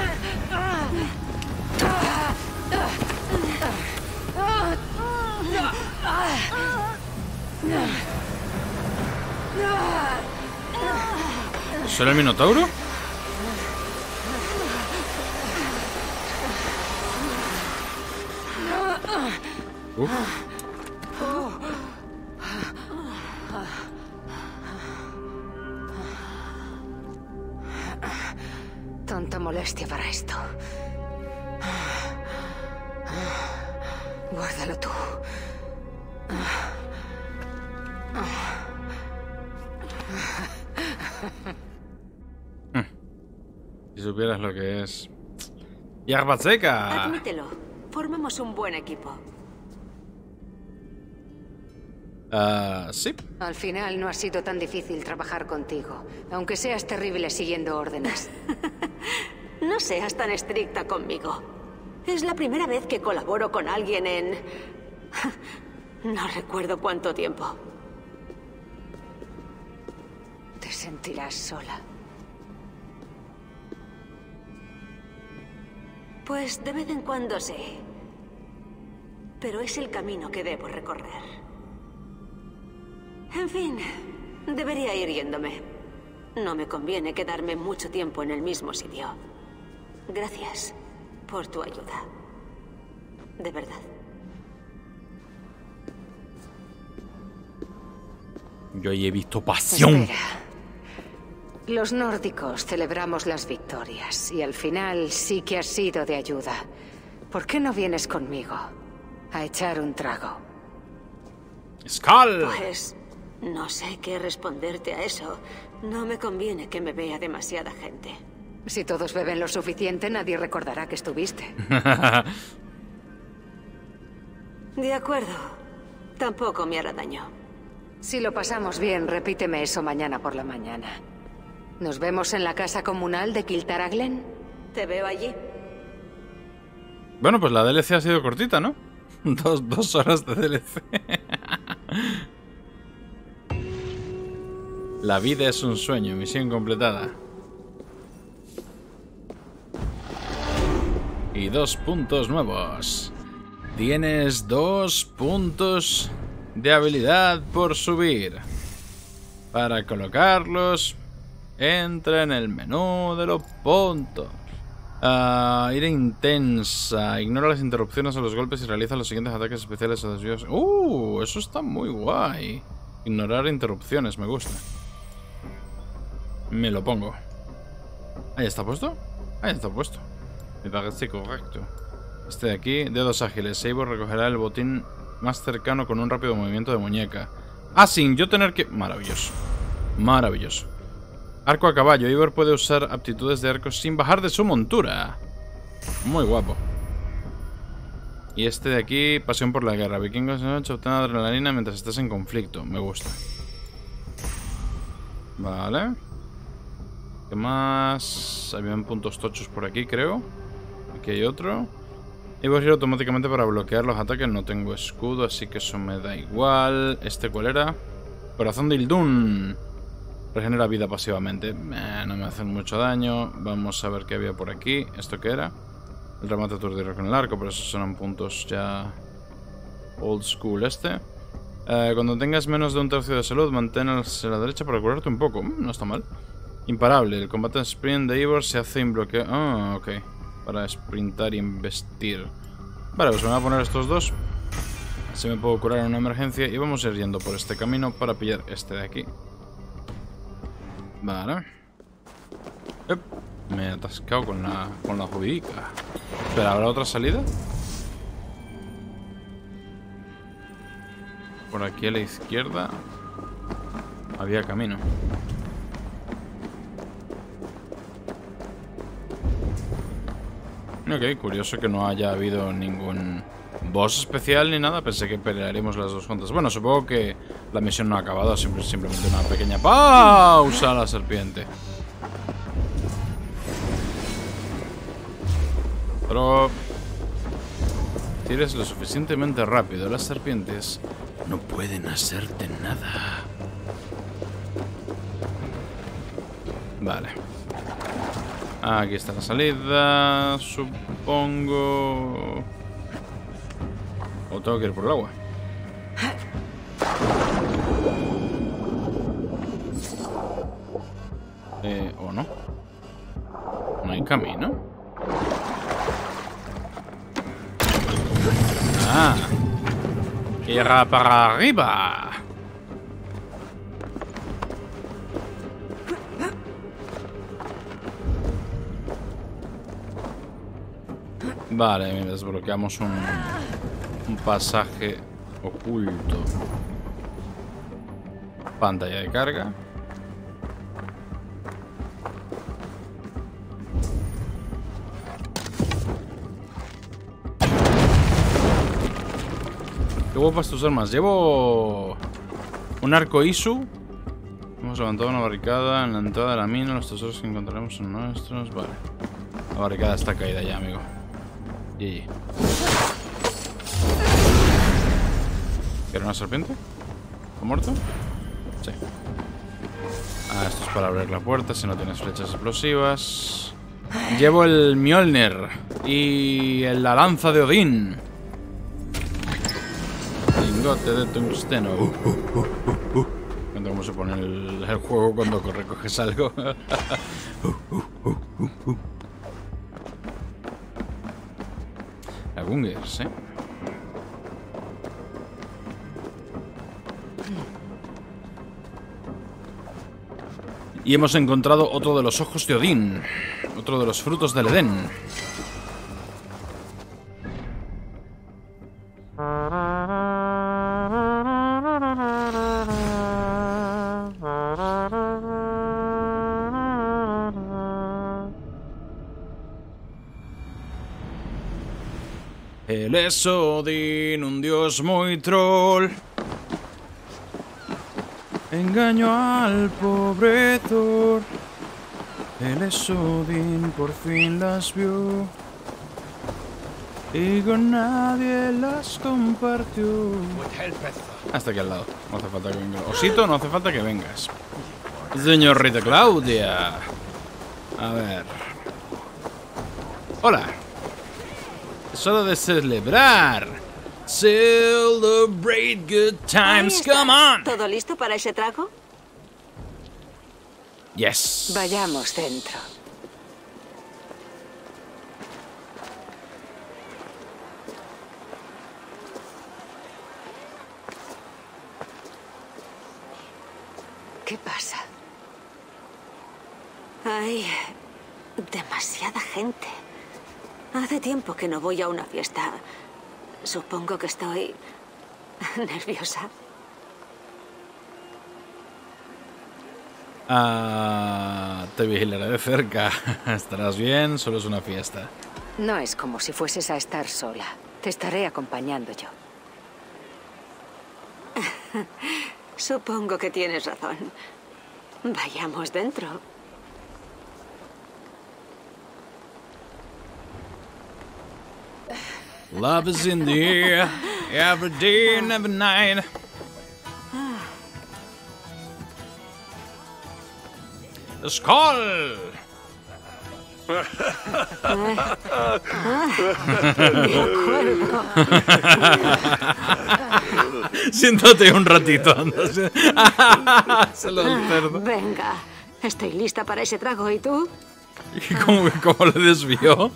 ¿Será el Minotauro? Uf. Tanta molestia para esto. Guárdalo tú. Si supieras lo que es... ¡Hierba seca! Admítelo. Formamos un buen equipo. Uh, sí. Al final no ha sido tan difícil trabajar contigo, aunque seas terrible siguiendo órdenes. No seas tan estricta conmigo. Es la primera vez que colaboro con alguien en... no recuerdo cuánto tiempo. Te sentirás sola. Pues de vez en cuando sí. Pero es el camino que debo recorrer. En fin, debería ir yéndome. No me conviene quedarme mucho tiempo en el mismo sitio. Gracias por tu ayuda. De verdad. Yo ahí he visto pasión. Espera. Los nórdicos celebramos las victorias y al final sí que has sido de ayuda. ¿Por qué no vienes conmigo a echar un trago? ¡Skull! Pues no sé qué responderte a eso. No me conviene que me vea demasiada gente. Si todos beben lo suficiente, nadie recordará que estuviste. De acuerdo. Tampoco me hará daño. Si lo pasamos bien, repíteme eso mañana por la mañana. ¿Nos vemos en la casa comunal de Kiltaraglen? Te veo allí. Bueno, pues la D L C ha sido cortita, ¿no? Dos, dos horas de D L C. La vida es un sueño, misión completada. Y dos puntos nuevos. Tienes dos puntos de habilidad por subir. Para colocarlos, entra en el menú de los puntos. Uh, ira intensa. Ignora las interrupciones a los golpes y realiza los siguientes ataques especiales o desvíos. Uh, eso está muy guay. Ignorar interrupciones, me gusta. Me lo pongo. Ahí está puesto. Ahí está puesto. Me parece correcto. Este de aquí, dedos ágiles. Eivor recogerá el botín más cercano con un rápido movimiento de muñeca. Ah, sin yo tener que... Maravilloso. Maravilloso. Arco a caballo. Eivor puede usar aptitudes de arco sin bajar de su montura. Muy guapo. Y este de aquí, pasión por la guerra. Vikingos de noche, obtén adrenalina mientras estés en conflicto. Me gusta. Vale. ¿Qué más? Habían puntos tochos por aquí, creo. Aquí hay otro. Y voy a ir automáticamente para bloquear los ataques. No tengo escudo, así que eso me da igual. ¿Este cuál era? Corazón de Ildún. Regenera vida pasivamente. Eh, no me hacen mucho daño. Vamos a ver qué había por aquí. ¿Esto qué era? El remate aturdido con el arco, pero esos serán puntos ya old school este. Eh, cuando tengas menos de un tercio de salud, manténse a la derecha para curarte un poco. Mm, no está mal. Imparable. El combate en sprint de Eivor se hace imbloqueado. Ah, ok. Para sprintar y investir. Vale, pues me voy a poner estos dos. Así me puedo curar en una emergencia. Y vamos a ir yendo por este camino para pillar este de aquí. Vale. Ep, me he atascado con la, con la jubidica. Espera, ¿habrá otra salida? Por aquí a la izquierda había camino. Ok, curioso que no haya habido ningún boss especial ni nada. Pensé que pelearíamos las dos juntas. Bueno, supongo que la misión no ha acabado. Simple, simplemente una pequeña pausa a la serpiente. Pero si eres lo suficientemente rápido, las serpientes no pueden hacerte nada. Vale. Aquí está la salida, supongo. O tengo que ir por el agua. Eh, o no. No hay camino. Ah. Irá para arriba. Vale, desbloqueamos un, un pasaje oculto. Pantalla de carga. Qué guapas tus armas. Llevo un arco Isu. Hemos levantado una barricada en la entrada de la mina. Los tesoros que encontraremos son nuestros. Vale. La barricada está caída ya, amigo. G G. ¿Era una serpiente? ¿Ha muerto? Sí. Ah, esto es para abrir la puerta si no tienes flechas explosivas. Llevo el Mjolnir y la lanza de Odín. Lingote de tungsteno. Uh, uh, uh, uh, uh. Me encanta cómo se pone el, el juego cuando recoges algo. uh, uh, uh, uh, uh. La Gungers, ¿eh? Y hemos encontrado otro de los ojos de Odín. Otro de los frutos del Edén. Él es Odín, un dios muy troll. Engaño al pobre Thor. Él es Odín, por fin las vio. Y con nadie las compartió. Hasta aquí al lado. No hace falta que vengas. Osito, no hace falta que vengas. Señorita Claudia. A ver. Hola. Es hora de celebrar. Celebrate good times, come on. ¿Todo listo para ese trago? Yes. Vayamos dentro. ¿Qué pasa? Hay Demasiada gente. Hace tiempo que no voy a una fiesta. Supongo que estoy nerviosa. Ah, te vigilaré de cerca. Estarás bien, solo es una fiesta. No es como si fueses a estar sola. Te estaré acompañando yo. Supongo que tienes razón. Vayamos dentro. Love is in the air, every day and every night. ¡Skål! De acuerdo. Siéntate un ratito, anda. Se lo del cerdo. Venga, estoy lista para ese trago. ¿Y tú? ¿Y cómo, cómo le desvió?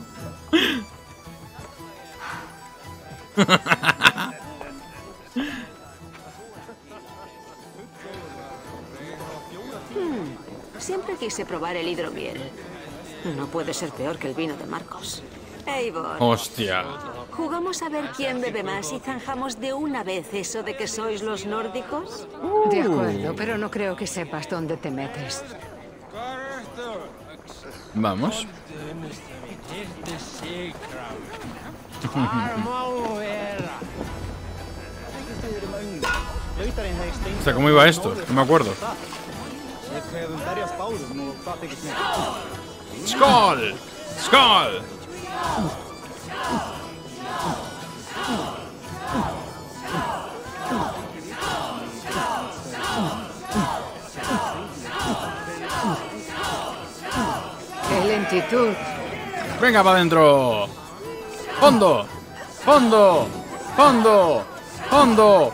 Siempre quise probar el hidromiel. No puede ser peor que el vino de Marcos. Eivor, Hostia. ¿jugamos a ver quién bebe más y zanjamos de una vez eso de que sois los nórdicos? De acuerdo, pero no creo que sepas dónde te metes. Vamos. O sea, ¿cómo iba esto? No me acuerdo. ¡Skål! ¡Skål! ¡Qué lentitud! ¡Venga para adentro! ¡Fondo! ¡Fondo! ¡Fondo! ¡Fondo!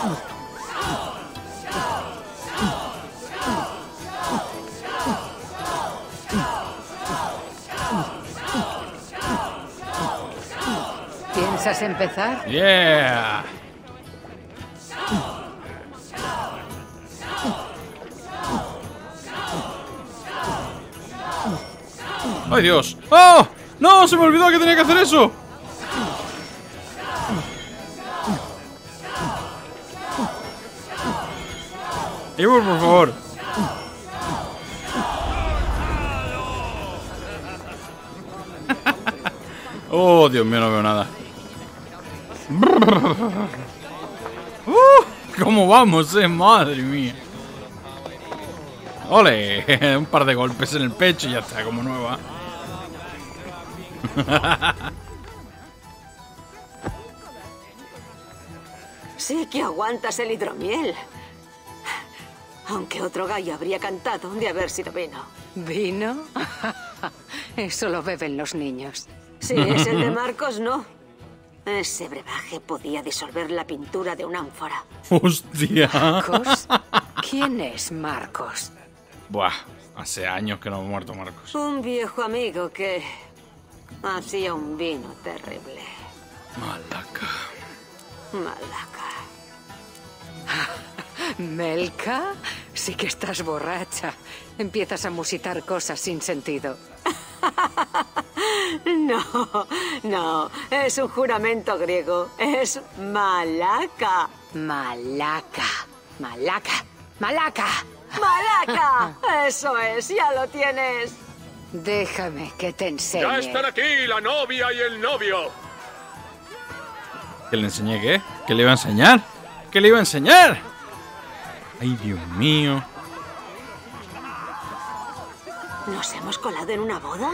¿Piensas empezar? ¡Yeah! ¡Ay, Dios! ¡Oh! ¡No! ¡Se me olvidó que tenía que hacer eso! Eivor, por favor. Oh, Dios mío, no veo nada. Uh, ¿Cómo vamos, eh? Madre mía. ¡Ole! Un par de golpes en el pecho y ya está, como nueva. Sí que aguantas el hidromiel. Aunque otro gallo habría cantado de haber sido vino. ¿Vino? Eso lo beben los niños. Si es el de Marcos, no. Ese brebaje podía disolver la pintura de una ánfora. ¡Hostia! ¿Marcos? ¿Quién es Marcos? Buah, hace años que no ha muerto Marcos. Un viejo amigo que hacía un vino terrible. Malaca. Malaca. ¿Melka? Sí que estás borracha. Empiezas a musitar cosas sin sentido. No, no. Es un juramento griego. Es Malaca. Malaca. Malaca. Malaca. ¡Malaca! Eso es, ya lo tienes. Déjame que te enseñe. ¡Ya están aquí la novia y el novio! ¿Que le enseñé qué? ¿Qué le iba a enseñar? ¿Qué le iba a enseñar? Ay, Dios mío. ¿Nos hemos colado en una boda?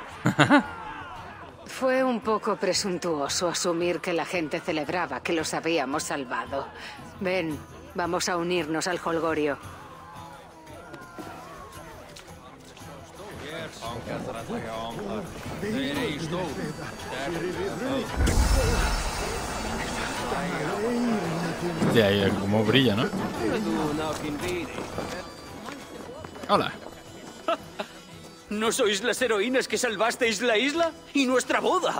Fue un poco presuntuoso asumir que la gente celebraba que los habíamos salvado. Ven, vamos a unirnos al jolgorio. Hostia, ahí como brilla, ¿no? Hola. ¿No sois las heroínas que salvasteis la isla? ¡Y nuestra boda!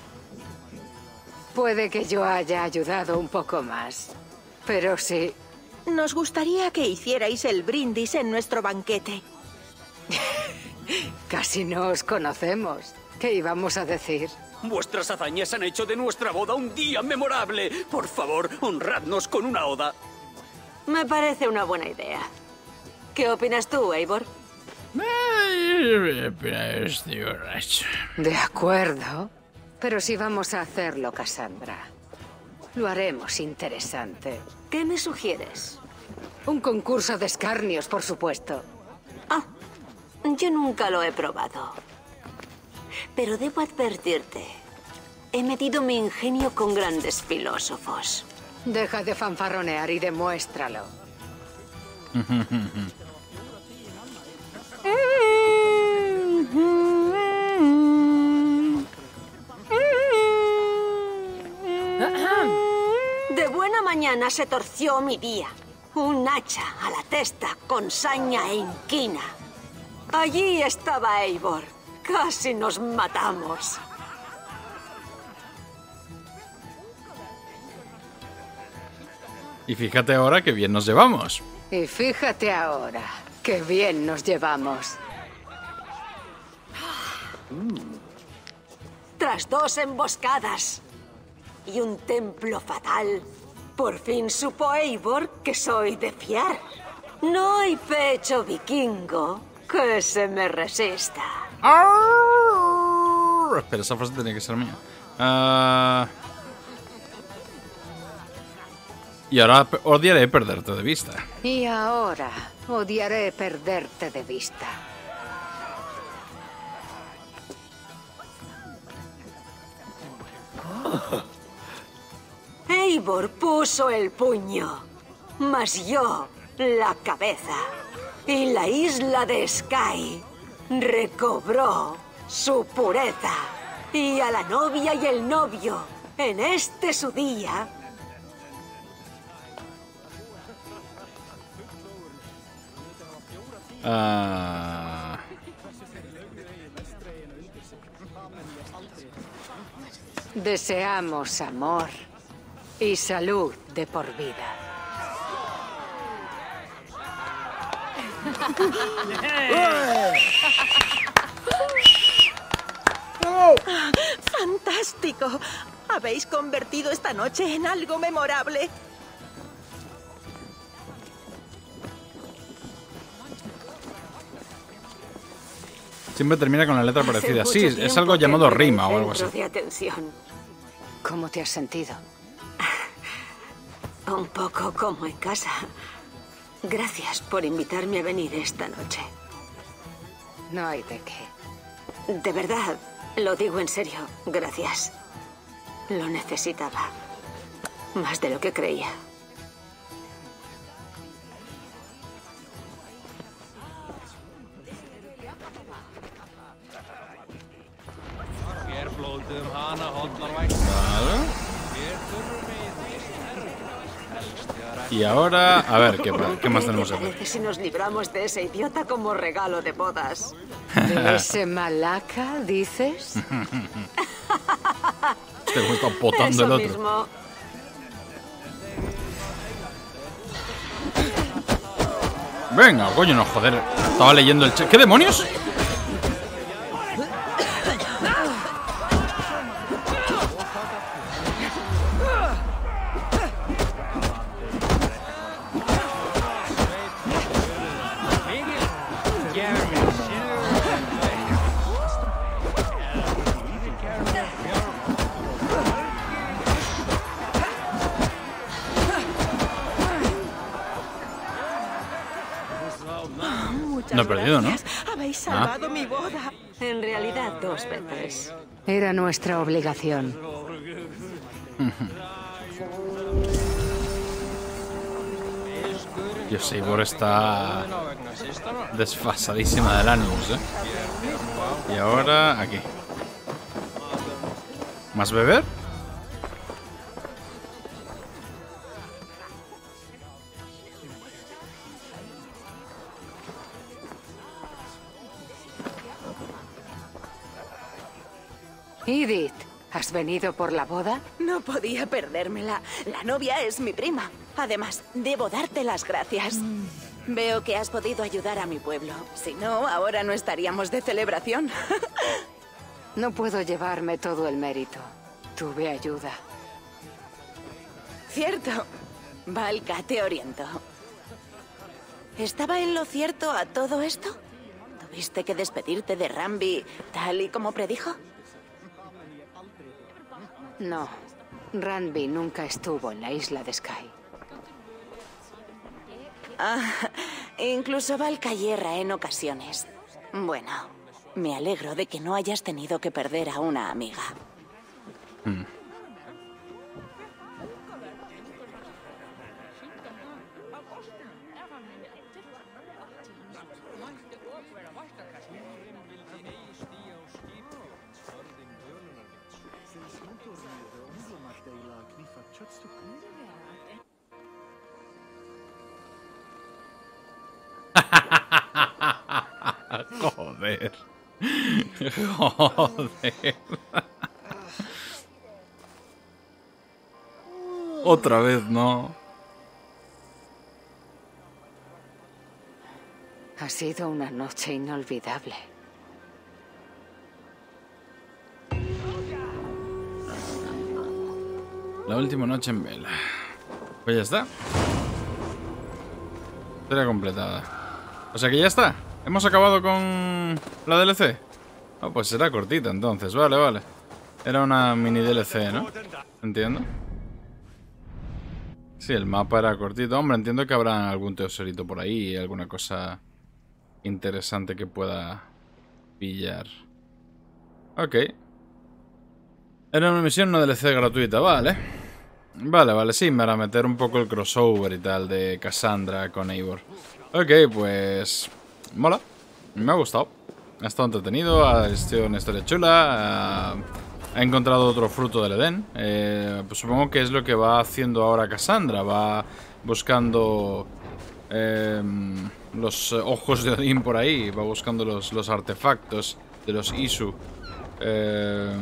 Puede que yo haya ayudado un poco más. Pero sí. Nos gustaría que hicierais el brindis en nuestro banquete. Casi no os conocemos. ¿Ququé íbamos a decir? Vuestras hazañas han hecho de nuestra boda un día memorable. Por favor, honradnos con una oda. Me parece una buena idea. ¿Qué opinas tú, Eivor? De acuerdo. Pero si vamos a hacerlo, Cassandra, lo haremos interesante. ¿Qué me sugieres? Un concurso de escarnios, por supuesto. Ah, yo nunca lo he probado. Pero debo advertirte, he medido mi ingenio con grandes filósofos. Deja de fanfarronear y demuéstralo. De buena mañana se torció mi día. Un hacha a la testa con saña e inquina. Allí estaba Eivor. Casi nos matamos. Y fíjate ahora que bien nos llevamos. Y fíjate ahora, qué bien nos llevamos. Tras dos emboscadas y un templo fatal, por fin supo Eivor que soy de fiar. No hay pecho vikingo que se me resista. ¡Arr! Espera, esa frase tenía que ser mía. Uh... Y ahora odiaré perderte de vista. Y ahora odiaré perderte de vista. Eivor puso el puño, mas yo la cabeza. Y la isla de Skye recobró su pureza. Y a la novia y el novio, en este su día, Uh... Deseamos amor y salud de por vida. ¡Fantástico! Habéis convertido esta noche en algo memorable. Siempre termina con la letra hace parecida. mucho Sí, es tiempo algo que llamado era el rima o algo así. centro de atención. ¿Cómo te has sentido? Un poco como en casa. Gracias por invitarme a venir esta noche. No hay de qué. De verdad, lo digo en serio. Gracias. Lo necesitaba. Más de lo que creía. Vale. Y ahora, a ver, ¿qué, qué más tenemos aquí? Si nos libramos de ese idiota como regalo de bodas. ¿De ese malaca, dices? Este me está potando Eso el otro. mismo. Venga, coño, no, joder. Estaba leyendo el chat. ¿Qué demonios? No he perdido, ¿no? Habéis salvado mi boda. En realidad, dos veces. Era nuestra obligación. Dios, Eivor está desfasadísima del Animus, ¿eh? Y ahora, aquí. ¿Más beber? Edith, ¿has venido por la boda? No podía perdérmela. La novia es mi prima. Además, debo darte las gracias. Veo que has podido ayudar a mi pueblo. Si no, ahora no estaríamos de celebración. No puedo llevarme todo el mérito. Tuve ayuda. Cierto. Valka, te oriento. ¿Estaba en lo cierto a todo esto? ¿Tuviste que despedirte de Rambi tal y como predijo? No. Ranby nunca estuvo en la isla de Sky. Ah, incluso Valka hierra en ocasiones. Bueno, me alegro de que no hayas tenido que perder a una amiga. Hmm. Joder. Joder. Otra vez, no. Ha sido una noche inolvidable. La última noche en vela. Pues ya está. Historia completada. O sea que ya está. Hemos acabado con la D L C. Oh, pues será cortita entonces. Vale, vale. Era una mini D L C, ¿no? Entiendo. Sí, el mapa era cortito. Hombre, entiendo que habrá algún tesorito por ahí. Alguna cosa interesante que pueda pillar. Ok. Era una misión, una D L C gratuita. Vale. Vale, vale. Sí, para meter un poco el crossover y tal de Cassandra con Eivor. Ok, pues... mola. Me ha gustado. Ha estado entretenido. Ha sido una historia chula. Ha, ha encontrado otro fruto del Edén. Eh, pues supongo que es lo que va haciendo ahora Cassandra. Va buscando eh, los ojos de Odín por ahí. Va buscando los, los artefactos de los Isu. Eh,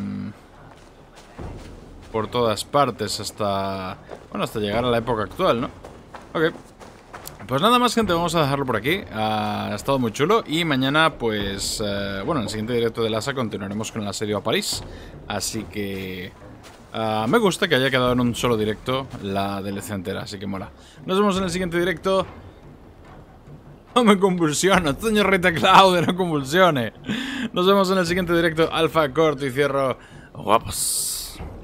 por todas partes hasta... bueno, hasta llegar a la época actual, ¿no? Ok. Pues nada más, gente, vamos a dejarlo por aquí. Uh, ha estado muy chulo. Y mañana, pues... Uh, bueno, en el siguiente directo de Lhasa continuaremos con el asedio a París. Así que... Uh, me gusta que haya quedado en un solo directo la D L C entera, así que mola. Nos vemos en el siguiente directo. No me convulsiono, señor Rita Cloud, no convulsione. Nos vemos en el siguiente directo. Alpha, corto y cierro. Guapos.